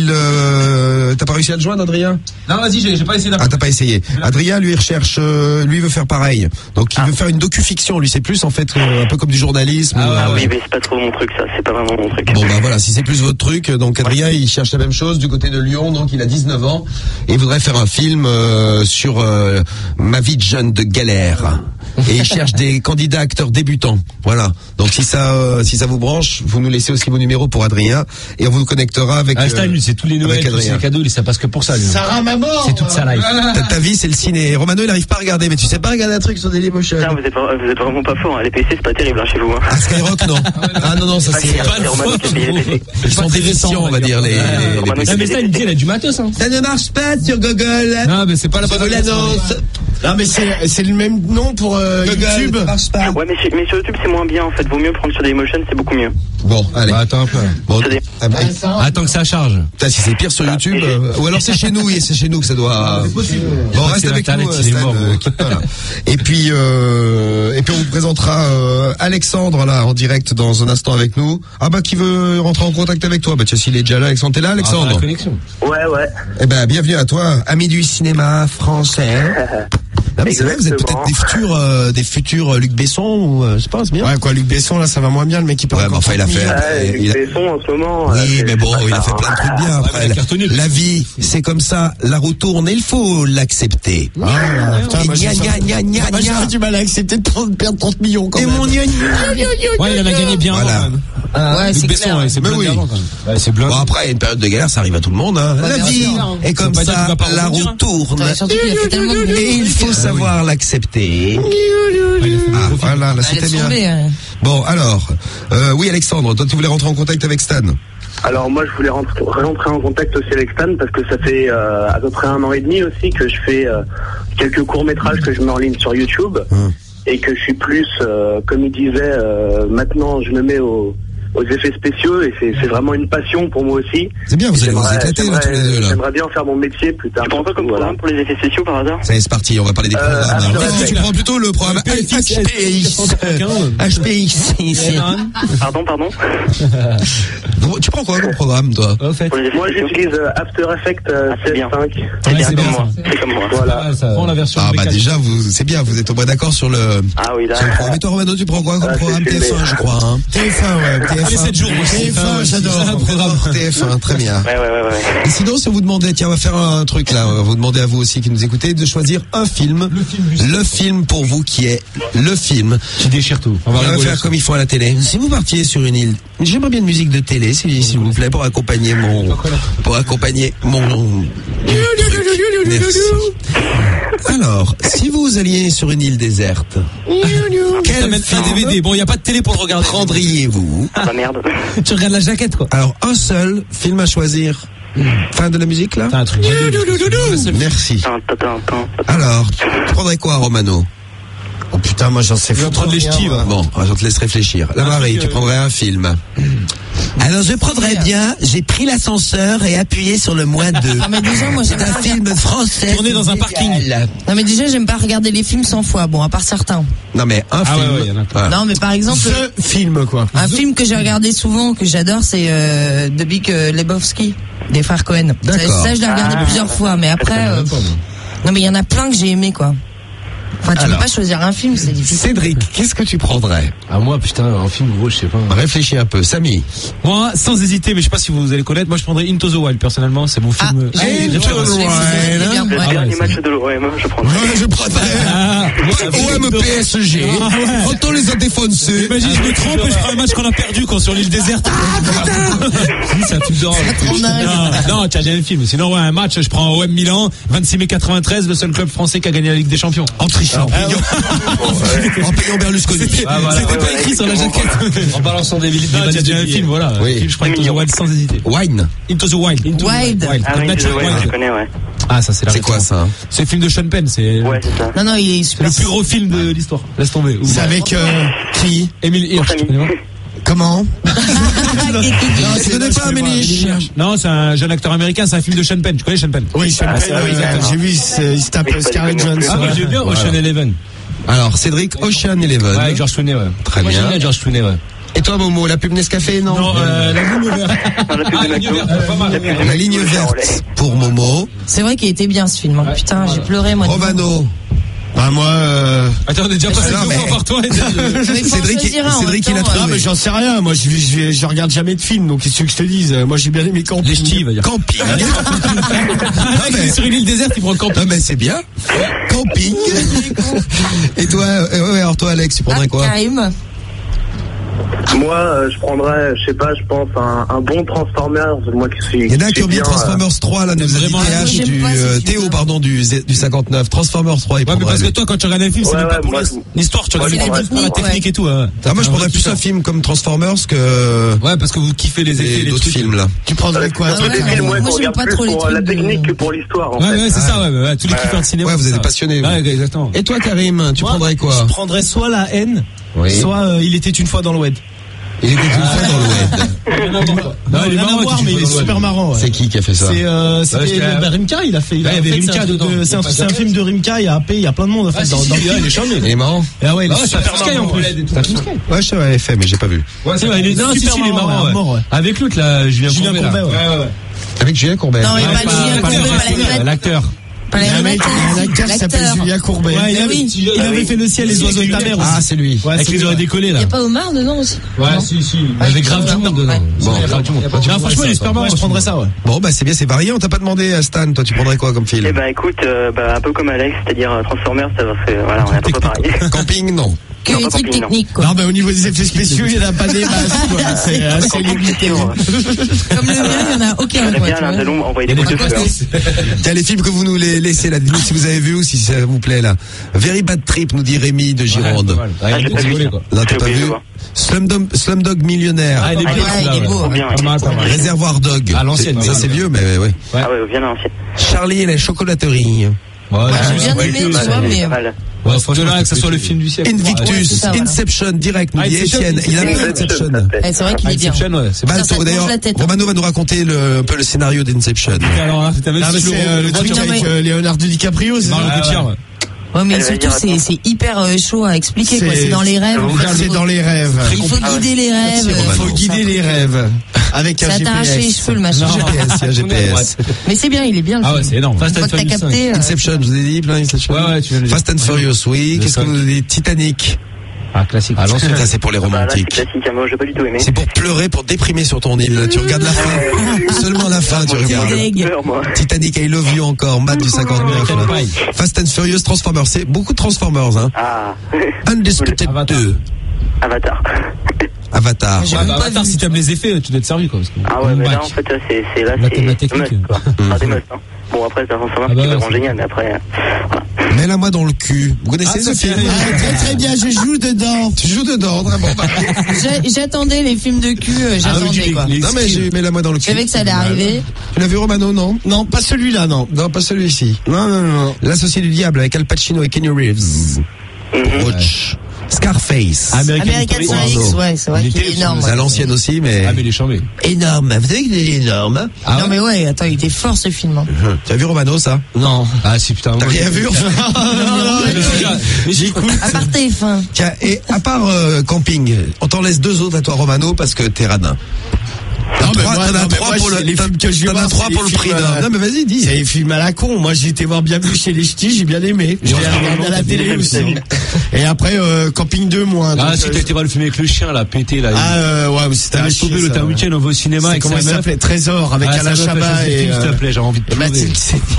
t'as pas réussi à le joindre, Adrien? Non, vas-y, j'ai pas essayé Ah, t'as pas essayé. Adrien, lui, il recherche, lui, il veut faire pareil. Donc, il veut faire une docu-fiction. Lui, c'est plus, en fait, un peu comme du journalisme. Oui, mais c'est pas trop mon truc, ça. C'est pas vraiment mon truc. Bon, bah voilà, si c'est plus votre truc. Donc, Adrien, il cherche la même chose du côté de Lyon. Donc, il a 19 ans. Et il voudrait faire un film sur ma vie de jeune de galère. Et il cherche des candidats acteurs débutants. Voilà. Donc, si ça vous branche, vous nous laissez aussi vos numéros pour Adrien. Et on vous connectera avec... Stan, lui, c'est tous les Noëls, tous les cadeaux, ça passe que pour ça, lui. Ça rame à mort. C'est toute sa life. Ta vie, c'est le ciné. Et Romano, il arrive pas à regarder, mais tu sais pas regarder un truc sur Dailymotion. Putain, vous êtes vraiment pas fort, hein. Les PC, c'est pas terrible, hein, chez vous, hein. Ah, Skyrock, non. Ah, non, ça c'est pas le fort. qui paye les PC. Ils sont déficients, on va dire, les PC. Mais Stan, il dit, il a du matos, hein. Ça ne marche pas sur Google. Non, mais c'est pas la bonne l'annonce. Non, mais c'est le même nom pour YouTube. Ça marche pas. Ouais, mais sur YouTube, c'est moins bien, en fait. Vaut mieux prendre sur Dailymotion, c'est beaucoup mieux. Bon, allez. Attends un peu. Bon, Attends que ça charge. putain, si c'est pire sur YouTube, ou alors c'est chez nous, et c'est chez nous que ça doit. Bon, reste avec nous, il est Stan, mort, quitte pas, là. Et puis on vous présentera Alexandre là en direct dans un instant avec nous. Ah bah qui veut rentrer en contact avec toi? Bah tiens, s'il est déjà là, Alexandre, t'es là, Alexandre? La connexion. Ouais. Eh ben bienvenue à toi, ami du cinéma français. Non, mais c'est vrai, vous êtes peut-être des futurs Luc Besson ou je sais pas, c'est bien. Ouais, quoi, Luc Besson, là, ça va moins bien, le mec qui parle. Ouais, mais enfin, il a fait. Luc Besson, en ce moment. Oui, mais bon, il a fait plein de trucs bien après. La vie, c'est comme ça, la roue tourne et il faut l'accepter. Ah, putain, moi, j'ai gna. du mal à accepter de perdre 30 millions quand Et même. mon gna. Ouais, il en a gagné bien. Voilà. Ouais, c'est Besson, clair. ouais, c'est Mais blindé oui. avant, quand même. Ouais, c'est blindé. Bon, après, il y a une période de galère, ça arrive à tout le monde, hein. Ouais, La bien vie sûr. est comme Ça veut pas dire ça, qu'il va pas la rebondir, roue hein. tourne. Ouais, surtout qu'il a fait tellement de bruit. Et il faut savoir l'accepter. Ah, voilà, là, Bah, c'était laisse bien. tomber, hein. Bon, alors, oui, Alexandre, toi, tu voulais rentrer en contact avec Stan. Alors moi je voulais rentrer en contact aussi avec Stan parce que ça fait à peu près 1 an et demi aussi que je fais quelques courts-métrages que je mets en ligne sur YouTube et que je suis plus, comme il disait, maintenant je me mets aux effets spéciaux et c'est vraiment une passion pour moi aussi. C'est bien, vous allez vous éclater, là, tous les deux, là. J'aimerais bien faire mon métier plus tard. Tu prends pas comme programme pour les effets spéciaux par hasard? Ça y est, c'est parti, on va parler des programmes. Alors, tu prends plutôt le programme HPX. Pardon. Tu prends quoi comme programme, toi? Moi j'utilise After Effects CS5. C'est bien ça. C'est comme moi. Voilà. Prends la version. Ah, bah, B4. déjà, c'est bien, vous êtes au moins d'accord sur le, Ah oui, là. sur le programme. Et toi, Romano, tu prends quoi comme programme? c'est TF1, je crois, hein. TF1, ouais. TF1. Les 7 jours, moi, TF1, j'adore. TF1, très bien. Ouais. Et sinon, si on vous demandait, tiens, on va faire un truc là, on va vous demander à vous aussi qui nous écoutez de choisir un film. Le film pour vous qui est le film. Qui déchire tout. On va faire comme ils font à la télé. Si vous partiez sur une île, j'aimerais bien une musique de télé, s'il vous plaît, pour accompagner mon. Merci. Alors, si vous alliez sur une île déserte, quel T'amènes film un DVD. Bon, il n'y a pas de télé pour le regarder. prendriez-vous? Ah bah merde. Tu regardes la jaquette, quoi. Alors, un seul film à choisir. Fin de la musique, là? T'as un truc. Merci. Alors, tu prendrais quoi, Romano? Oh putain, moi j'en sais Je vais foutre prendre les rien, ch'tis, moi. va. Bon, je te laisse réfléchir. La Marie, tu prendrais un film. Alors je prendrais bien, j'ai pris l'ascenseur et appuyé sur le moins 2. Ah, mais déjà, moi, j'aime C'est un pas film français. Tourné dans un parking. Non, mais déjà, j'aime pas regarder les films 100 fois. Bon, à part certains. Non, mais un Ah film. ouais, y en a pas. Voilà. Non, mais par exemple, The film, quoi. un film que j'ai regardé souvent, que j'adore, c'est The Big Lebowski, des frères Cohen. D'accord. Ça, je l'ai regardé plusieurs fois, mais après, non, mais il y en a plein que j'ai aimé, quoi. Enfin, tu Alors. peux pas choisir un film, c'est difficile. Cédric, qu'est-ce que tu prendrais? Ah, moi, putain, un film gros, je sais pas. Réfléchis un peu. Samy. Moi, sans hésiter, mais je sais pas si vous allez connaître, moi je prendrais Into the Wild, personnellement, c'est mon film. Into the Wild, bien, Le ouais. dernier match de l'OM, je prendrais. Je prendrais OM PSG. Quand on les a défoncés. Imagine, je me trompe et je prends un match qu'on a perdu quand sur l'île déserte. C'est un film d'horreur. Non, tu as bien le film. Sinon, ouais, un match, je prends OM Milan, 26 mai 93, le seul club français qui a gagné la Ligue des Champions. En trichant. En payant Berlusconi. C'était pas écrit sur la jaquette. En balançant des villes. Non, tu as déjà un film, voilà. Oui. Je prends Into the Wild sans hésiter. Wine. Into the Wild. Wild. Ah oui, Natural ouais, je Wild. connais, ouais. Ah, ça, c'est la C'est quoi référence. ça? C'est le film de Sean Penn, c'est Ouais, c'est ça. Non, il est c'est super. le plus gros film de l'histoire. Laisse tomber. C'est avec qui? Emile Hirsch, tu connais pas? Comment? Tu connais pas Amélie? Non, c'est un jeune acteur américain, c'est un film de Sean Penn. Tu connais Sean Penn? Oui, c'est vrai. j'ai vu, il se tape Scarlett Johansson. Ah, moi, j'ai bien Ocean Eleven. Alors, Cédric, Ocean Eleven. Ouais, avec George Clooney, ouais. Très Moi, bien. j'aime bien George Clooney, ouais. Et toi, Momo, la pub Nescafé, non? Non, la ligne verte. La ligne verte, pas mal. La ligne verte pour Momo. C'est vrai qu'il était bien ce film. Hein. Putain, j'ai pleuré, moi. Romano. Bah moi, Attends, on est déjà passé Non, deux mais- fois par toi. Cédric, il a ah trouvé. mais j'en sais rien. Moi, je regarde jamais de films, donc qu'est-ce que je te dise? Moi, j'ai bien aimé Camping. Les ch'tis, va dire. Camping. Ah, il est sur une île déserte, il prend le camping. Non, mais c'est bien. Camping. Et toi, ouais, alors toi, Alex, tu prendrais quoi? Karim. Moi, je prendrais, je sais pas, je pense un bon Transformers. Moi qui suis. Il y en a qui ont mis bien, Transformers 3, là, nous a dit Vraiment, TH j'aime du pas ce Théo, film-là. pardon, du 59. Transformers 3, il Ouais, mais prendrait. parce que lui. toi, quand tu regardes un film, c'est Ouais, même pas ouais, pour moi, l'histoire, tu regardes c'est pour la la technique, technique et tout. Ouais, Ah, moi, je prendrais plus un film comme Transformers que Ouais, parce que vous kiffez les effets, les d'autres trucs. films, là. Tu prendrais quoi? Ah ouais, des films, ouais, moi, qu'on j'aime regarde pas plus trop les pour trucs la de- technique que pour l'histoire, en Ouais, fait. ouais, c'est ça, ouais, tous les kiffeurs de cinéma. Ouais, vous c'est êtes ça. passionnés, vous. Ouais, exactement. Et toi, Karim, tu Moi, prendrais quoi? Je prendrais soit La Haine, Oui. soit Il était une fois dans le web. Il était une fois dans le web. Non, il est rien marrant, à voir, tu mais joues il est dans le super web. marrant. Ouais. C'est qui a fait ça? C'était Rimka, il a fait. Ouais, il y avait en fait, Rimka c'est un truc dedans. de- C'est un film de Rimka, il y a AP, il y a plein de monde en fait dans le film. il est charmé. Il est marrant? Ah ouais, il est Ah ouais, c'est un super Sky en marrant. plus. Ouais, je l'avais fait, mais j'ai pas vu. Ouais, c'est vrai, il est Non, super si, il est marrant, marrant, ouais. mort, ouais. Avec l'autre, là, Julien Julien Courbet. Courbet, là. ouais. Avec Julien Courbet. Non, mais pas pas Julien l'acteur, Courbet, pas l'animateur. L'acteur. Pas Il y a un mec, l'animateur. un acteur qui s'appelle L'acteur. Julien Courbet. Ouais, il avait fait Le ciel et les oiseaux de ta mère aussi. Ah, c'est lui. Ouais, Avec c'est les lui, oreilles ouais. décollées, Il là. n'y a pas Omar dedans aussi? Ouais, Non. si. Il y avait grave du monde dedans. Bon. Il y avait grave du monde. Non, franchement, il est super marrant. Je prendrais ça, ouais. Bon, bah, c'est bien, c'est varié. On t'a pas demandé à Stan, toi, tu prendrais quoi comme film? Eh ben écoute, un peu comme Alex, c'est-à-dire Transformers, ça va faire, voilà, on est à peu près pareil. Camping, non. Que les trucs techniques, quoi. Non, mais au niveau des effets spéciaux, il n'y en a pas des masses, quoi. C'est assez limité. Comme le mien, il n'y en a aucun, quoi. Tu vois. Envoyer des photos. Tiens, les films que vous nous les laissez là, dites-nous si vous avez vu ou si ça vous plaît là. Very Bad Trip, nous dit Rémi de Gironde. J'ai pas vu. Non, t'as pas vu? Slumdog Millionnaire. Ah, il est beau. Réservoir Dog. À l'ancienne. Ça c'est vieux, mais ouais. Ah ouais, viens à l'ancienne. Charlie et la chocolaterie. J'ai bien aimé, tu vois, mais. Ouais, franchement, que ce soit le film du siècle. Invictus, Inception, direct, nous dit Etienne. Il a pas Inception. C'est vrai qu'il est bien. D'ailleurs, Romano va nous raconter un peu le scénario d'Inception. Alors là, C'est le truc avec Leonardo DiCaprio, c'est ça? Ouais, mais surtout, c'est hyper chaud à expliquer, quoi. C'est dans les rêves. C'est dans les rêves. Il faut guider les rêves. Il faut guider les rêves. Avec un Ça t'a arraché les GPS. cheveux, le machin. GPS. Mais c'est bien, il est bien. Ah ouais, c'est énorme. Une fois que t'as capté. Inception, je vous ai dit, plein Inception. Ouais, tu viens de le dire. Fast and Furious, oui. Qu'est-ce que vous nous dites? Titanic. Ah, classique. Ah, l'ancien, ça c'est pour les romantiques. C'est classique, moi j'ai pas du tout aimé. C'est pour pleurer, pour déprimer sur ton île. Tu regardes la fin. Seulement la fin, tu regardes. Titanic, I Love You encore. Matt du 59. Fast and Furious, Transformers. C'est beaucoup de Transformers, hein. Ah. Undisputed 2. Avatar. Avatar. Avatar, si t'aimes les effets, tu dois être servi, quoi. Ah ouais, mais là, en fait, c'est là, la c'est technique. quoi. Ah, des must, hein. Bon, après, ça transforme qui est vraiment génial, mais après, voilà. Mets-la moi dans le cul. Vous connaissez ce film? Très bien, je joue dedans. Tu joues dedans, vraiment. J'attendais les films de cul, j'attendais, quoi. Non, mais mets-la moi dans le cul. Je savais que ça allait arriver. Tu l'as vu, Romano, non? Non, pas celui-là, non. Non, pas celui-ci. Non. L'Associé du Diable avec Al Pacino et Kenny Reeves. Roach. Scarface. American X, ouais, c'est vrai qu'il est énorme. C'est à l'ancienne aussi, mais. Ah, mais il est chambé. Énorme. Vous savez qu'il est énorme. Ah non, mais ouais, attends, il était fort, ce film. Tu as vu Romano, ça? Non. Ah, si, putain. T'as rien vu? J'écoute. À part TF1. Tiens, et à part camping, on t'en laisse 2 autres à toi, Romano, parce que t'es radin. Non, mais moi, les films que je vais voir, 3 pour le prix d'un. Non, mais vas-y, dis. C'est les films à la con. Moi, j'ai été voir Bienvenue chez les Ch'tis, j'ai bien aimé. J'ai regardé à la télé aussi. Et après, Camping 2, moins. Ah, si t'as été voir le film avec le chien, là, pété, là. Ah, ouais, mais c'était un chien. T'as un week-end, on va au cinéma avec sa meuf. Comment il s'appelait? Trésor, avec Alain Chabat et. S'il te plaît, j'ai envie de pleurer.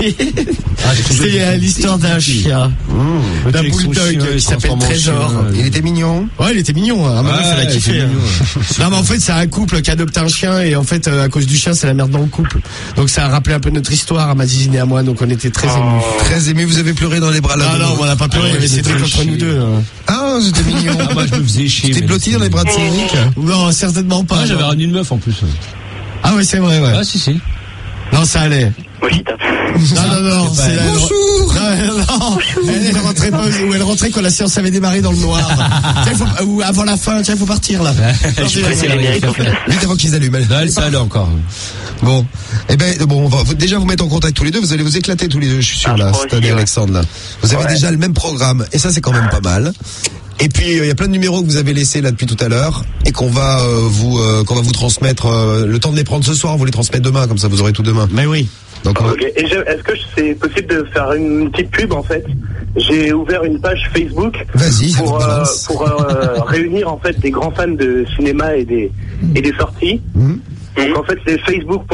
C'était l'histoire d'un chien. D'un bulldog qui s'appelle Trésor. Il était mignon. Ouais, il était mignon. Ah, ma meuf, elle a kiffé. Non, mais en fait, c'est un couple qui adopte un chien et en fait, à cause du chien, c'est la merde dans le couple. Donc ça a rappelé un peu notre histoire à ma zizine et à moi, donc on était très émus. Très émus, vous avez pleuré dans les bras là. Non, on n'a pas pleuré, il y avait Cédric entre nous deux. Ah, c'était mignon. Ah, moi, je me faisais chier. T'es blotti dans les bras de Cédric? Non, certainement pas. Ah, j'avais ramené une meuf en plus. Ah ouais, c'est vrai, ouais. Ah, si. Non, ça allait. Mojita. Non, c'est la... Bonjour. Non, elle rentrait pas, ou elle rentrait quand la séance avait démarré dans le noir. Tiens, ou avant la fin, tiens, il faut partir là. Je suis pressé, vite avant qu'ils allument. Non, ça allait encore. Bon, eh ben, bon, on va déjà vous mettre en contact tous les deux. Vous allez vous éclater tous les deux, je suis sûr là, cette année, Alexandre là. Vous avez déjà le même programme, et ça c'est quand même pas mal. Et puis il y a plein de numéros que vous avez laissés là depuis tout à l'heure et qu'on va vous transmettre le temps de les prendre ce soir, vous les transmettre demain, comme ça vous aurez tout demain. Mais oui. Donc, okay. Et est-ce que c'est possible de faire une petite pub en fait? J'ai ouvert une page Facebook pour réunir en fait des grands fans de cinéma et des sorties. Donc en fait c'est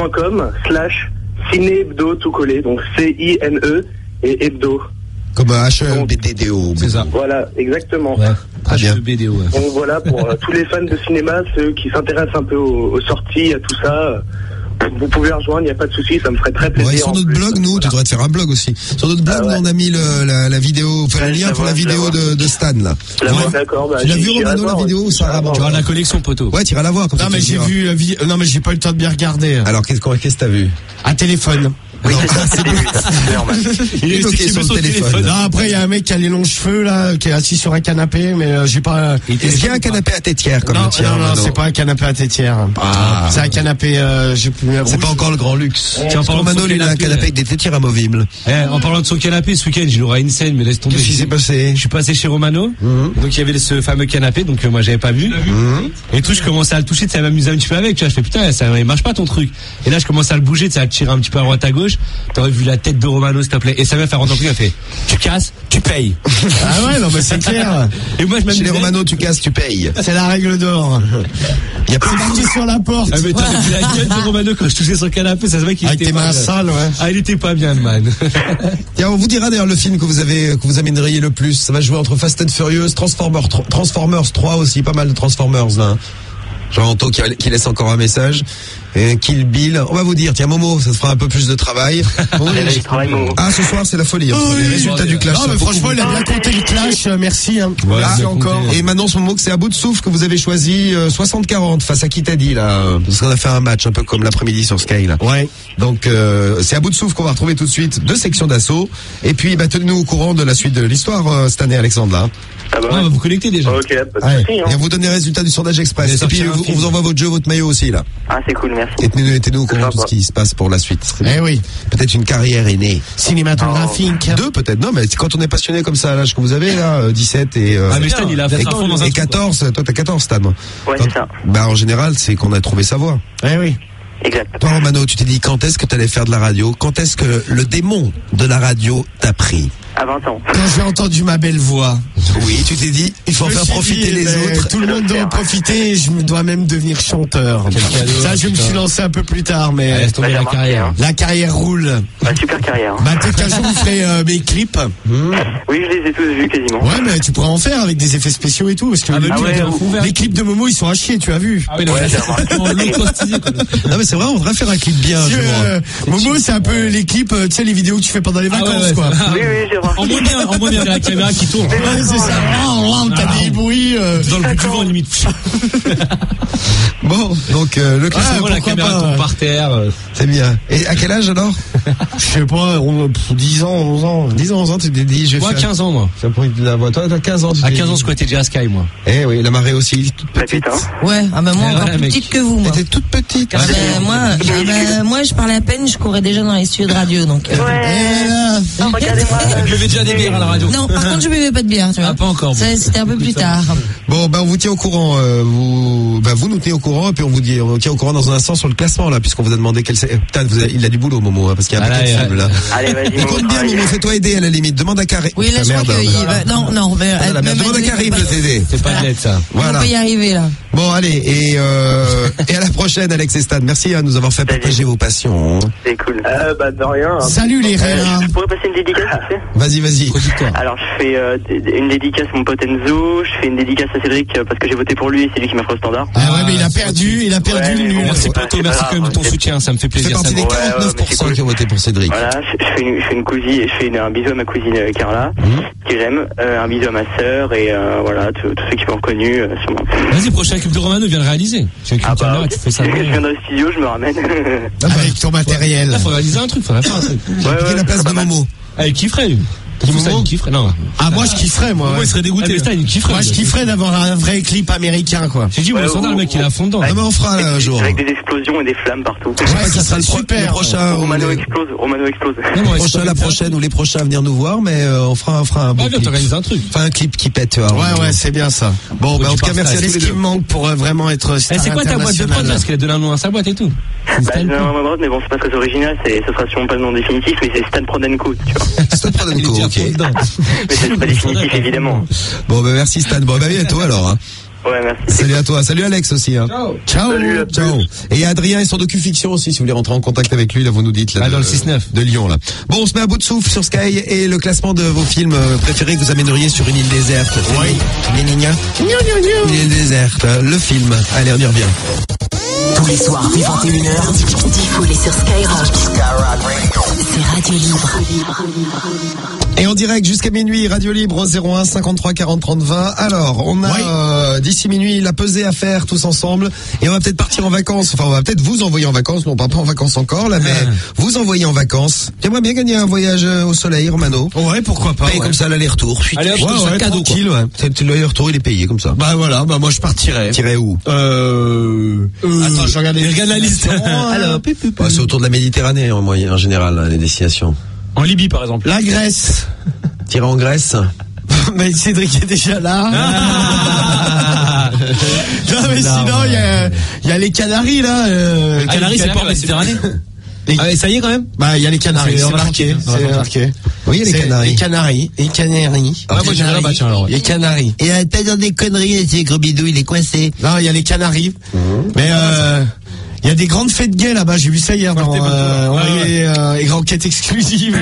facebook.com/ciné-hebdo tout collé, donc C-I-N-E et hebdo. Comme H-E-B-D-D-O. C'est ça. Voilà, exactement. Ouais, très bien. H-E-B-D-O, ouais. Donc voilà, pour tous les fans de cinéma, ceux qui s'intéressent un peu aux sorties, à tout ça, vous pouvez rejoindre, il n'y a pas de souci, ça me ferait très plaisir. Ouais, sur notre blog, nous, tu devrais te faire un blog aussi. Sur notre blog, on a mis la vidéo, enfin le lien pour la vidéo de Stan, là. D'accord, tu l'as vu, Romano, la vidéo, Sarah? Tu vas à la collection, poteau. Ouais, tu iras la voir. Non, mais j'ai vu, non, mais j'ai pas eu le temps de bien regarder. Alors, qu'est-ce que t'as vu? Un téléphone. Oui, c'est normal. Il est bloqué sur le téléphone. Non, après, il y a un mec qui a les longs cheveux, là, qui est assis sur un canapé, mais j'ai pas... Est-ce qu'il y a un canapé à tétière, comme le tien? Non, c'est pas un canapé à tétière. Ah. C'est un canapé, c'est pas encore le grand luxe. Tiens, Romano, il a un canapé avec des tétières amovibles. En parlant de son canapé, ce week-end, il aura une scène, mais laisse tomber. Qu'est-ce qui s'est passé? Je suis passé chez Romano. Donc, il y avait ce fameux canapé, donc, moi, j'avais pas vu. Et tout, je commençais à le toucher, ça m'amusait un petit peu avec, tu vois. Je fais, putain, ça, il marche pas ton truc. Et là, je commençais à le bouger, à le tirer un petit peu à droite à gauche. siège, t'aurais vu la tête de Romano, s'il te plaît. Et sa meuf a rentré, elle a fait, tu casses, tu payes. Ah ouais, non, mais c'est clair. Et moi, je m'amusais. Chez les Romano, tu casses, tu payes. C'est la règle d'or. Il y a pas marqué sur la porte. Ah, mais t'avais vu la gueule de Romano quand je touchais son canapé, ça se voit qu'il avec était tes pas mains bien. sales, ouais. Ah, il était pas bien, le man. Tiens, on vous dira d'ailleurs le film que vous aimeriez le plus. Ça va jouer entre Fast and Furious, Transformers 3 aussi, pas mal de Transformers là. Jean-Anto qui laisse encore un message. Et Kill Bill. On va vous dire, tiens Momo, ça te fera un peu plus de travail. Ah, ce soir c'est la folie. Les résultats du clash. Non, mais franchement, il a bien compté le clash. Merci. Hein. Ouais, merci encore. Et maintenant, ce moment que c'est à bout de souffle que vous avez choisi 60-40 face à qui t'as dit là, parce qu'on a fait un match un peu comme l'après-midi sur Sky là. Ouais. Donc c'est à bout de souffle qu'on va retrouver tout de suite deux sections d'assaut. Et puis tenez-nous au courant de la suite de l'histoire cette année, Alexandre là. Ah bah On va vous connecter déjà. Ok, pas de Ouais. soucis, hein. Et on vous donne les résultats du sondage express. Vous Et allez puis sortir un on film. vous envoie votre jeu, votre maillot aussi là. Ah, c'est cool, merci. Et tenez-nous au courant de tout ce qui se passe pour la suite. Eh oui. Peut-être une carrière est née. Cinématographique. Deux peut-être, non mais quand on est passionné comme ça à l'âge que vous avez là, 17 et Ah, mais Stan, il a fait un fond dans un et truc, 14, toi t'as 14 Stan. Ouais, c'est ça. Bah en général c'est qu'on a trouvé sa voie. Eh oui. Exact. Toi Romano, tu t'es dit quand est-ce que t'allais faire de la radio? Quand est-ce que le démon de la radio t'a pris? À 20 ans. Quand j'ai entendu ma belle voix. Oui, tu t'es dit il faut en Je me faire suis profiter dit, les ben, autres. Tout le monde doit en profiter et je dois même devenir chanteur. Ça, je me suis lancé un peu plus tard, mais Laisse tomber la carrière. la carrière roule. Bah, super carrière. Bah, peut-être qu'un jour, vous ferez mes clips. Oui, je les ai tous vus quasiment. Ouais, mais tu pourras en faire avec des effets spéciaux et tout. Parce que Ah, mais lui, il a ouvert. les clips de Momo, ils sont à chier, tu as vu. Ah oui, non, Ouais, mais j'ai là, c'est vraiment low costisé, quoi. Non mais c'est vrai, on devrait faire un clip bien. Parce je que, vois. Momo, c'est un peu les clips, tu sais, les vidéos que tu fais pendant les Ah ouais, vacances, ouais, quoi. c'est- Oui, oui, j'ai remarqué. En moins bien, la caméra qui tourne. Ouais, c'est ça. T'as des bruits. Dans le bout du vent, limite. Bon, donc le classement, Moi, la pourquoi caméra pas, tourne ouais. par terre. c'est bien. Et à quel âge alors? Je sais pas, 10 ans, 11 ans. 10 ans, 11 ans, tu t'es dit je vais Moi, faire 15 ans, moi. ça pour la voix. Toi t'as 15 ans. Tu À t'es 15 ans, dit- je squattais déjà à Sky, moi. Eh oui, la marée aussi, toute petite. Putain. Ouais, ah bah moi Ouais, encore ouais, plus mec. petite que vous, moi. T'étais toute petite. Ah moi, je parlais à peine, je courais déjà dans les studios de radio, donc. Ouais. Oh, regardez-moi. Je buvais déjà des bières à la radio. Non, par contre, je buvais pas de bière, tu vois. Ah, pas encore, bon. Ça, c'était un peu plus tard. Bon, on vous tient au courant. Vous nous tenez au courant et puis on vous tient au courant dans un instant sur le classement là, puisqu'on vous a demandé quel. Putain, il a du boulot, Momo, hein, parce qu'il y a un Ah, paquet là, de films là. Allez, vas-y, Écoute Momo, bien, travaille. Momo, fais-toi aider à la limite. Demande à Karim. Oui, là, je crois que, non, mais, Ah, la merde. même Demande à avec- Karim de t'aider. C'est pas net, ça. On Voilà. peut y arriver, là. Bon, allez, et à la prochaine, Alex et Stan. Merci à nous avoir fait partager vos passions. C'est cool. Bah, de rien. Salut les reins. Je pourrais passer une dédicace, tu sais? Vas-y. Alors, je fais une dédicace à mon pote Enzo, je fais une dédicace à Cédric parce que j'ai voté pour lui et c'est lui qui m'a fait au standard. Ah ouais, mais il a perdu Ouais, le mais nul. bon, Merci Ouais, Poto, c'est merci pas quand même de ton grave, soutien, ça me fait Tu fais plaisir. partie ça des me- 49% qui ont voté pour Cédric. Voilà, je fais une cousine, je fais un bisou à ma cousine Carla, que j'aime, un bisou à ma sœur et voilà, tous ceux qui m'ont reconnu, sûrement. Vas-y, prochain clip de Romano, viens le réaliser. Tu Ah bah, tu fais ça. je viens dans le studio, je me ramène. Avec ton matériel. Là, faut réaliser un truc, faudrait faire un truc. Piquer la place de Momo. Ah, il kifferait, lui. Tout ça, il kifferait. Non. Ah, moi, je kifferais, moi. Moi, ouais. il serait dégoûté. Mais Stan, il kifferait. Moi, je kifferais d'avoir un vrai clip américain, quoi. J'ai dit, moi, le standard, le mec, il est à fond dedans. Ah, mais on fera là un jour. Avec des explosions et des flammes partout. Je sais pas qui sera le super. prochain. Romano explose, Romano explose. La prochaine ou les prochains à venir nous voir, mais on fera un bon Viens, clip. t'organises un truc. Enfin, un clip qui pète, tu vois. Ouais, c'est bien ça. Bon, bah, en tout cas, merci à C'est tous ce les qui deux. me manque pour vraiment être Eh, star c'est quoi ta boîte de prod, international. là? Parce qu'elle a donné un nom à sa boîte et tout. Bah, j'ai un nom à ma droite, mais bon, c'est pas très original, ce sera sûrement pas le nom définitif, mais c'est Stan Prodenco, tu vois. Stan Prodenco, ok. Mais c'est pas définitif, évidemment. Bon, bah, merci Stan. Bon, bah, bientôt alors, hein. Ouais, merci. Salut à toi. Salut Alex aussi, hein. Ciao. Ciao. Et Adrien est sur DocuFiction aussi, si vous voulez rentrer en contact avec lui, là, vous nous dites, là. Ah, dans le 6-9. De Lyon, là. Bon, on se met à bout de souffle sur Sky et le classement de vos films préférés que vous amèneriez sur une île déserte. Oui. Une île déserte. Le film. Allez, on y revient. Tous les soirs, dès 21h, Diffoulé sur Skyrock. C'est Radio Libre. Et en direct jusqu'à minuit, Radio Libre 01 53 40 30 20. Alors, on a d'ici minuit la pesée à faire tous ensemble et on va peut-être partir en vacances. Enfin, on va peut-être vous envoyer en vacances. Non, on part pas en vacances encore là, mais vous envoyer en vacances. J'aimerais bien gagner un voyage au soleil, Romano. Ouais, pourquoi pas. Paye comme ça l'aller-retour. Allez, hop, Ouais, c'est un cadeau, tranquille, ouais. L'aller-retour, il est payé comme ça. Bah voilà, bah moi je partirais. Tirer où? Attends, je regarde la liste. Alors, Ouais, c'est autour de la Méditerranée en général, hein, les destinations. En Libye, par exemple. la Grèce. Tirer en Grèce. Mais Cédric est déjà là. Non mais sinon il y a les Canaries là. Les Canaries, c'est pas en Méditerranée. Ah ouais, ça y est quand même. Bah, il y a les Canaries, c'est marqué. C'est marqué. Oui, il y a les Canaries. Les Canaries. Les Canaries. Ah, moi, j'irai là-bas, tiens, alors. Les Canaries. Et t'as dans des conneries, c'est gros bidou, il est coincé. Non, il y a les Canaries. Mais, il y a des grandes fêtes gays là-bas, j'ai vu ça hier dans les grandes quêtes exclusives.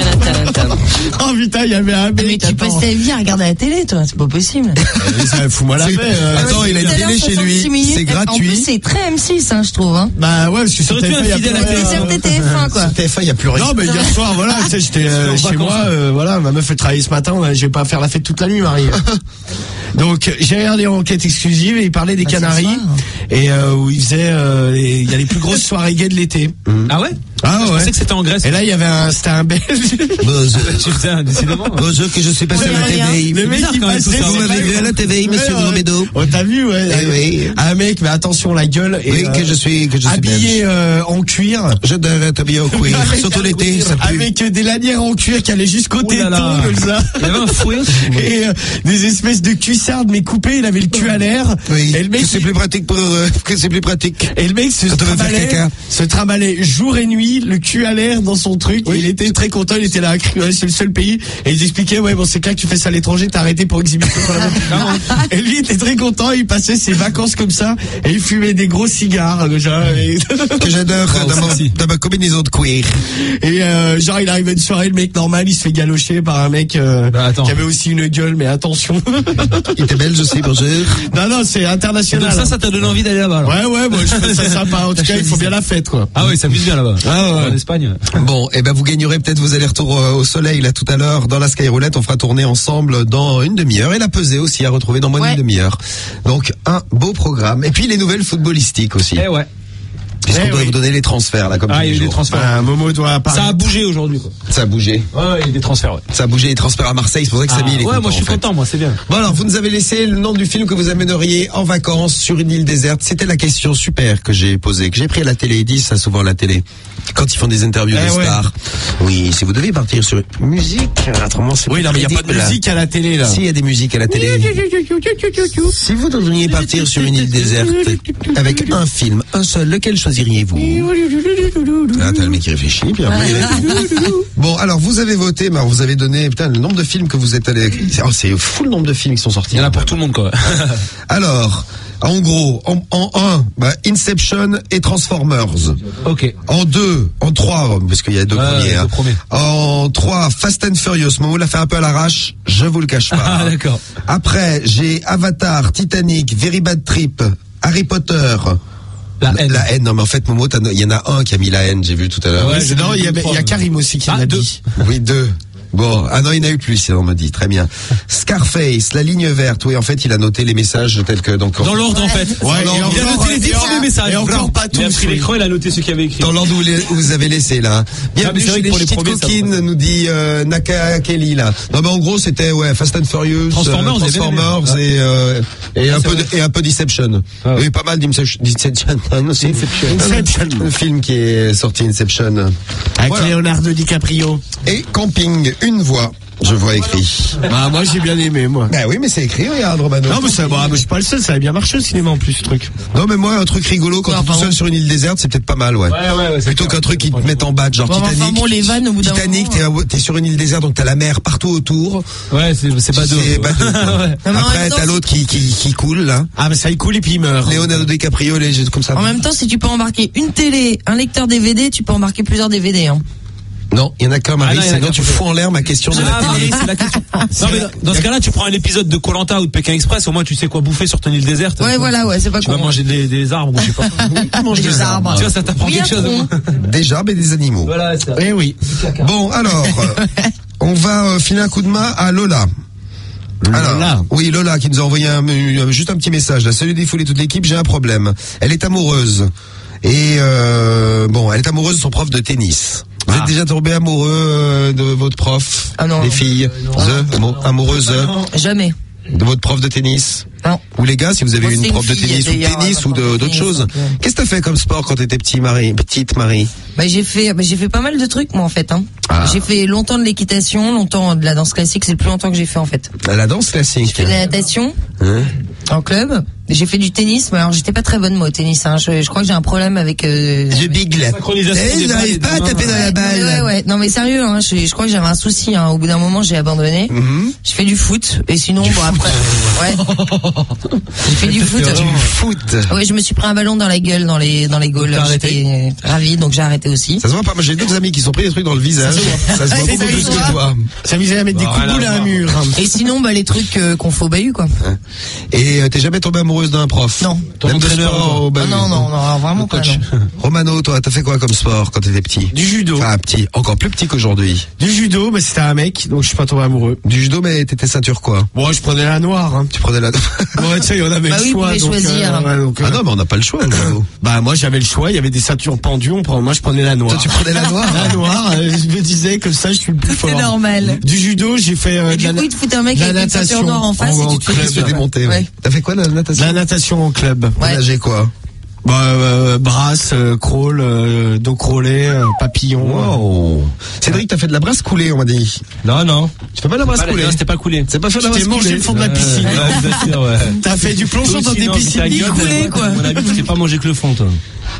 Oh putain, il y avait un mec. Mais tu passes ta vie à regarder la télé, toi, c'est pas possible. Fous-moi la paix. Attends, il a une télé chez lui, c'est gratuit. En plus, c'est très M6, hein, je trouve. Hein. Bah ouais, parce que sur aurait pu TF1, il y a plus infidèle à rien. C'est TF1, quoi. Sur TF1, il y a plus rien. Non, mais hier soir, voilà, tu sais, j'étais chez moi, voilà, ma meuf elle travaillait ce matin, je vais pas faire la fête toute la nuit, Marie. Donc, j'ai regardé Enquête exclusive et il parlait des Canaries et où il faisait, il y a les plus grosses soirées gays de l'été. Ah ouais? Ah Je ouais. pensais que c'était en Grèce. Et là, il y avait c'était un Belge. Putain, décidément. Bonjour, que je suis passé à la TV. Le mec, il passait, Vous m'avez vu à la TV, monsieur Dromédo. Oh, t'as vu, ouais. Eh oui. Un mec, mais attention, la gueule. Et, Oui, que je suis habillé en cuir. Je devrais être habillé en cuir. Surtout l'été, ça pue. Avec des lanières en cuir qui allaient jusqu'au Oh là téton, là. comme ça. Il y avait un fouet aussi. Et des espèces de cuissardes, mais coupées, il avait le cul à l'air. Oui, Et le mec, que c'est plus pratique que c'est plus pratique. et le mec Quand on veut faire caca. se trimbalait jour et nuit, le cul à l'air dans son truc. Et il était très content, il était là, ouais, c'est le seul pays. Et ils expliquaient, ouais, bon, c'est clair que tu fais ça à l'étranger, t'as arrêté pour exhibition. Et lui, il était très content, il passait ses vacances comme ça, et il fumait des gros cigares, déjà. Que j'adore dans ma combinaison de cuir. Et genre, il arrive à une soirée, le mec normal, il se fait galocher par un mec qui avait aussi une gueule, mais attention. Il était belge aussi, bonjour. Non, c'est international. Donc ça t'a donné envie d'aller là-bas, alors. Ouais, moi je trouve ça sympa. En tout cas, il faut bien la fête, quoi. Ah oui, ça vise bien là-bas. Ah ouais. En Espagne. Bon, et ben vous gagnerez peut-être vos allers-retours au soleil là tout à l'heure dans la Skyroulette. On fera tourner ensemble dans une demi-heure et la pesée aussi à retrouver dans moins d'une demi-heure. Donc un beau programme. Et puis les nouvelles footballistiques aussi. Eh ouais. Puisqu'on doit vous donner les transferts là comme tous Ah, il y a les eu des jours. transferts. Momo doit apparaître. Ça a bougé aujourd'hui, quoi. Ça a bougé. Ouais, il y a eu des transferts, ouais. Ça a bougé les transferts à Marseille. C'est pour ça que Samy il est ouais, content, moi je suis en fait. content, moi c'est bien. Bon alors, vous nous avez laissé le nom du film que vous amèneriez en vacances sur une île déserte. C'était la question super que j'ai posée, que j'ai pris à la télé. Ils disent ça souvent à la télé. Quand ils font des interviews de stars. Oui, si vous devez partir sur musique, autrement c'est Oui, non, mais il n'y a pas de musique à la télé, là. Si, il y a des musiques à la télé. Si vous devriez partir sur une île déserte avec un film, un seul, lequel choisiriez-vous? Ah, t'as le mec qui réfléchit, puis après, Bon, alors, vous avez voté, mais alors, vous avez donné, putain, le nombre de films que vous êtes allé, c'est fou le nombre de films qui sont sortis. Il y en a pour tout le monde, quoi. Alors, en gros, en 1, Inception et Transformers. Ok. En 2, en 3, parce qu'il y a deux premiers. deux premiers. En 3, Fast and Furious. Momo l'a fait un peu à l'arrache, je vous le cache pas. Ah, d'accord. Après, j'ai Avatar, Titanic, Very Bad Trip, Harry Potter. La haine. Non, mais en fait, Momo, il y en a un qui a mis la haine, j'ai vu tout à l'heure. Ouais, non, il y a Karim aussi qui l'a dit. Oui, 2. Bon, non, il n'y en a eu plus, on m'a dit. Très bien. Scarface, La Ligne Verte. Oui, en fait, il a noté les messages tels que donc. Dans l'ordre, en fait. Ouais, il a noté les 10 premiers messages. Et encore pas tous. Il a pris l'écran, il a noté ceux qui avaient écrit. Dans l'ordre où vous avez laissé, là. Bienvenue chez les petites coquines, nous dit Naka Kelly, là. Non, mais en gros, c'était, Fast and Furious, Transformers et un peu Deception. Ah ouais. Il y a eu pas mal d'Inception aussi. Inception. Le film qui est sorti, Inception. Avec Voilà. Leonardo DiCaprio. Et Camping, une voix. Je vois écrit. Bah, moi, j'ai bien aimé, moi. Ah oui, mais c'est écrit, regarde, Romano. Non, mais je suis pas le seul, ça a bien marché au cinéma en plus, ce truc. Non, mais moi, un truc rigolo quand t'es tout seul sur une île déserte, c'est peut-être pas mal, ouais. Ouais. Plutôt qu'un truc qui te met en bas, genre Bon, Titanic. enfin, bon, les vannes, au bout d'un Titanic, t'es sur une île déserte, donc t'as la mer partout autour. Ouais, c'est pas deux. C'est badeux, quoi. Non, mais en Après, même temps, t'as l'autre qui coule, là. Ah, mais ça, il coule et puis il meurt. Leonardo DiCaprio, les jeux comme ça. En même temps, si tu peux embarquer une télé, un lecteur DVD, tu peux embarquer plusieurs DVD. Hein. Non, il y en a qu'un, Marie, Ah non, il y en a sinon qu'un tu pour fous en l'air ma question de la Ah, télé. oui, c'est la question. Non, mais dans ce cas-là, tu prends un épisode de Koh-Lanta ou de Pékin Express, au moins tu sais quoi bouffer sur ton île déserte. Ouais, voilà, c'est pas Tu vas con. manger des arbres ou je sais pas. Tu manges des arbres. Tu vois, ça t'apprend Oui, quelque chose. un tronc. Des arbres et des animaux. Voilà, c'est ça. Eh oui. Bon, alors, on va filer un coup de main à Lola. Alors, oui, Lola qui nous a envoyé juste un petit message. Là, salut des foules et toute l'équipe, j'ai un problème. Elle est amoureuse. Et elle est amoureuse de son prof de tennis. Vous êtes déjà tombé amoureux de votre prof, les filles, amoureuses Jamais. de votre prof de tennis? Non. Ou les gars, si vous avez Moi, eu une c'est prof de une fille, tennis ou d'ailleurs, tennis ou d'autres choses. Qu'est-ce que t'as fait comme sport quand t'étais petite Marie? Bah, j'ai fait pas mal de trucs, moi, en fait, hein. J'ai fait longtemps de l'équitation, longtemps de la danse classique, c'est le plus longtemps que j'ai fait, en fait. La danse classique. J'ai fait de la natation. En club. J'ai fait du tennis, mais alors j'étais pas très bonne moi au tennis. Hein. Je crois que j'ai un problème avec. Le bigle. Synchronisation. Ils n'arrivent pas à taper dans la balle. Ouais. Non mais sérieux, hein, je crois que j'avais un souci. Hein. Au bout d'un moment, j'ai abandonné. Je fais du foot et sinon bon après. Ouais. J'ai fait du foot. Ouais, je me suis pris un ballon dans la gueule dans les goals. J'étais ravi, donc j'ai arrêté aussi. Ça se voit pas. Moi j'ai d'autres amis qui sont pris des trucs dans le visage. Ça se voit beaucoup plus que toi. S'amuser à mettre des coups de boule à un mur. Et sinon, les trucs qu'on fait au bahut, quoi. Et t'es jamais tombée amoureuse d'un prof? Non. Ton entraîneur au bahut? Non, vraiment pas. Non. Romano, toi, t'as fait quoi comme sport quand t'étais petit? Du judo. Enfin, petit, encore plus petit qu'aujourd'hui. Du judo, mais c'était un mec, donc je suis pas tombé amoureux. Du judo, mais t'étais ceinture quoi? Bon, je prenais la noire. Hein. Tu prenais la. Ouais, tu sais, on avait le choix. Donc, choisir. Ah non, mais on n'a pas le choix. Bah moi j'avais le choix. Il y avait des ceintures pendues. Moi je prenais la noire. Toi, tu prenais la noire? La noire. Je me disais que ça, je suis le plus fort. C'est normal. Du judo, j'ai fait. Du coup, il te foutait un mec avec une ceinture noire en face et tu te fais démonter. Ouais. T'as fait quoi la natation? La natation en club. T'as nagé quoi? Brasse, crawl, dos crawlé, papillon. Wow. Cédric, t'as fait de la brasse coulée, on m'a dit. Non. Tu fais pas de la brasse coulée? C'était pas coulé. C'est pas fait de la brasse coulée. T'es mangé le fond de la piscine. Bien sûr, ouais. T'as fait du plongeon dans des piscines coulées, quoi. Mon avis, tu sais pas manger que le fond, toi.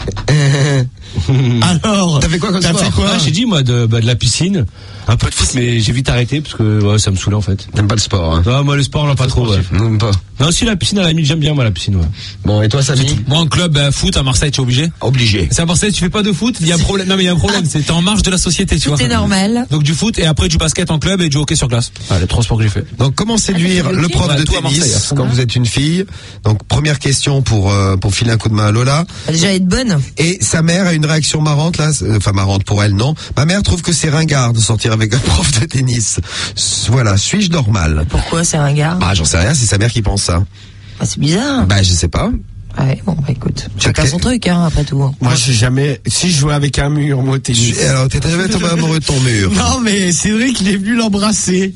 Alors, t'as fait quoi comme sport? J'ai dit moi de la piscine, un peu de foot, mais j'ai vite arrêté parce que ça me saoulait en fait. T'aimes pas le sport? Hein? Non, moi le sport, non pas trop. Ouais. Non, pas. Non, si la piscine à la limite, j'aime bien moi la piscine. Ouais. Bon, et toi, Samy? Moi en club foot à Marseille, tu es obligé? Obligé. C'est à Marseille, tu fais pas de foot? Il y a un problème. Non mais il y a un problème, c'est en marge de la société, tu vois. C'est normal. Donc du foot et après du basket en club et du hockey sur glace. Les 3 sports que j'ai fait. Donc comment séduire le prof de tennis quand vous êtes une fille? Donc première question pour filer un coup de main à Lola. Déjà être bonne. Et sa mère a une réaction marrante là, enfin marrante pour elle non. Ma mère trouve que c'est ringard de sortir avec un prof de tennis. Voilà, suis-je normal? Pourquoi c'est ringard? Bah j'en sais rien, c'est sa mère qui pense ça. Bah c'est bizarre. Bah je sais pas. Ouais, bon, écoute, chacun son truc, après tout. Moi, j'ai jamais, si je jouais avec un mur, moi, alors, t'es jamais tombé amoureux de ton mur? Non, mais Cédric, il est venu l'embrasser.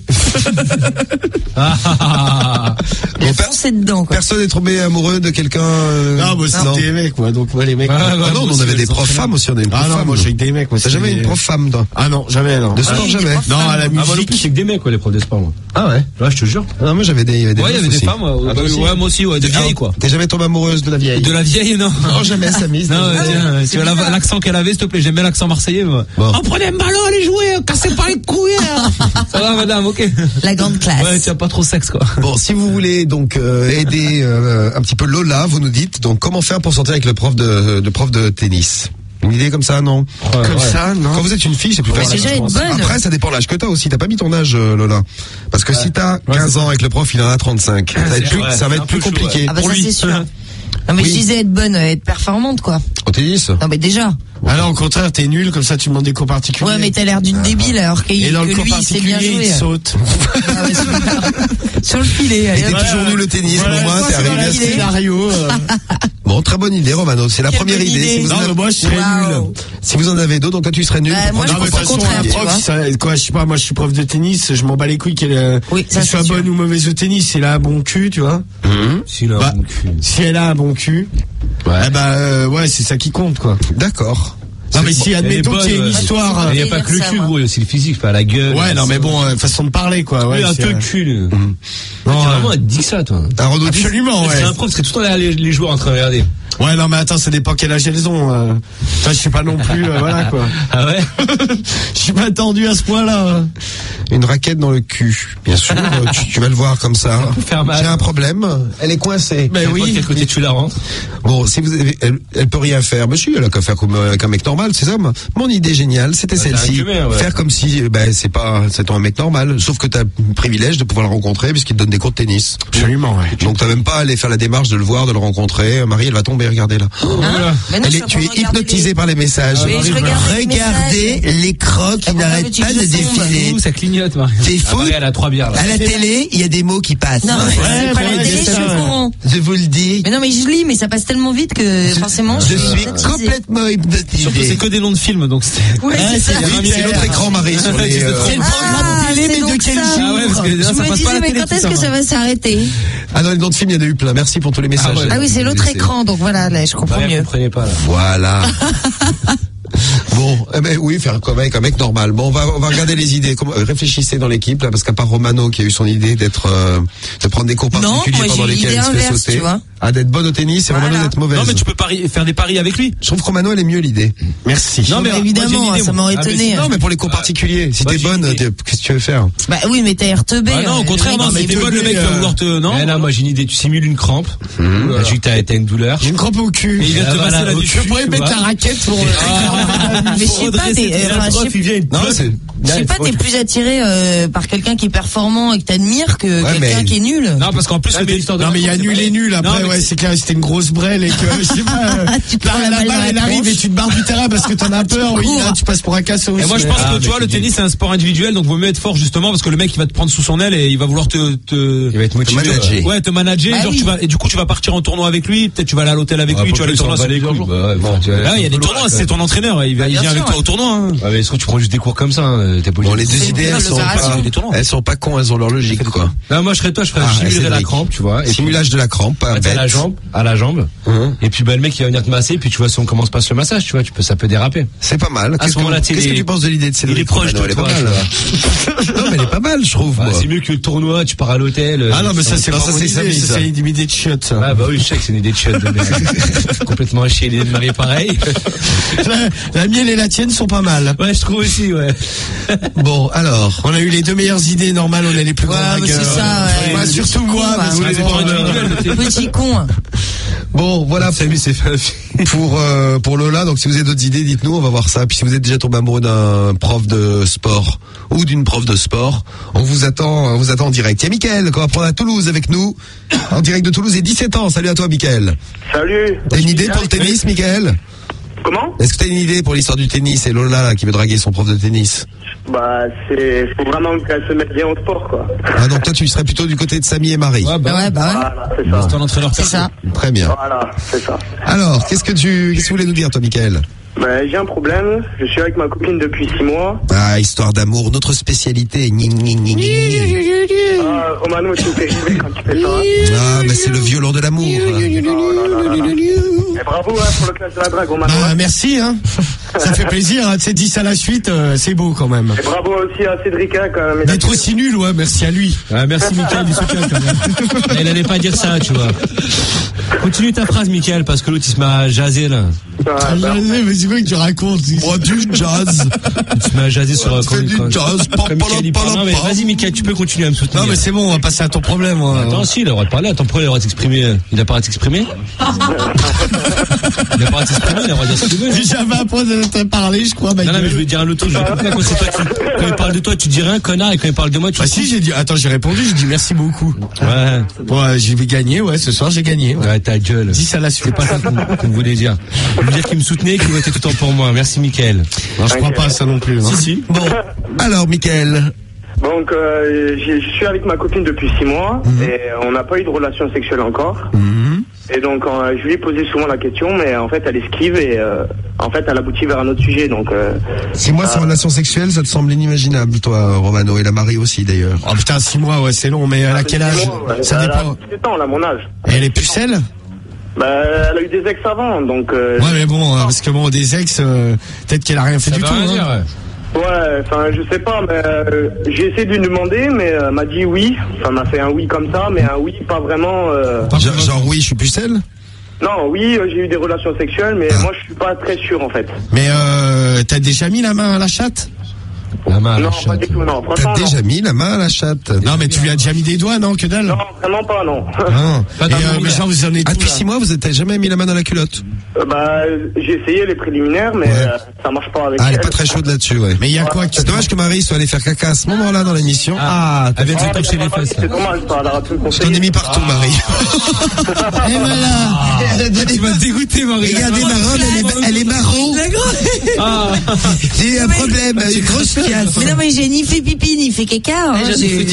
Il a foncé dedans, quoi. Personne n'est tombé amoureux de quelqu'un, Non, moi, c'était des mecs, moi, donc, moi, les mecs. non, on avait des profs femmes aussi, on avait une prof femme. Non, moi, j'ai avec des mecs, moi. T'as jamais une prof femme, toi? Ah non, jamais, non. De sport, jamais? Non, à la musique. Moi non plus, c'est que des mecs, quoi, les profs de sport, moi. Ah ouais? Ouais, je te jure. Non, moi, j'avais des, il y avait des femmes, ouais, moi aussi, des vieilles, quoi. T'es jamais tombé amoureuse de la vieille? De la vieille, non. Non, jamais, Samy. Non, tu vois l'accent qu'elle avait, s'il te plaît, j'aime bien l'accent marseillais, moi. Bon. Oh, prenez un ballon, allez jouer, cassez pas les couilles, Ça va, madame, ok. La grande classe. Ouais, tu as pas trop sexe, quoi. Bon, si vous voulez donc aider un petit peu Lola, vous nous dites donc comment faire pour sortir avec le prof de tennis. Une idée comme ça, non? Comme ça, non. Quand vous êtes une fille, c'est plus facile. Déjà être bonne. Après, ça dépend de l'âge que t'as aussi. T'as pas mis ton âge, Lola. Parce que si t'as 15 ans avec le prof, il en a 35. Ça va être plus compliqué. Ah bah ça, c'est sûr. Non mais je disais être bonne, être performante, quoi. Au tennis? Non mais déjà. Ah non, au contraire, t'es nul, comme ça tu demandes des cours particuliers. Ouais, mais t'as l'air d'une débile, alors que lui, il sait bien jouer. Il saute. Ah ouais, sur le filet. Et t'es toujours nul le tennis, voilà, pour moi, t'es arrivé à ce scénario. Bon, très bonne idée, Romano. C'est la première idée. Si vous non, moi, je serais nul. Si vous en avez d'autres, donc toi, tu serais nul. Moi, je pense au contraire, quoi, je sais pas, moi, je suis prof de tennis, je m'en bats les couilles qu'elle soit bonne ou mauvaise au tennis. Si elle a un bon cul, tu vois. Si elle a un bon cul. Ouais. Ouais, c'est ça qui compte, quoi. D'accord. Non mais si admettons qu'il y a une histoire. Il n'y a pas que le cul, gros, il y a aussi le physique, pas la gueule. Ouais, non mais bon, façon de parler, quoi. Ouais, un peu le cul. Non, vraiment, elle dit ça, toi. Absolument, ouais. C'est un prof, parce que tout le temps derrière les joueurs en train de regarder. Ouais, non mais attends, ça dépend quel âge elles ont. Je sais pas non plus, voilà quoi. Ah ouais? Je suis pas tendu à ce point-là. Une raquette dans le cul, bien sûr. Tu vas le voir comme ça. J'ai un problème. Elle est coincée. Ben oui. Quel côté tu la rentres? Bon, si vous avez, elle peut rien faire. Mais si, elle a qu'à faire comme un mec normal, c'est ça. Mon idée géniale, c'était celle-ci. Faire comme si, c'est un mec normal. Sauf que t'as le privilège de pouvoir le rencontrer puisqu'il te donne des cours de tennis. Absolument, ouais. Donc t'as même pas à aller faire la démarche de le voir, de le rencontrer. Marie, elle va tomber, regardez là. Tu es hypnotisé par les messages. Regardez l'écran qui n'arrête pas de défiler. Ça clignote, Marie. C'est fou. Elle a 3 bières, là. À la télé, il y a des mots qui passent. Non, c'est pas la télé, je suis au courant. Je vous le dis. Mais non, mais je lis, mais ça passe tellement vite que forcément je suis complètement hypnotisé. Surtout, c'est que des noms de films, donc c'est. Ouais, c'est ça. C'est l'autre écran, Marie, sur les. C'est le programme télé, mais de quel jour? Ah ouais, parce que ça passe pas la télé. Mais quand est-ce que ça va s'arrêter? Ah non, les noms de films, il y en a eu plein. Merci pour tous les messages. Ah oui, c'est l'autre écran, donc voilà, là, je comprends mieux. Vous comprenez pas, là. Voilà. Bon, oui, faire comme avec un mec normal. Bon, on va regarder les idées. Réfléchissez dans l'équipe, là, parce qu'à part Romano qui a eu son idée de prendre des cours particuliers pendant lesquels il se fait sauter. d'être bonne au tennis et Romano d'être mauvaise. Non, mais tu peux faire des paris avec lui. Je trouve que Romano, elle est mieux l'idée. Merci. Non, mais évidemment, ça m'aurait étonné. Non, mais pour les cours particuliers. Si t'es bonne, qu'est-ce que tu veux faire? Bah oui, mais t'as RTB. Non, au contraire, non, mais t'es bonne, le mec va vouloir te, non? Non, moi, j'ai une idée. Tu simules une crampe. Tu t'as une douleur. J'ai une crampe au cul. Et il vient te masser la dessus. Je pourrais mettre la raquette pour. Mais je sais pas, t'es plus attiré par quelqu'un qui est performant et que t'admires que quelqu'un qui est nul. Non, parce qu'en plus, non, mais il y a nul et nul. Après, ouais, c'est clair, c'était une grosse brêle et que, je sais pas, la balle, elle arrive et tu te barres du terrain parce que t'en as peur. Oui, là, tu passes pour un cassos. Et moi, je pense que, tu vois, le tennis, c'est un sport individuel, donc vaut mieux être fort, justement, parce que le mec, il va te prendre sous son aile et il va vouloir il va être motivé. Ouais, te manager. Genre, et du coup, tu vas partir en tournoi avec lui. Peut-être tu vas aller à l'hôtel avec lui, tu vas aller au tournoi. Il y a des tournois, c'est ton entraîneur. Il vient avec toi au tournoi. Mais est-ce que tu prends juste des cours comme ça? Bon, les deux idées, elles sont pas cons, elles ont leur logique, quoi. Non, moi, je ferais simuler la crampe, tu vois. Simulage de la crampe, à la jambe. Et puis, le mec, il va venir te masser, puis tu vois, si on commence pas ce massage, tu vois, ça peut déraper. C'est pas mal. Qu'est-ce que tu penses de l'idée de Cédric? Il est proche de toi. Non, mais elle est pas mal, je trouve. C'est mieux que le tournoi, tu pars à l'hôtel. Ah non, mais ça, c'est une idée de chiotte, ça. Ah, bah oui, je sais que c'est une idée de chiotte. Complètement chier l'idée de marier pareil. La mienne et la tienne sont pas mal. Ouais, je trouve aussi, ouais. Bon, alors, on a eu les deux meilleures idées normales, on a les plus grands dragueurs. C'est ça, ouais. Bah, surtout moi, petit con. Bon, voilà. Pour Lola, donc si vous avez d'autres idées, dites-nous, on va voir ça. Puis si vous êtes déjà tombé amoureux d'un prof de sport ou d'une prof de sport, on vous attend en direct. Il y a Mickaël qu'on va prendre à Toulouse avec nous, en direct de Toulouse, et 17 ans. Salut à toi, Mickaël. Salut. T'as une idée pour le tennis, Mickaël? Comment? Est-ce que t'as une idée pour l'histoire du tennis et Lola là, qui veut draguer son prof de tennis? Bah, faut vraiment qu'elle se mette bien au sport, quoi. Ah, donc toi, tu serais plutôt du côté de Samy et Marie. Ouais. Voilà, c'est ça. C'est ton entraîneur. C'est ça. Très bien. Voilà, c'est ça. Alors, qu'est-ce que tu voulais nous dire, toi, Mickaël? Bah, j'ai un problème. Je suis avec ma copine depuis 6 mois. Ah, histoire d'amour, notre spécialité. Romano, tu me fais rêver quand tu fais ça. Ah, mais c'est le violon de l'amour. Et bravo pour le clash de la drague, Romano. Ah, merci, hein. Ça fait plaisir, hein. C'est 10 à la suite, c'est beau quand même. Et bravo aussi à Cédric, quand même. D'être aussi nul, ouais, merci à lui. Ouais, merci Mickaël du soutien quand même. Il allait pas dire ça, tu vois. Continue ta phrase, Mickaël, parce que l'autre il se met à jaser là. Mais c'est quoi que tu racontes? Oh, du jazz. Tu te mets à jaser sur du jazz. Non, mais vas-y, Mickaël, tu peux continuer à me soutenir. Non, mais c'est bon, on va passer à ton problème. Attends, si, il a le droit de parler. Attends, pourquoi il a le droit de s'exprimer? Il a pas le droit de s'exprimer? Il a pas le droit de s'exprimer, il a le droit de dire ce qu'il veut. J'avais un point de te parler, je crois. Non, mais je vais te dire un autre truc. Je vais couper quand c'est toi quand il parle de toi, tu dis rien, connard, et quand il parle de moi, tu. Ah si, j'ai dit, attends, j'ai répondu, j'ai dit merci beaucoup. Ouais. Ouais, j'ai gagné, ouais, ce soir, j'ai gagné. Ouais, ta gueule. 10 à la suite. C'est pas ça qu'on voulait dire. Je veux dire qu'il me soutenait, qu'il votait tout le temps pour moi. Merci, Mickaël. Non, je crois pas à ça non plus. Si. Bon. Alors, Mickaël. Donc, je suis avec ma copine depuis 6 mois et on n'a pas eu de relation sexuelle encore. Et donc, je lui ai posé souvent la question, mais en fait, elle esquive et en fait, elle aboutit vers un autre sujet. Donc, 6 mois sans relation sexuelle, ça te semble inimaginable, toi, Romano, et la Marie aussi, d'ailleurs. Oh putain, 6 mois, ouais, c'est long, mais elle a quel âge? Ça dépend. Elle a 17 ans, là, mon âge. Et elle est pucelle? Bah, elle a eu des ex avant, donc. Ouais, mais bon, parce que bon, des ex, peut-être qu'elle a rien fait du tout. Ouais, enfin, je sais pas, mais j'ai essayé de lui demander, mais elle m'a dit oui. Enfin, elle m'a fait un oui comme ça, mais un oui pas vraiment. Genre oui, je suis pucelle? Non, oui, j'ai eu des relations sexuelles, mais moi, je suis pas très sûr, en fait. Mais t'as déjà mis la main à la chatte? La main à la non, chatte. pas du tout, non. T'as déjà mis la main à la chatte? Non, mais tu lui as déjà mis des doigts, non? Que dalle? Non, vraiment pas, non. Non. Mais genre, vous en êtes depuis 6 mois, vous n'avez jamais mis la main dans la culotte? Bah, j'ai essayé les préliminaires, mais ça marche pas avec elle. Elle est pas très chaude là-dessus, ouais. Mais il y a quoi? C'est dommage que Marie soit allée faire caca à ce moment-là dans l'émission. Elle vient de se toucher les fesses. C'est dommage, ça, elle a pu me Je conseiller. t'en ai mis partout, Marie. Et voilà! Tu m'as dégoûté, Marie. Regardez, Marron, elle est marron. J'ai eu un problème, une grosse fiasse. Mais non, mais j'ai ni fait pipi, ni fait caca. Hein.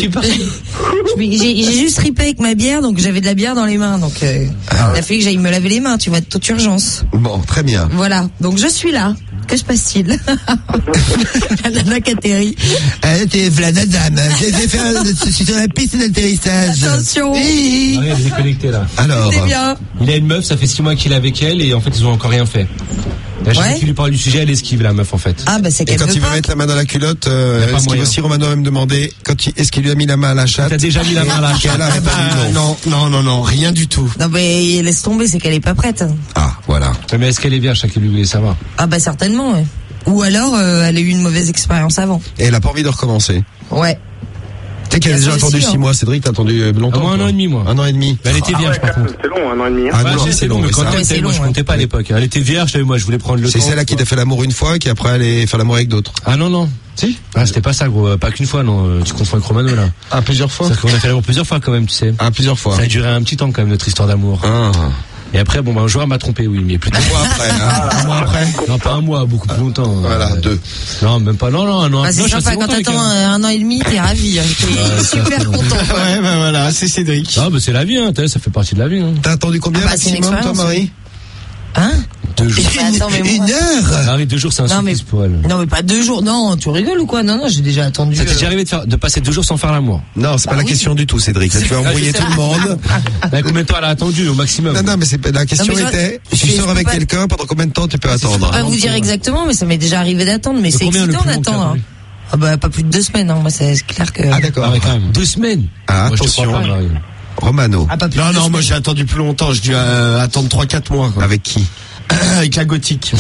J'ai juste ripé avec ma bière, donc j'avais de la bière dans les mains. Donc, il a fallu que j'aille me laver les mains, tu vois, de toute urgence. Bon, très bien. Voilà, donc je suis là. Que se passe-t-il? La nana Cateri. T'es Vlada Dame. J'ai fait je suis sur la piste d'atterrissage. Attention. Oui. Elle est déconnectée là. Alors. C'est bien. Il a une meuf, ça fait 6 mois qu'il est avec elle et en fait ils ont encore rien fait. À chaque fois qu'il lui parle du sujet, elle esquive la meuf en fait. Ah bah c'est Et qu'elle quand veut il veut pas. mettre la main dans la culotte, pas esquive moyen. aussi. Romano va me demander est-ce qu'il lui a mis la main à la chatte. T'as déjà mis la main à la chatte. Elle a répondu non. Non, rien du tout. Non mais laisse tomber, c'est qu'elle est pas prête. Ah, voilà. Mais est-ce qu'elle est vierge, ça qu'il lui voulait savoir? Ah bah certainement, ouais. Ou alors elle a eu une mauvaise expérience avant. Et elle a pas envie de recommencer. Ouais. Tu sais qu'elle a Il y a déjà ça attendu aussi, 6 mois. Cédric, t'as attendu longtemps. Moi, un an et demi, moi. Un an et demi. Mais elle était vierge, par contre. C'est long, 1 an et demi. Ah Ouais, non, c'est long, mais oui, quand ça. elle Ouais, c'est était, moi, long, je ouais. comptais pas à l'époque. Elle était vierge, moi, je voulais prendre le temps. C'est celle à qui t'as fait l'amour une fois, qui après allait faire l'amour avec d'autres. Ah non. Si. Ah, c'était pas ça, gros. Pas qu'une fois, non. Tu confonds avec Romano, là. Ah, plusieurs fois. C'est-à-dire qu'on a fait l'amour plusieurs fois, quand même, tu sais. Ah, plusieurs fois. Ça a duré un petit temps, quand même, notre histoire d'amour. Ah. Et après, bon, un joueur m'a trompé, oui, mais plus de Un mois après. Un mois après. Non, pas un mois, beaucoup plus longtemps. Voilà, 2. Non, même pas, non, un an. Bah, c'est Non, je suis sympa assez quand longtemps avec t'attends elle. un an et demi, t'es ravi. Hein. T'es ça, super c'est long. content. quoi. Ouais, bah voilà, c'est Cédric. Ah, bah, c'est la vie, hein. T'as vu, ça fait partie de la vie, hein. T'as attendu combien Ah bah, c'est une maximum, toi, expérience. Marie? Hein 2 jours. Mais attends, mais moi- Une heure. Marie, 2 jours, c'est un Non, mais- supplice pour elle. Non mais pas 2 jours. Non, tu rigoles ou quoi? Non, j'ai déjà attendu. Ça t'est déjà arrivé de passer 2 jours sans faire l'amour? Non, c'est pas la question du tout, Cédric. Là, tu vas embrouiller tout le monde. Combien de temps elle a attendu, au maximum? Non, mais c'est la question Non, mais était, je tu peux sors avec pas- quelqu'un, pendant combien de temps tu peux Je attendre? peux pas vous dire exactement, mais ça m'est déjà arrivé d'attendre. Mais c'est combien le excitant plus long que t'as d'attendre. attendu? Ah bah pas plus de 2 semaines. Hein. Moi c'est clair que. Ah, d'accord. Ah, ouais, quand même. 2 semaines. Ah, Moi, je te attention. crois pas, Marie. Romano. Ah pas plus. de Non, deux moi semaines. j'ai attendu plus longtemps. J'ai dû attendre 3-4 mois. Quoi. Avec qui? Avec la gothique.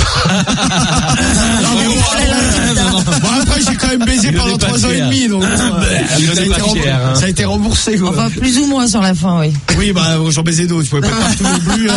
Bon, après, j'ai quand même baisé Il pendant en est pas 3 ans et fier. demi. Donc, Il en est pas fier, hein. ça a été remboursé. Quoi. Enfin plus ou moins sur la fin, oui. Oui, bah, j'en baisais d'autres. Je pouvais pas partout non plus.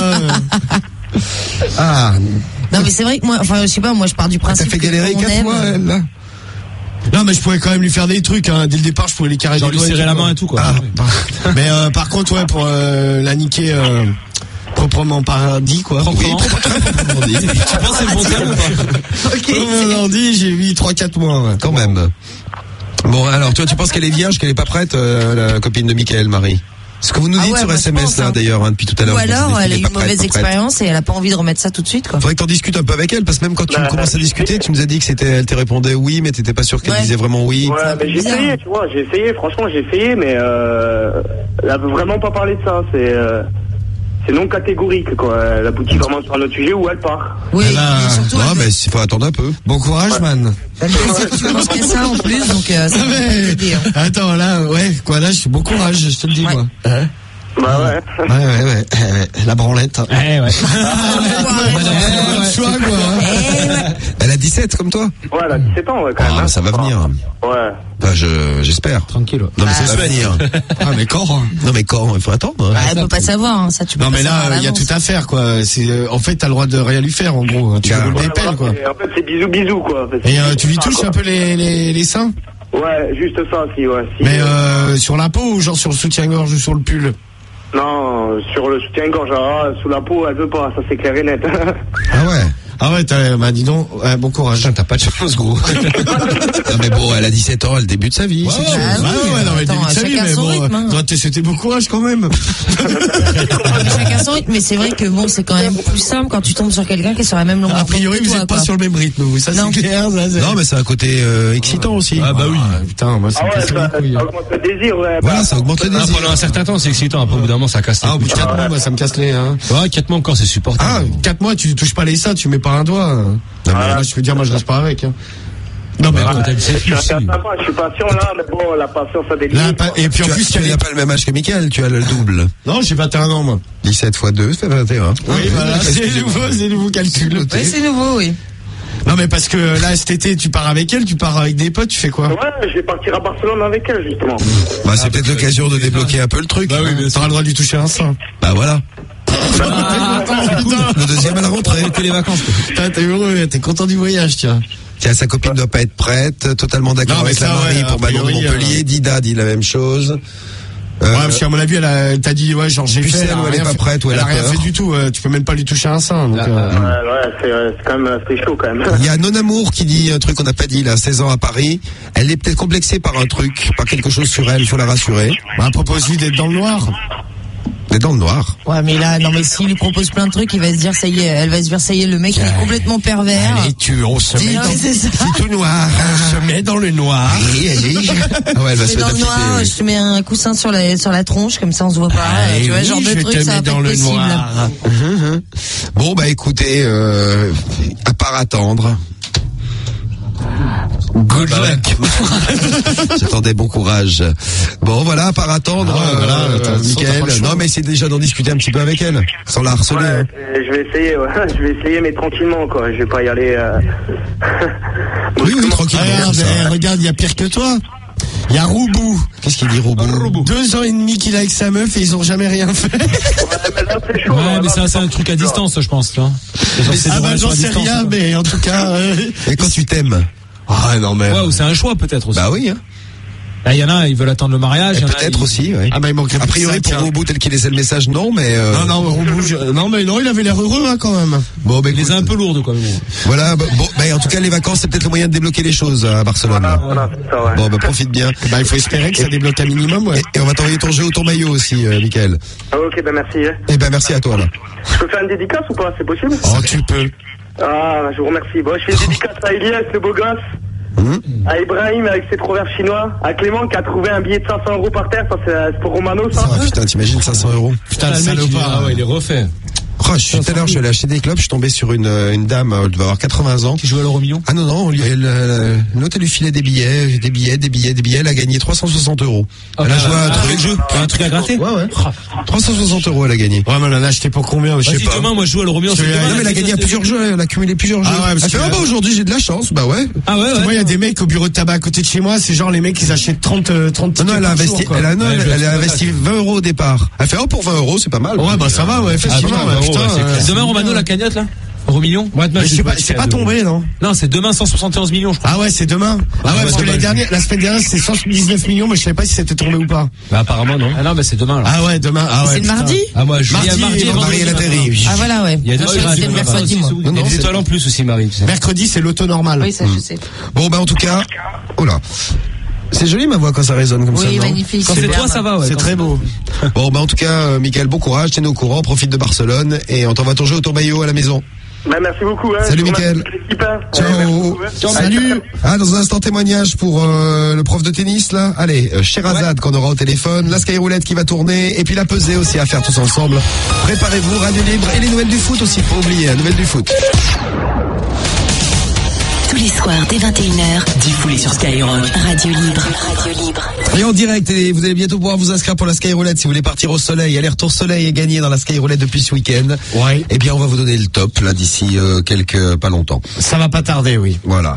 Ah. Non mais c'est vrai que moi, enfin je sais pas, moi je pars du T'as principe fait que galérer quand on 4 aime- mois, elle, là? Non, mais je pouvais quand même lui faire des trucs. Hein. Dès le départ, je pouvais les carrer Genre des lui doigts serrer la quoi. main et tout, quoi. Ah, mais par contre, ouais, pour la niquer proprement dit, quoi. Proprement. Oui, proprement dit. Tu penses que c'est le bon terme ou pas? Proprement dit, j'ai mis 3-4 mois. Ouais. Quand même. Bon, alors, toi, tu penses qu'elle est vierge, qu'elle est pas prête, la copine de Michael, Marie? Ce que vous nous Ah dites ouais, sur moi, je SMS, pense, là, hein. d'ailleurs, depuis tout à l'heure. Ou vous dites alors qu'elle elle a est eu pas une prête, mauvaise pas prête. expérience et elle a pas envie de remettre ça tout de suite quoi. Faudrait que t'en discutes un peu avec elle, parce que même quand tu commences à discuter, tu nous as dit que elle te répondait oui, mais t'étais pas sûr qu'elle Ouais. disait vraiment oui. Ouais, mais j'ai bizarre. essayé, tu vois, franchement j'ai essayé, mais elle veut vraiment pas parler de ça, c'est non catégorique, quoi. Elle aboutit vraiment sur un autre sujet où elle part. Oui, Elle a- et surtout Non, elle mais il faut attendre un peu. Bon courage, man. elle me dit que tu penses qu'à ça en plus, donc ça va Mais, t'aider. Hein. attends, là, ouais, quoi, là, je suis bon courage, je te le dis, Ouais. moi. Hein Bah ouais. Ouais. La branlette. Eh, ouais. Pas de choix, quoi. Elle a 17 comme toi? Ouais, elle a 17 ans, ouais, quand même. Ah, hein. ça va venir. Ouais. Bah, j'espère. Tranquille. Non, mais ça va venir. Ah, mais quand? Non, mais quand? Il faut attendre. Bah, elle peut pas savoir, hein, ça tu peux Non, pas mais savoir là, à il y a l'avance. tout à faire, quoi. C'est, en fait, t'as le droit de rien lui faire, en gros. Tu Bah, veux le ouais, dépelle, quoi. En fait, c'est bisous, quoi. En fait, Et c'est tu lui ça, touches quoi. un peu les seins? Ouais, juste ça, si, ouais. Si, Mais sur la peau ou genre sur le soutien-gorge ou sur le pull? Non, sur le soutien-gorge, sous la peau, elle veut pas, ça c'est clair et net. Ah ouais. Ah ouais, bah dis donc, ouais, bon courage. Putain, t'as pas de chance, gros. Non, mais bon, elle a 17 ans, elle débute sa vie. c'est sûr. Ah oui, ouais, non, mais attends, début de sa vie, chacun mais son bon, rythme, hein. doit te souhaiter bon courage quand même. Chacun son rythme, mais c'est vrai que bon, c'est quand même plus simple quand tu tombes sur quelqu'un qui est sur la même longueur A priori, d'onde que vous toi, êtes pas quoi. sur le même rythme, vous, ça Non. c'est clair, ça, c'est... Non, mais c'est un côté excitant aussi. Ah, bah oui. Putain, moi, ça Ah me ouais, casse ça les couilles. augmente le désir, ouais. Voilà, ça augmente le Ah, désir. pendant un certain temps, c'est excitant. Après, au bout d'un moment, ça casse les Ah, au bout de couilles. 4 mois, moi, ça me casse les, hein. Ouais, 4 mois encore, c'est Ah, supportable. 4 mois, tu touches pas les seins, tu mets pas un doigt. Non, mais Moi, je peux dire, moi, je reste pas avec, hein. Non, mais Quand elle sait Je suis plus, un si. gars sympa, je suis patient là, mais bon, la patience ça délire. là, et puis en plus, tu n'as pas le même âge que Michael, tu as le double. non, j'ai 21 ans, moi. 17 fois 2, ça fait 21. Oui, voilà, c'est nouveau calcul. Ouais, c'est nouveau, oui. Non, mais parce que là, cet été, tu pars avec elle, tu pars avec des potes, tu fais quoi? Ouais, je vais partir à Barcelone avec elle, justement. Bah, c'est peut-être l'occasion de débloquer un peu le truc. Bah oui, bien sûr. T'auras le droit de lui toucher un sein. Bah voilà. Le deuxième à la rentrée. C'était les vacances. Putain, t'es heureux, t'es content du voyage, tiens. Tiens, sa copine doit pas être prête, totalement d'accord Non, mais avec la ça, Marie ouais, pour a Manon de priori, Montpellier. Dida dit la même chose. Ouais, parce qu'à mon avis, elle t'a dit, ouais, genre, j'ai Pucelle, fait. ou elle est rien pas fait- prête, ou elle a a rien peur. fait du tout, tu peux même pas lui toucher un sein, donc, Ouais, c'est quand même assez chaud, quand même. Il y a Non Amour qui dit un truc qu'on n'a pas dit, là, 16 ans à Paris. Elle est peut-être complexée par un truc, par quelque chose sur elle, faut la rassurer. bah, propose-lui d'être dans le noir. On est dans le noir. Ouais, mais là, non, mais s'il lui propose plein de trucs, il va se dire, ça y est, elle va se dire, ça y est, le mec, il est complètement pervers. Allez, on se met dans c'est tout noir. On se met dans le noir. Allez. Ah ouais, elle va se dans mettre le noir, à je te mets un coussin sur la tronche, comme ça on se voit pas. Allez, tu vois, oui, genre de je truc, te ça va mets pas dans être le possible. noir. Bon, bah écoutez, à part attendre. Good luck. J'attendais bon courage. Bon, voilà, à part attendre, Mickaël. Non, mais c'est déjà d'en discuter un petit peu avec elle, sans la harceler. Ouais, Hein. je vais essayer, je vais essayer, mais tranquillement, quoi. Je vais pas y aller. Oui, tranquillement. Regarde, il y a pire que toi. Il y a Roubou. Qu'est-ce qu'il dit, Roubou? 2 ans et demi qu'il est avec sa meuf et ils ont jamais rien fait. Ouais, mais ça, c'est un truc à distance, je pense, tu vois. Ah bah j'en sais rien, mais en tout cas. Et quand tu t'aimes? Ah non mais. Ouais, ou c'est un choix peut-être aussi. Bah oui. Hein. Là, il y en a, ils veulent attendre le mariage. Peut-être aussi, oui. Ah bah il manquerait a priori pour Roubou tel qu'il laissait le message, non, mais. Non, Roubou, non mais non, il avait l'air heureux hein, quand même. Bon, bah, il les a un peu lourdes quand même. Voilà, bon, bah, en tout cas les vacances c'est peut-être le moyen de débloquer les choses à Barcelone. Voilà, c'est ça, ouais. Bon, bah profite bien. Bah il faut espérer que ça débloque un minimum, ouais. Et on va t'envoyer ton jeu au tour maillot aussi, Mickaël. Ah, ok, bah merci. Eh ben merci à toi là. Je peux faire une dédicace ou pas? C'est possible? Oh, tu peux. Ah, je vous remercie. Bon, je fais une dédicace à Elias, le beau gosse. À Ibrahim avec ses proverbes chinois, à Clément qui a trouvé un billet de 500 € par terre, ça c'est pour Romano ça. Ah putain, t'imagines 500 €. Putain, le salopard. Ah ouais, il est refait. Oh, tout à l'heure, je suis allé acheter des clubs, je suis tombé sur une dame, elle devait avoir 80 ans. Qui joue à l'euro million? Ah non, l'autre, elle lui filait des billets, elle a gagné 360 €. Elle a joué à un truc à gratter? Ouais. 360 €, elle a gagné. Ouais, mais elle en a acheté pour combien? Je sais pas. Demain, moi, je joue à l'euro million. Non, mais elle a gagné à plusieurs jeux, elle a accumulé plusieurs jeux. Ah ouais, elle parce fait, que bah aujourd'hui, j'ai de la chance, bah ouais. Ah ouais. Moi, il y a des mecs au bureau de tabac à côté de chez moi, c'est genre les mecs, ils achètent 30 tickets. Non, elle a par investi, jour, quoi. elle a investi 20 € au départ. Elle fait, pour 20 €, c'est pas mal. Ouais, bah ça va, ouais, effectivement. Demain, Romano, la cagnotte, là? Euro million? C'est pas tombé, non? Non, c'est demain 171 millions, je crois. Ah ouais, c'est demain. Ah ouais, parce que la semaine dernière, c'était 119 millions, mais je savais pas si c'était tombé ou pas. Bah, apparemment, non. Ah non, bah, c'est demain, là. Ah ouais, demain. Ah ouais. C'est le mardi? Ah, moi, je mardi et Marie la Terry. Ah voilà, ouais. Il y a deux c'est le mercredi, moi. Il y a des étoiles en plus aussi, Marie. Tu sais. Mercredi, c'est l'auto normal. Oui, ça, je sais. Bon, bah, en tout cas, oh là. C'est joli ma voix quand ça résonne comme ça, Oui, non? magnifique. Quand c'est toi, ça va, ouais. C'est très beau. Bon, bah, en tout cas, Mickaël, bon courage, tiens-nous au courant, profite de Barcelone, et on t'envoie ton jeu au tour maillot à la maison. Bah, merci beaucoup. Hein. Salut, Mickaël. Ciao. Salut. Ah, dans un instant, témoignage pour le prof de tennis, là. Allez, Sherazade qu'on aura au téléphone, la Skyroulette qui va tourner, et puis la pesée aussi à faire tous ensemble. Préparez-vous, Radio Libre, et les nouvelles du foot aussi, faut oublier, la nouvelle du foot. Tous les soirs dès 21h, Diffoulé sur Skyrock. Radio Libre. Radio Libre. Et en direct, et vous allez bientôt pouvoir vous inscrire pour la Skyroulette si vous voulez partir au soleil. Aller-retour soleil est gagné dans la Skyroulette depuis ce week-end. Ouais. Eh bien, on va vous donner le top, là, d'ici pas longtemps. Ça va pas tarder, oui. Voilà.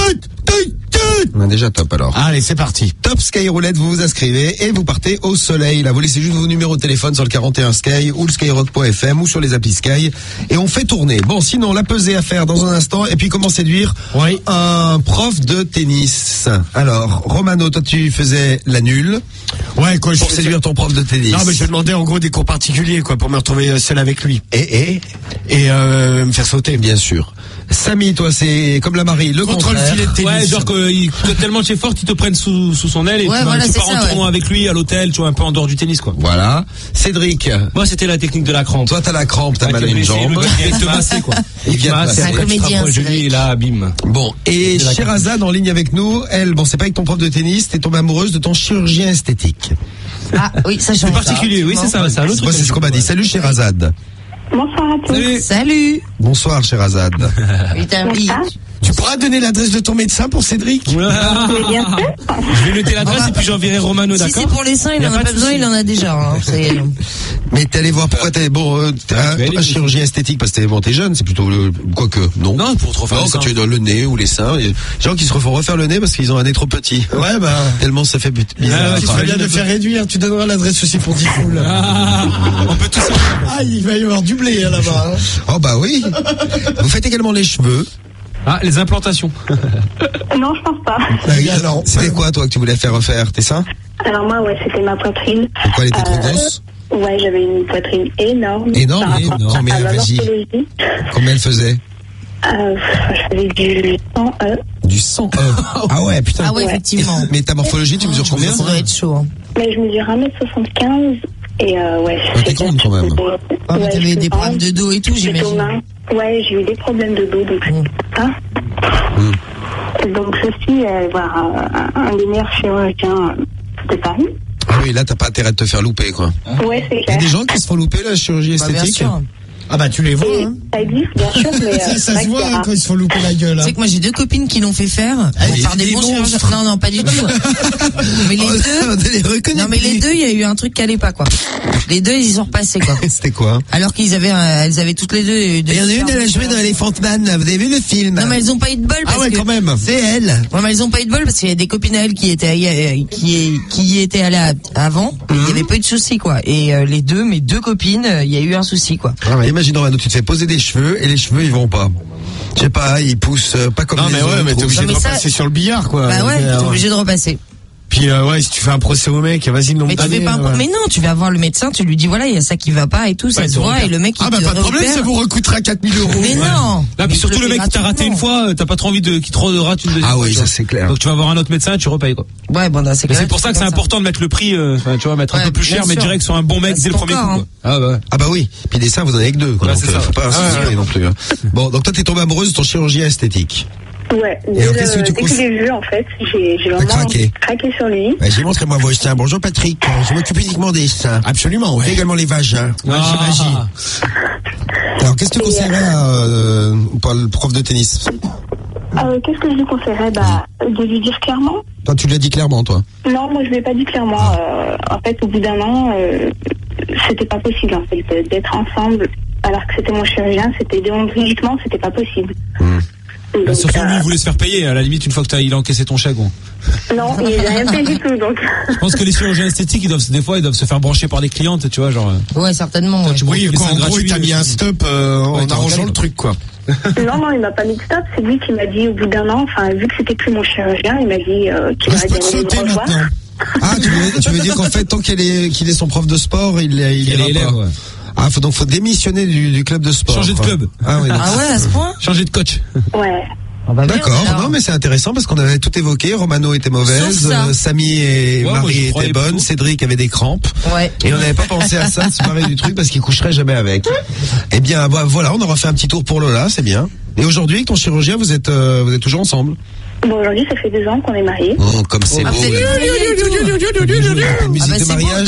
On a déjà top alors. Allez, c'est parti. Top Skyroulette, vous vous inscrivez et vous partez au soleil. Là, vous laissez juste vos numéros de téléphone sur le 41 Sky ou le skyrock.fm ou sur les applis Sky et on fait tourner. Bon, sinon, la pesée à faire dans un instant et puis comment séduire un prof de tennis. Alors, Romano, toi tu faisais la nulle. Ouais, quoi, pour séduire ton prof de tennis. Non, mais je demandais en gros des cours particuliers, quoi, pour me retrouver seul avec lui. Et me faire sauter. Bien sûr. Samy, toi, c'est comme la Marie, le contre le filet de tennis. Ouais, genre que tellement tu es forte, ils te prennent sous son aile et ouais, tu pars en tournoi avec lui à l'hôtel, tu vois, un peu en dehors du tennis, quoi. Voilà. Cédric. Moi, c'était la technique de la crampe. Toi, t'as la crampe, t'as mal à une jambe. Il te masser, quoi. Il vient te masser. C'est un comédien, et là, bim. Bon, et Sherazade en ligne avec nous, elle, bon, c'est pas avec ton prof de tennis, t'es tombée amoureuse de ton chirurgien esthétique. Ah, oui, ça change. C'est particulier, oui, c'est ça, c'est un autre truc. C'est ce qu'on m'a dit. Salut Sherazade. Bonsoir à tous. Salut. Bonsoir Sherazade. Tu pourras donner l'adresse de ton médecin pour Cédric? Je vais noter l'adresse et puis j'enverrai Romano, d'accord? Si c'est pour les seins, il en a pas besoin, il en a déjà. Hein. Mais t'es allé voir pourquoi t'es un chirurgien esthétique parce que t'es jeune, c'est plutôt quoique non. Non, pour te refaire quand tu es dans le nez ou les seins, il y a des gens qui se refont refaire le nez parce qu'ils ont un nez trop petit. Ouais, bah tellement ça fait bizarre. Tu ferais bien de faire réduire, tu donneras l'adresse aussi pour Diffoul. On peut tous. Ah, il va y avoir du blé là-bas. Oh bah oui. Vous faites également les cheveux. Ah, les implantations. Non, je pense pas. Alors, c'était quoi toi que tu voulais faire refaire, tes seins? Alors moi, ouais, c'était ma poitrine. Pourquoi elle était trop grosse? Ouais, j'avais une poitrine énorme. Énorme. Combien, vas-y. Combien elle faisait? Je faisais du 100 E. Du 100 E. Ah ouais, putain. Ah ouais, effectivement. Mais ta morphologie, tu mesures combien? Ça doit être chaud. Hein. Mais je mesure 1m75 Et ouais. T'es grande quand même. Ah, mais t'avais des problèmes de dos et tout, j'imagine. Ouais, j'ai eu des problèmes de dos, donc donc je suis voir un des meilleurs chirurgiens de Paris. Ah oui, là t'as pas intérêt de te faire louper quoi. Ouais, c'est clair. Il y a des gens qui se font louper la chirurgie esthétique. Bien sûr. Ah bah tu les vois, hein. Ça existe, bien sûr, mais ça se voit hein, quand ils se font louper la gueule. Tu sais que moi j'ai 2 copines qui l'ont fait faire par des bons chirurgiens. Non, pas du tout. Mais les deux, non mais les deux, il y a eu un truc qui allait pas quoi. Les deux, ils y sont repassés quoi. C'était quoi? Alors qu'ils avaient, elles avaient toutes les deux. Il y en a une, elle a joué dans Elephant Man. Vous avez vu le film? Non mais elles ont pas eu de bol parce que. Ah ouais, quand même. C'est elle. Ouais, mais elles ont pas eu de bol parce qu'il y a des copines à elles qui y étaient allées avant. Il y avait pas eu de soucis quoi. Et mes deux copines, il y a eu un souci quoi. Ah ouais, imagine Romano, tu te fais poser des cheveux et les cheveux ils vont pas. Je sais pas, ils poussent pas comme les autres. Non mais ouais, mais t'es obligé de repasser sur le billard quoi. Bah ouais, t'es obligé de repasser. Puis ouais, si tu fais un procès au mec, vas-y mais tu fais pas mais non, tu vas voir le médecin, tu lui dis voilà, il y a ça qui va pas et tout, ça se voit et le mec il te pas de problème, ça vous recoûtera 4 000 €. Mais non. Là, puis surtout le mec qui t'a raté une fois, t'as pas trop envie qu'il te rate une deuxième fois. Ah oui, ça c'est clair. Donc tu vas voir un autre médecin et tu repayes quoi. Ouais, bon là c'est clair. C'est pour ça que c'est important de mettre le prix tu vois, mettre un peu plus cher mais direct sur un bon mec dès le premier coup quoi. Ah bah oui. Puis des seins vous en avez que 2 quoi. Donc faut pas insister non plus. Bon, donc toi t'es tombé amoureuse de ton chirurgien esthétique. Ouais, dès que je l'ai vu, en fait, j'ai vraiment craqué sur lui. Ouais, j'ai montré moi vos seins. Bonjour Patrick, je m'occupe uniquement des seins. Absolument, ouais. Également les vagins. Ouais, j'imagine. Alors, qu'est-ce que tu conseillerais pour le prof de tennis? Qu'est-ce que je lui conseillerais? De lui dire clairement. Toi, tu l'as dit clairement, toi? Non, moi, je ne l'ai pas dit clairement. En fait, au bout d'un an, c'était pas possible, en fait, d'être ensemble, alors que c'était mon chirurgien, c'était déontologiquement, c'était pas possible. Donc, surtout lui, il voulait se faire payer, à la limite, une fois que il a encaissé ton chèque, bon. Non, il n'a rien payé du tout, donc. Je pense que les chirurgiens esthétiques, des fois, ils doivent se faire brancher par des clientes, tu vois, genre. Ouais, certainement. Ouais. Oui, en gros, il t'a mis un stop, en arrangeant le truc, quoi. Non, il m'a pas mis de stop, c'est lui qui m'a dit, au bout d'un an, enfin, vu que c'était plus mon chirurgien, il m'a dit, qu'il aurait bien aimé me revoir. Ah, tu veux dire qu'en fait, tant qu'il est son prof de sport, il ira pas. Ah, faut démissionner du club de sport. Changer de club. Ah ouais, à ce point? Changer de coach. Ouais. D'accord, non mais c'est intéressant parce qu'on avait tout évoqué. Romano était mauvaise, Samy et Marie étaient bonnes, Cédric avait des crampes. Ouais. Et on n'avait pas pensé à ça, de se parler du truc parce qu'il coucherait jamais avec. Eh bien, voilà, on aura fait un petit tour pour Lola, c'est bien. Et aujourd'hui, avec ton chirurgien, vous êtes toujours ensemble? Bon, aujourd'hui, ça fait 2 ans qu'on est mariés. Oh, comme c'est beau. Musique de mariage.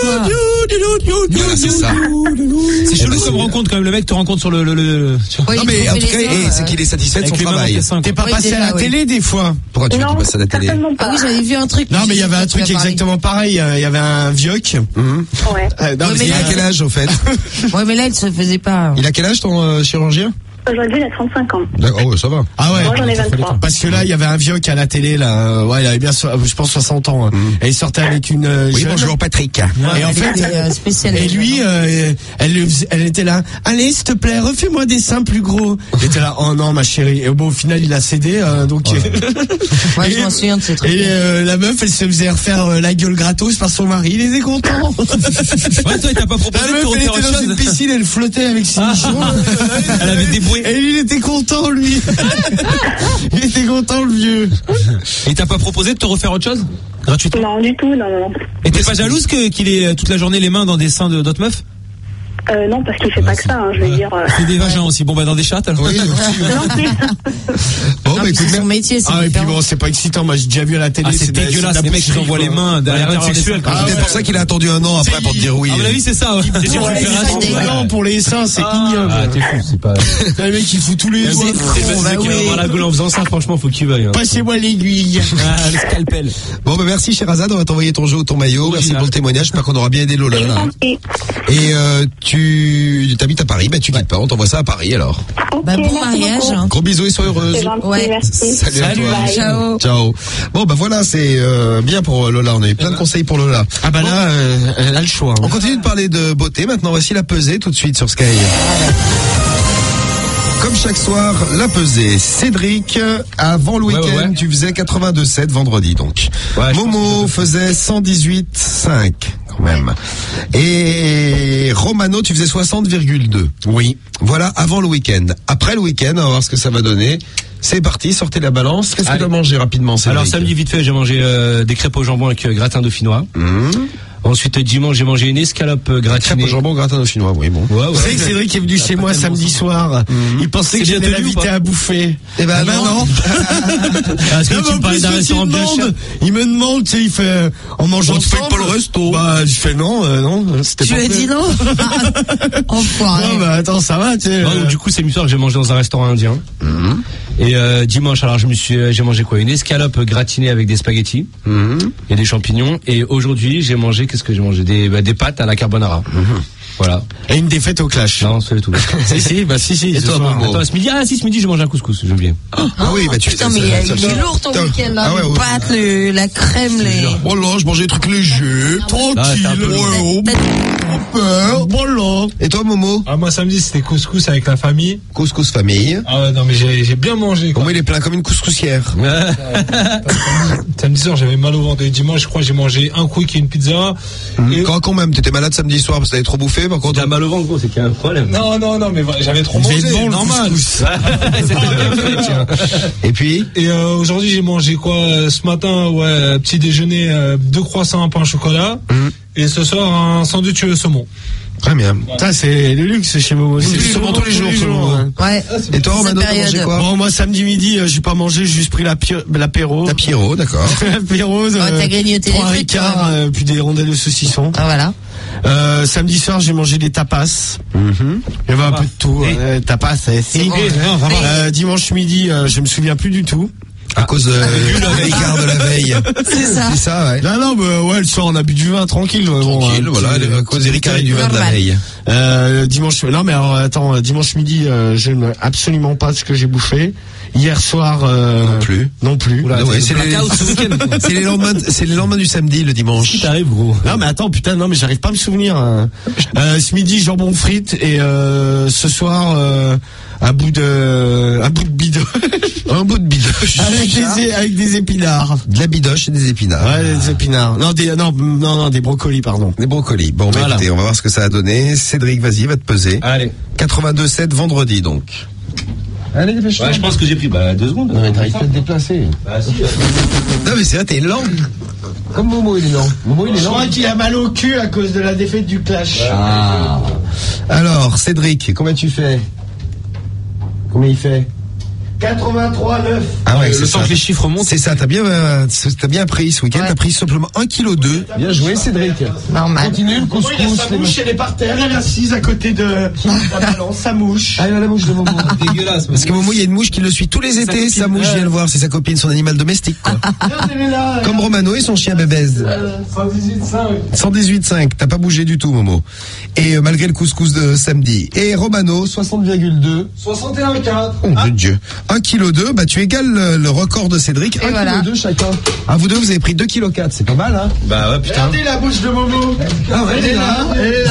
Voilà, c'est ça. C'est chelou comme rencontre quand même. Le mec te rencontre sur le. Non mais en tout cas, c'est qu'il est satisfait de son travail. T'es pas passé à la télé des fois? Pourquoi tu veux qu'il passe à la télé? Ah oui, j'avais vu un truc. Non mais il y avait un truc exactement pareil. Il y avait un vioc. Ouais. Non mais il a quel âge au fait? Ouais mais là il se faisait pas. Il a quel âge ton chirurgien? Aujourd'hui, il a 35 ans. D'accord, ouais, ça va. Ah ouais. Moi, j'en ai 23. Parce que là, il y avait un vioc à la télé, là. Ouais, il avait bien, je pense, 60 ans. Et il sortait avec une oui, jeune. bonjour Patrick. Et en fait, et lui, elle était là. Allez, s'il te plaît, refais-moi des seins plus gros. Il était là. Oh non, ma chérie. Et bon, au final, il a cédé, donc. Ouais, je m'en souviens de ces trucs. Et la meuf, elle se faisait refaire la gueule gratos par son mari. Il était content. Ouais, toi, il t'a pas proposé de te refaire autre chose. Elle était dans une piscine, elle flottait avec ses nichons. Elle avait débrouillé. Et lui, il était content, lui. Il était content, le vieux. Et t'as pas proposé de te refaire autre chose? Gratuitement? Non, du tout, non. Et t'es pas jalouse qu'il ait toute la journée les mains dans des seins d'autres meufs? Non, parce qu'il fait pas que ça, je veux dire. C'est des vagins aussi. Bon, dans des chattes, alors. Oui, bon, bah écoute, son métier, c'est et puis bon, c'est pas excitant. Moi, j'ai déjà vu à la télé. C'est dégueulasse. Les mecs, ils envoient les mains derrière l'intérieur sexuel. C'est pour ça qu'il a attendu 1 an après pour te dire oui. À mon avis, c'est ça. Pour les seins, c'est ignoble. Ah, t'es fou, c'est pas. Le mec, il fout tous les doigts. C'est le mec qui va avoir la gueule en faisant ça, franchement, faut qu'il veuille. Passez-moi l'aiguille. Ah, le scalpel. Bon, bah merci, Sherazade. On va t'envoyer ton jeu ou ton maillot. Merci pour le témoignage. J'espère qu'on aura bien aidé Lola. Et tu t'habites à Paris, tu quittes pas, on t'envoie ça à Paris alors. Bah bon mariage. Gros bisous et sois heureuse. Ouais. Salut à toi. Ciao. Ciao. Bon bah voilà, c'est bien pour Lola, on a eu plein de conseils pour Lola. Ah bah là, elle a le choix. On continue de parler de beauté, maintenant voici la pesée tout de suite sur Sky. Comme chaque soir, la pesée. Cédric, avant le week-end, tu faisais 82,7 vendredi donc. Ouais, Momo faisait 118,5 quand même. Et Romano, tu faisais 60,2. Oui. Voilà, avant le week-end. Après le week-end, on va voir ce que ça va donner. C'est parti, sortez la balance. Qu'est-ce que tu as mangé rapidement, Cédric? Alors samedi, vite fait, j'ai mangé des crêpes au jambon avec gratin dauphinois. Ensuite, dimanche, j'ai mangé une escalope gratinée. Crêpe au jambon gratin au chinois, oui, bon. Vous savez que Cédric est venu chez moi samedi soir. Il pensait que j'allais l'inviter à bouffer. Eh ben non. Est-ce que tu me parlais d'un restaurant bien cher? Il me demande, tu sais, il fait, on mange ensemble. Tu fais pas le resto. Bah, je fais non, c'était Tu pas lui as fait. dit non? Enfoiré. Non, bah, attends, ça va, tu sais. Donc, du coup, c'est soir que j'ai mangé dans un restaurant indien. Et dimanche, alors j'ai mangé quoi? Une escalope gratinée avec des spaghettis et des champignons. Et aujourd'hui, j'ai mangé, qu'est-ce que j'ai mangé? Des pâtes à la carbonara. Voilà. Et une défaite au clash. Non, c'est tout. si. Et toi, Momo? Attends, ce midi, j'ai mangé un couscous, j'ai oublié. Ah oui, bah tu Putain, mais il est lourd ton week-end, là. Ah ouais, Les ouais. pâtes, la crème, les... Voilà, je mangeais des trucs légers, tranquille, voilà. Et toi, Momo? Ah, moi, samedi, c'était couscous avec la famille. Couscous famille. Ah ouais, non, mais j'ai bien mangé, quoi. Moi, il est plein comme une couscoussière. Samedi soir, j'avais mal au ventre. Et dimanche, je crois, j'ai mangé un quick et une pizza. Et... Quand même, t'étais malade samedi soir parce que t'avais trop bouffé, par contre. T'as mal au ventre, gros, c'est qu'il y a un problème. Non, mais j'avais trop mangé. Bon, normal. Et puis? Et aujourd'hui, j'ai mangé quoi? Ce matin, ouais, petit déjeuner, 2 croissants, un pain au chocolat. Et ce soir, un sandwich saumon. Très bien. Ça, c'est le luxe chez Momo. C'est souvent tous les jours, Momo. Ouais. Et toi, Romano, t'as mangé quoi? Bon, moi, samedi midi, j'ai pas mangé, j'ai juste pris l'apéro. L'apéro, d'accord. L'apéro, t'as grignoté 3 les trucs, ricards, puis des rondelles de saucisson. Ah, voilà. Samedi soir, j'ai mangé des tapas. Il y avait un peu de tout. Tapas, si. Dimanche midi, je me souviens plus du tout. À cause de l'écart de la veille. C'est ça. Ouais. Non, le soir, on a bu du vin, tranquille. Tranquille, voilà, à cause des ricards et du vin de la veille. Dimanche, non, mais alors, attends, dimanche midi, j'aime absolument pas ce que j'ai bouffé. Hier soir, non plus. Oula, ouais, c'est les lendemains du samedi, le dimanche. Si t'arrives, gros. Non, mais attends, putain, non, mais j'arrive pas à me souvenir. Ce midi, jambon frites et ce soir, un bout de bidoche. Un bout de bidoche. Avec des épinards. De la bidoche et des épinards. Ouais, des épinards. Non, des brocolis, pardon. Des brocolis. Bon, bah, écoutez, on va voir ce que ça a donné. Cédric, vas-y, va te peser. Allez. 82,7 vendredi, donc. Allez, dépêche-toi. Ouais, je pense que j'ai pris 2 secondes. Non, mais t'arrives pas à te déplacer. Bah, si. Non, mais c'est vrai, t'es lent. Comme Momo, il est lent. Momo, il est Je lent. crois qu'il a mal au cul à cause de la défaite du clash. Ah. Alors, Cédric, combien tu fais? Combien il fait? 83,9. Ah ouais, le c'est temps ça. que les chiffres montent. C'est ça, t'as bien pris ce week-end, t'as pris simplement 1,2 kg. Bien joué, Cédric. Normal. Continue le Il y a couscous. sa mouche, elle est par terre, elle est assise à côté de la balance, sa mouche. Ah, il a la mouche de Momo. Dégueulasse. Parce que Momo, il y a une mouche qui le suit tous les étés, sa mouche, viens le voir, c'est sa copine, son animal domestique, quoi. Regarde, elle est là. Comme Romano et son chien Bébez. 118,5. 118,5, t'as pas bougé du tout, Momo. Et malgré le couscous de samedi. Et Romano, 60,2. 61,4. Oh mon Dieu. 1,2 kg, bah tu égales le record de Cédric. 1,2 voilà. kg chacun. Ah, vous deux, vous avez pris 2,4 kg, c'est pas mal, hein? Bah ouais, putain. Regardez la bouche de Momo. Ah ouais, Elle est là. Elle est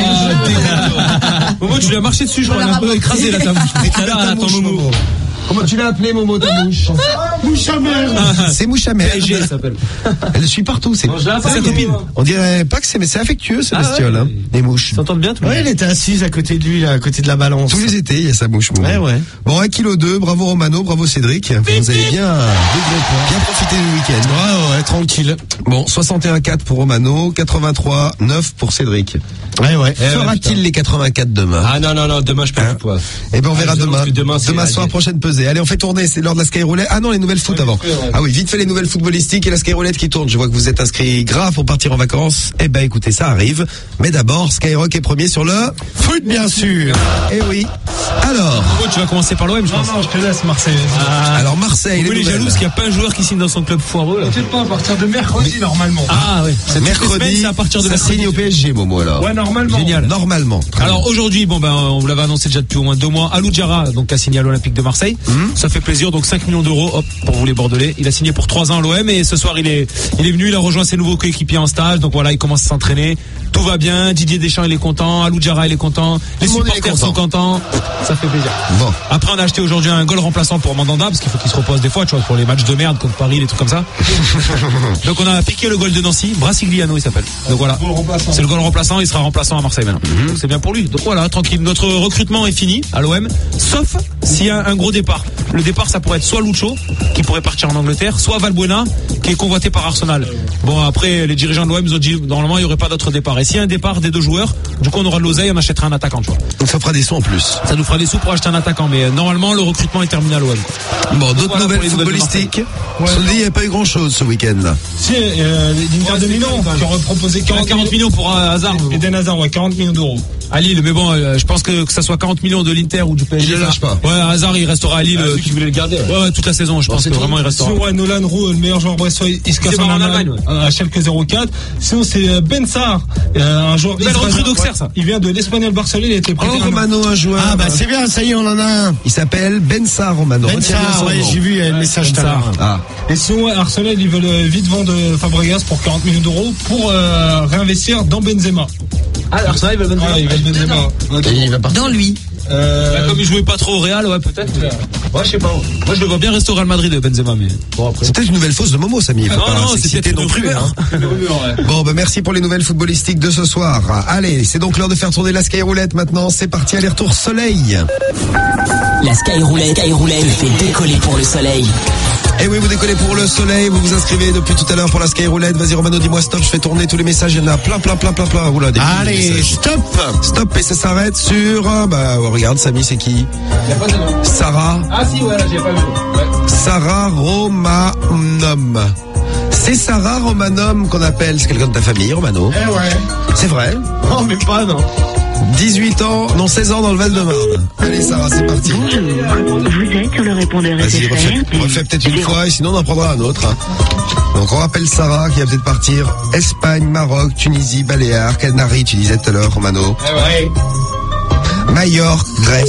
là. Momo, tu l'as marché dessus, je crois, elle a un peu écrasé là, ta bouche. Tout à l'heure, elle attend Momo. Comment tu l'as appelé, Momo, ta mouche? Mouche à merde. C'est mouche à merde. PSG, elle s'appelle. Elle le suit partout, c'est sa copine. On dirait pas que c'est, mais c'est affectueux, ce bestiole, hein. Les mouches. Ils s'entendent bien, tout le Ouais, monde. elle était assise à côté de lui, là, à côté de la balance. Tous les étés, il y a sa mouche, Momo. Ouais. Bon, 1,2 kg, bravo Romano, bravo Cédric. Vous avez bien profité du week-end. Ouais, tranquille. Bon, 61,4 pour Romano, 83,9 pour Cédric. Ouais. Fera-t-il les 84 demain? Ah non, demain je perds du poids. Eh ben on verra je demain. pense que demain, c'est la soir, diète. prochaine pesée. Allez, on fait tourner, c'est l'heure de la Skyroulette. Ah non, les nouvelles foot avant. Ah oui, vite fait les nouvelles footballistiques et la Skyroulette qui tourne. Je vois que vous êtes inscrits grave pour partir en vacances. Eh ben écoutez, ça arrive. Mais d'abord, Skyrock est premier sur le Foot, bien sûr. Eh oui. Alors. Momo, tu vas commencer par l'OM, je pense. Non, je te laisse, Marseille. Alors Marseille, Momo, les il est nouvelles. jaloux parce qu'il n'y a pas un joueur qui signe dans son club foireux, là. Peut-être pas à partir de mercredi, normalement. Ah ouais. C'est Mercredi, c'est à partir de ça mercredi. signe au PSG, Momo, alors. Ouais, normalement. Génial. Normalement. Très bien. Alors aujourd'hui, bon ben on vous l'avait annoncé déjà depuis au moins 2 mois, Alou Diarra, donc a signé à l'Olympique de Marseille. Ça fait plaisir, donc 5 millions d'euros, hop, pour vous les Bordelais. Il a signé pour 3 ans à l'OM et ce soir il est venu, il a rejoint ses nouveaux coéquipiers en stage, donc voilà, il commence à s'entraîner. Tout va bien, Didier Deschamps il est content, Alou Diarra il est content, les le monde, il est supporters sont contents. Ça fait plaisir. Bon. Après on a acheté aujourd'hui un goal remplaçant pour Mandanda parce qu'il faut qu'il se repose des fois, tu vois, pour les matchs de merde contre Paris, les trucs comme ça. Donc on a piqué le goal de Nancy, Brasigliano il s'appelle. Donc voilà. C'est le goal remplaçant, il sera remplaçant à Marseille maintenant. Donc c'est bien pour lui. Donc voilà, tranquille. Notre recrutement est fini à l'OM, sauf s'il y a un gros départ. Le départ, ça pourrait être soit Lucho, qui pourrait partir en Angleterre, soit Valbuena, qui est convoité par Arsenal. Bon, après, les dirigeants de l'OM ont dit, normalement, il n'y aurait pas d'autre départ. Et s'il y a un départ des deux joueurs, du coup, on aura de l'oseille, on achètera un attaquant, tu vois. Donc ça fera des sous en plus. Ça nous fera des sous pour acheter un attaquant, mais normalement, le recrutement est terminé à l'OM. Bon, d'autres nouvelles footballistiques. On dit, il n'y a pas eu grand chose ce week-end. Si, l'Inter de Milan, qui aurait proposé 40 millions pour Hazard. Eden Hazard, ouais, 40 millions d'euros. À Lille, mais bon, je pense que ça soit 40 millions de l'Inter ou du PSG. Il ne lâche pas. Ouais, Hazard, il restera à Lille. Ceux qui voulaient le garder. Ouais, toute la saison, je pense que vraiment il restera. Sinon, ouais, Nolan Roux, le meilleur joueur brestois, il se casse en Allemagne, à Schalke 04. Sinon, c'est Ben Sarr, un joueur belle recrue d'Auxerre, ça. Il vient de l'Espagnol Barcelone, il a été prêté. Oh, Romano, un joueur. Ah, bah, c'est bien, ça y est, on en a un. Il s'appelle Ben Sarr, Romano. Ben Sarr, ouais, j'ai vu le message tout à l'heure. Ah. Et sinon, ouais, Arsenal, ils veulent vite vendre Fabregas pour 40 millions d'euros pour réinvestir dans Benzema. Ah, Arsenal, ils veulent Benzema. Ouais, ils veulent Benzema. Et il va partir. Dans lui. Comme il jouait pas trop au Real, ouais, peut-être. Ouais, je sais pas. Moi, je le vois bien rester au Real Madrid, Benzema, mais bon, après. C'est peut-être une nouvelle fausse de Momo, Samy. Non, c'est peut-être non plus. rumeur. Bon, bah, merci pour les nouvelles footballistiques de ce soir. Allez, c'est donc l'heure de faire tourner la Skyroulette maintenant. C'est parti, aller-retour soleil. La Skyroulette fait décoller pour le soleil. Et oui, vous décollez pour le soleil, vous vous inscrivez depuis tout à l'heure pour la Skyroulette. Vas-y Romano, dis-moi stop, je fais tourner tous les messages, il y en a plein. Oula, des Allez, messages. Stop, et ça s'arrête sur, regarde, Samy, c'est qui? Sarah. Ah si, ouais, là, j'ai pas vu. Ouais. Sarah Romanum. C'est Sarah Romanum qu'on appelle, c'est quelqu'un de ta famille, Romano. Eh ouais. C'est vrai? Non, mais pas, non. 16 ans dans le Val-de-Marne. Allez Sarah, c'est parti. Vous êtes sur le répondeur Vas-y, refais peut-être une fois et sinon on en prendra un autre. Donc on rappelle Sarah qui va peut-être partir Espagne, Maroc, Tunisie, Baléares, Canaries, tu disais tout à l'heure, Romano. Ouais. Majorque, Grèce.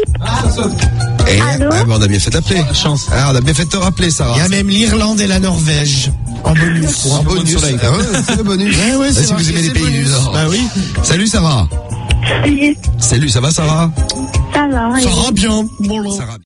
Et on a bien fait t'appeler. Chance. Ah, on a bien fait de te rappeler, Sarah. Il y a même l'Irlande et la Norvège. En bonus. Pour un bonus. Ah ouais, c'est le bonus. Ouais, si c'est vous aimez les pays du bonus. Nord. Bah oui. Salut Sarah. Salut. Salut, ça va Sarah? Ça va, Ça va bien. Bonjour. Sarah.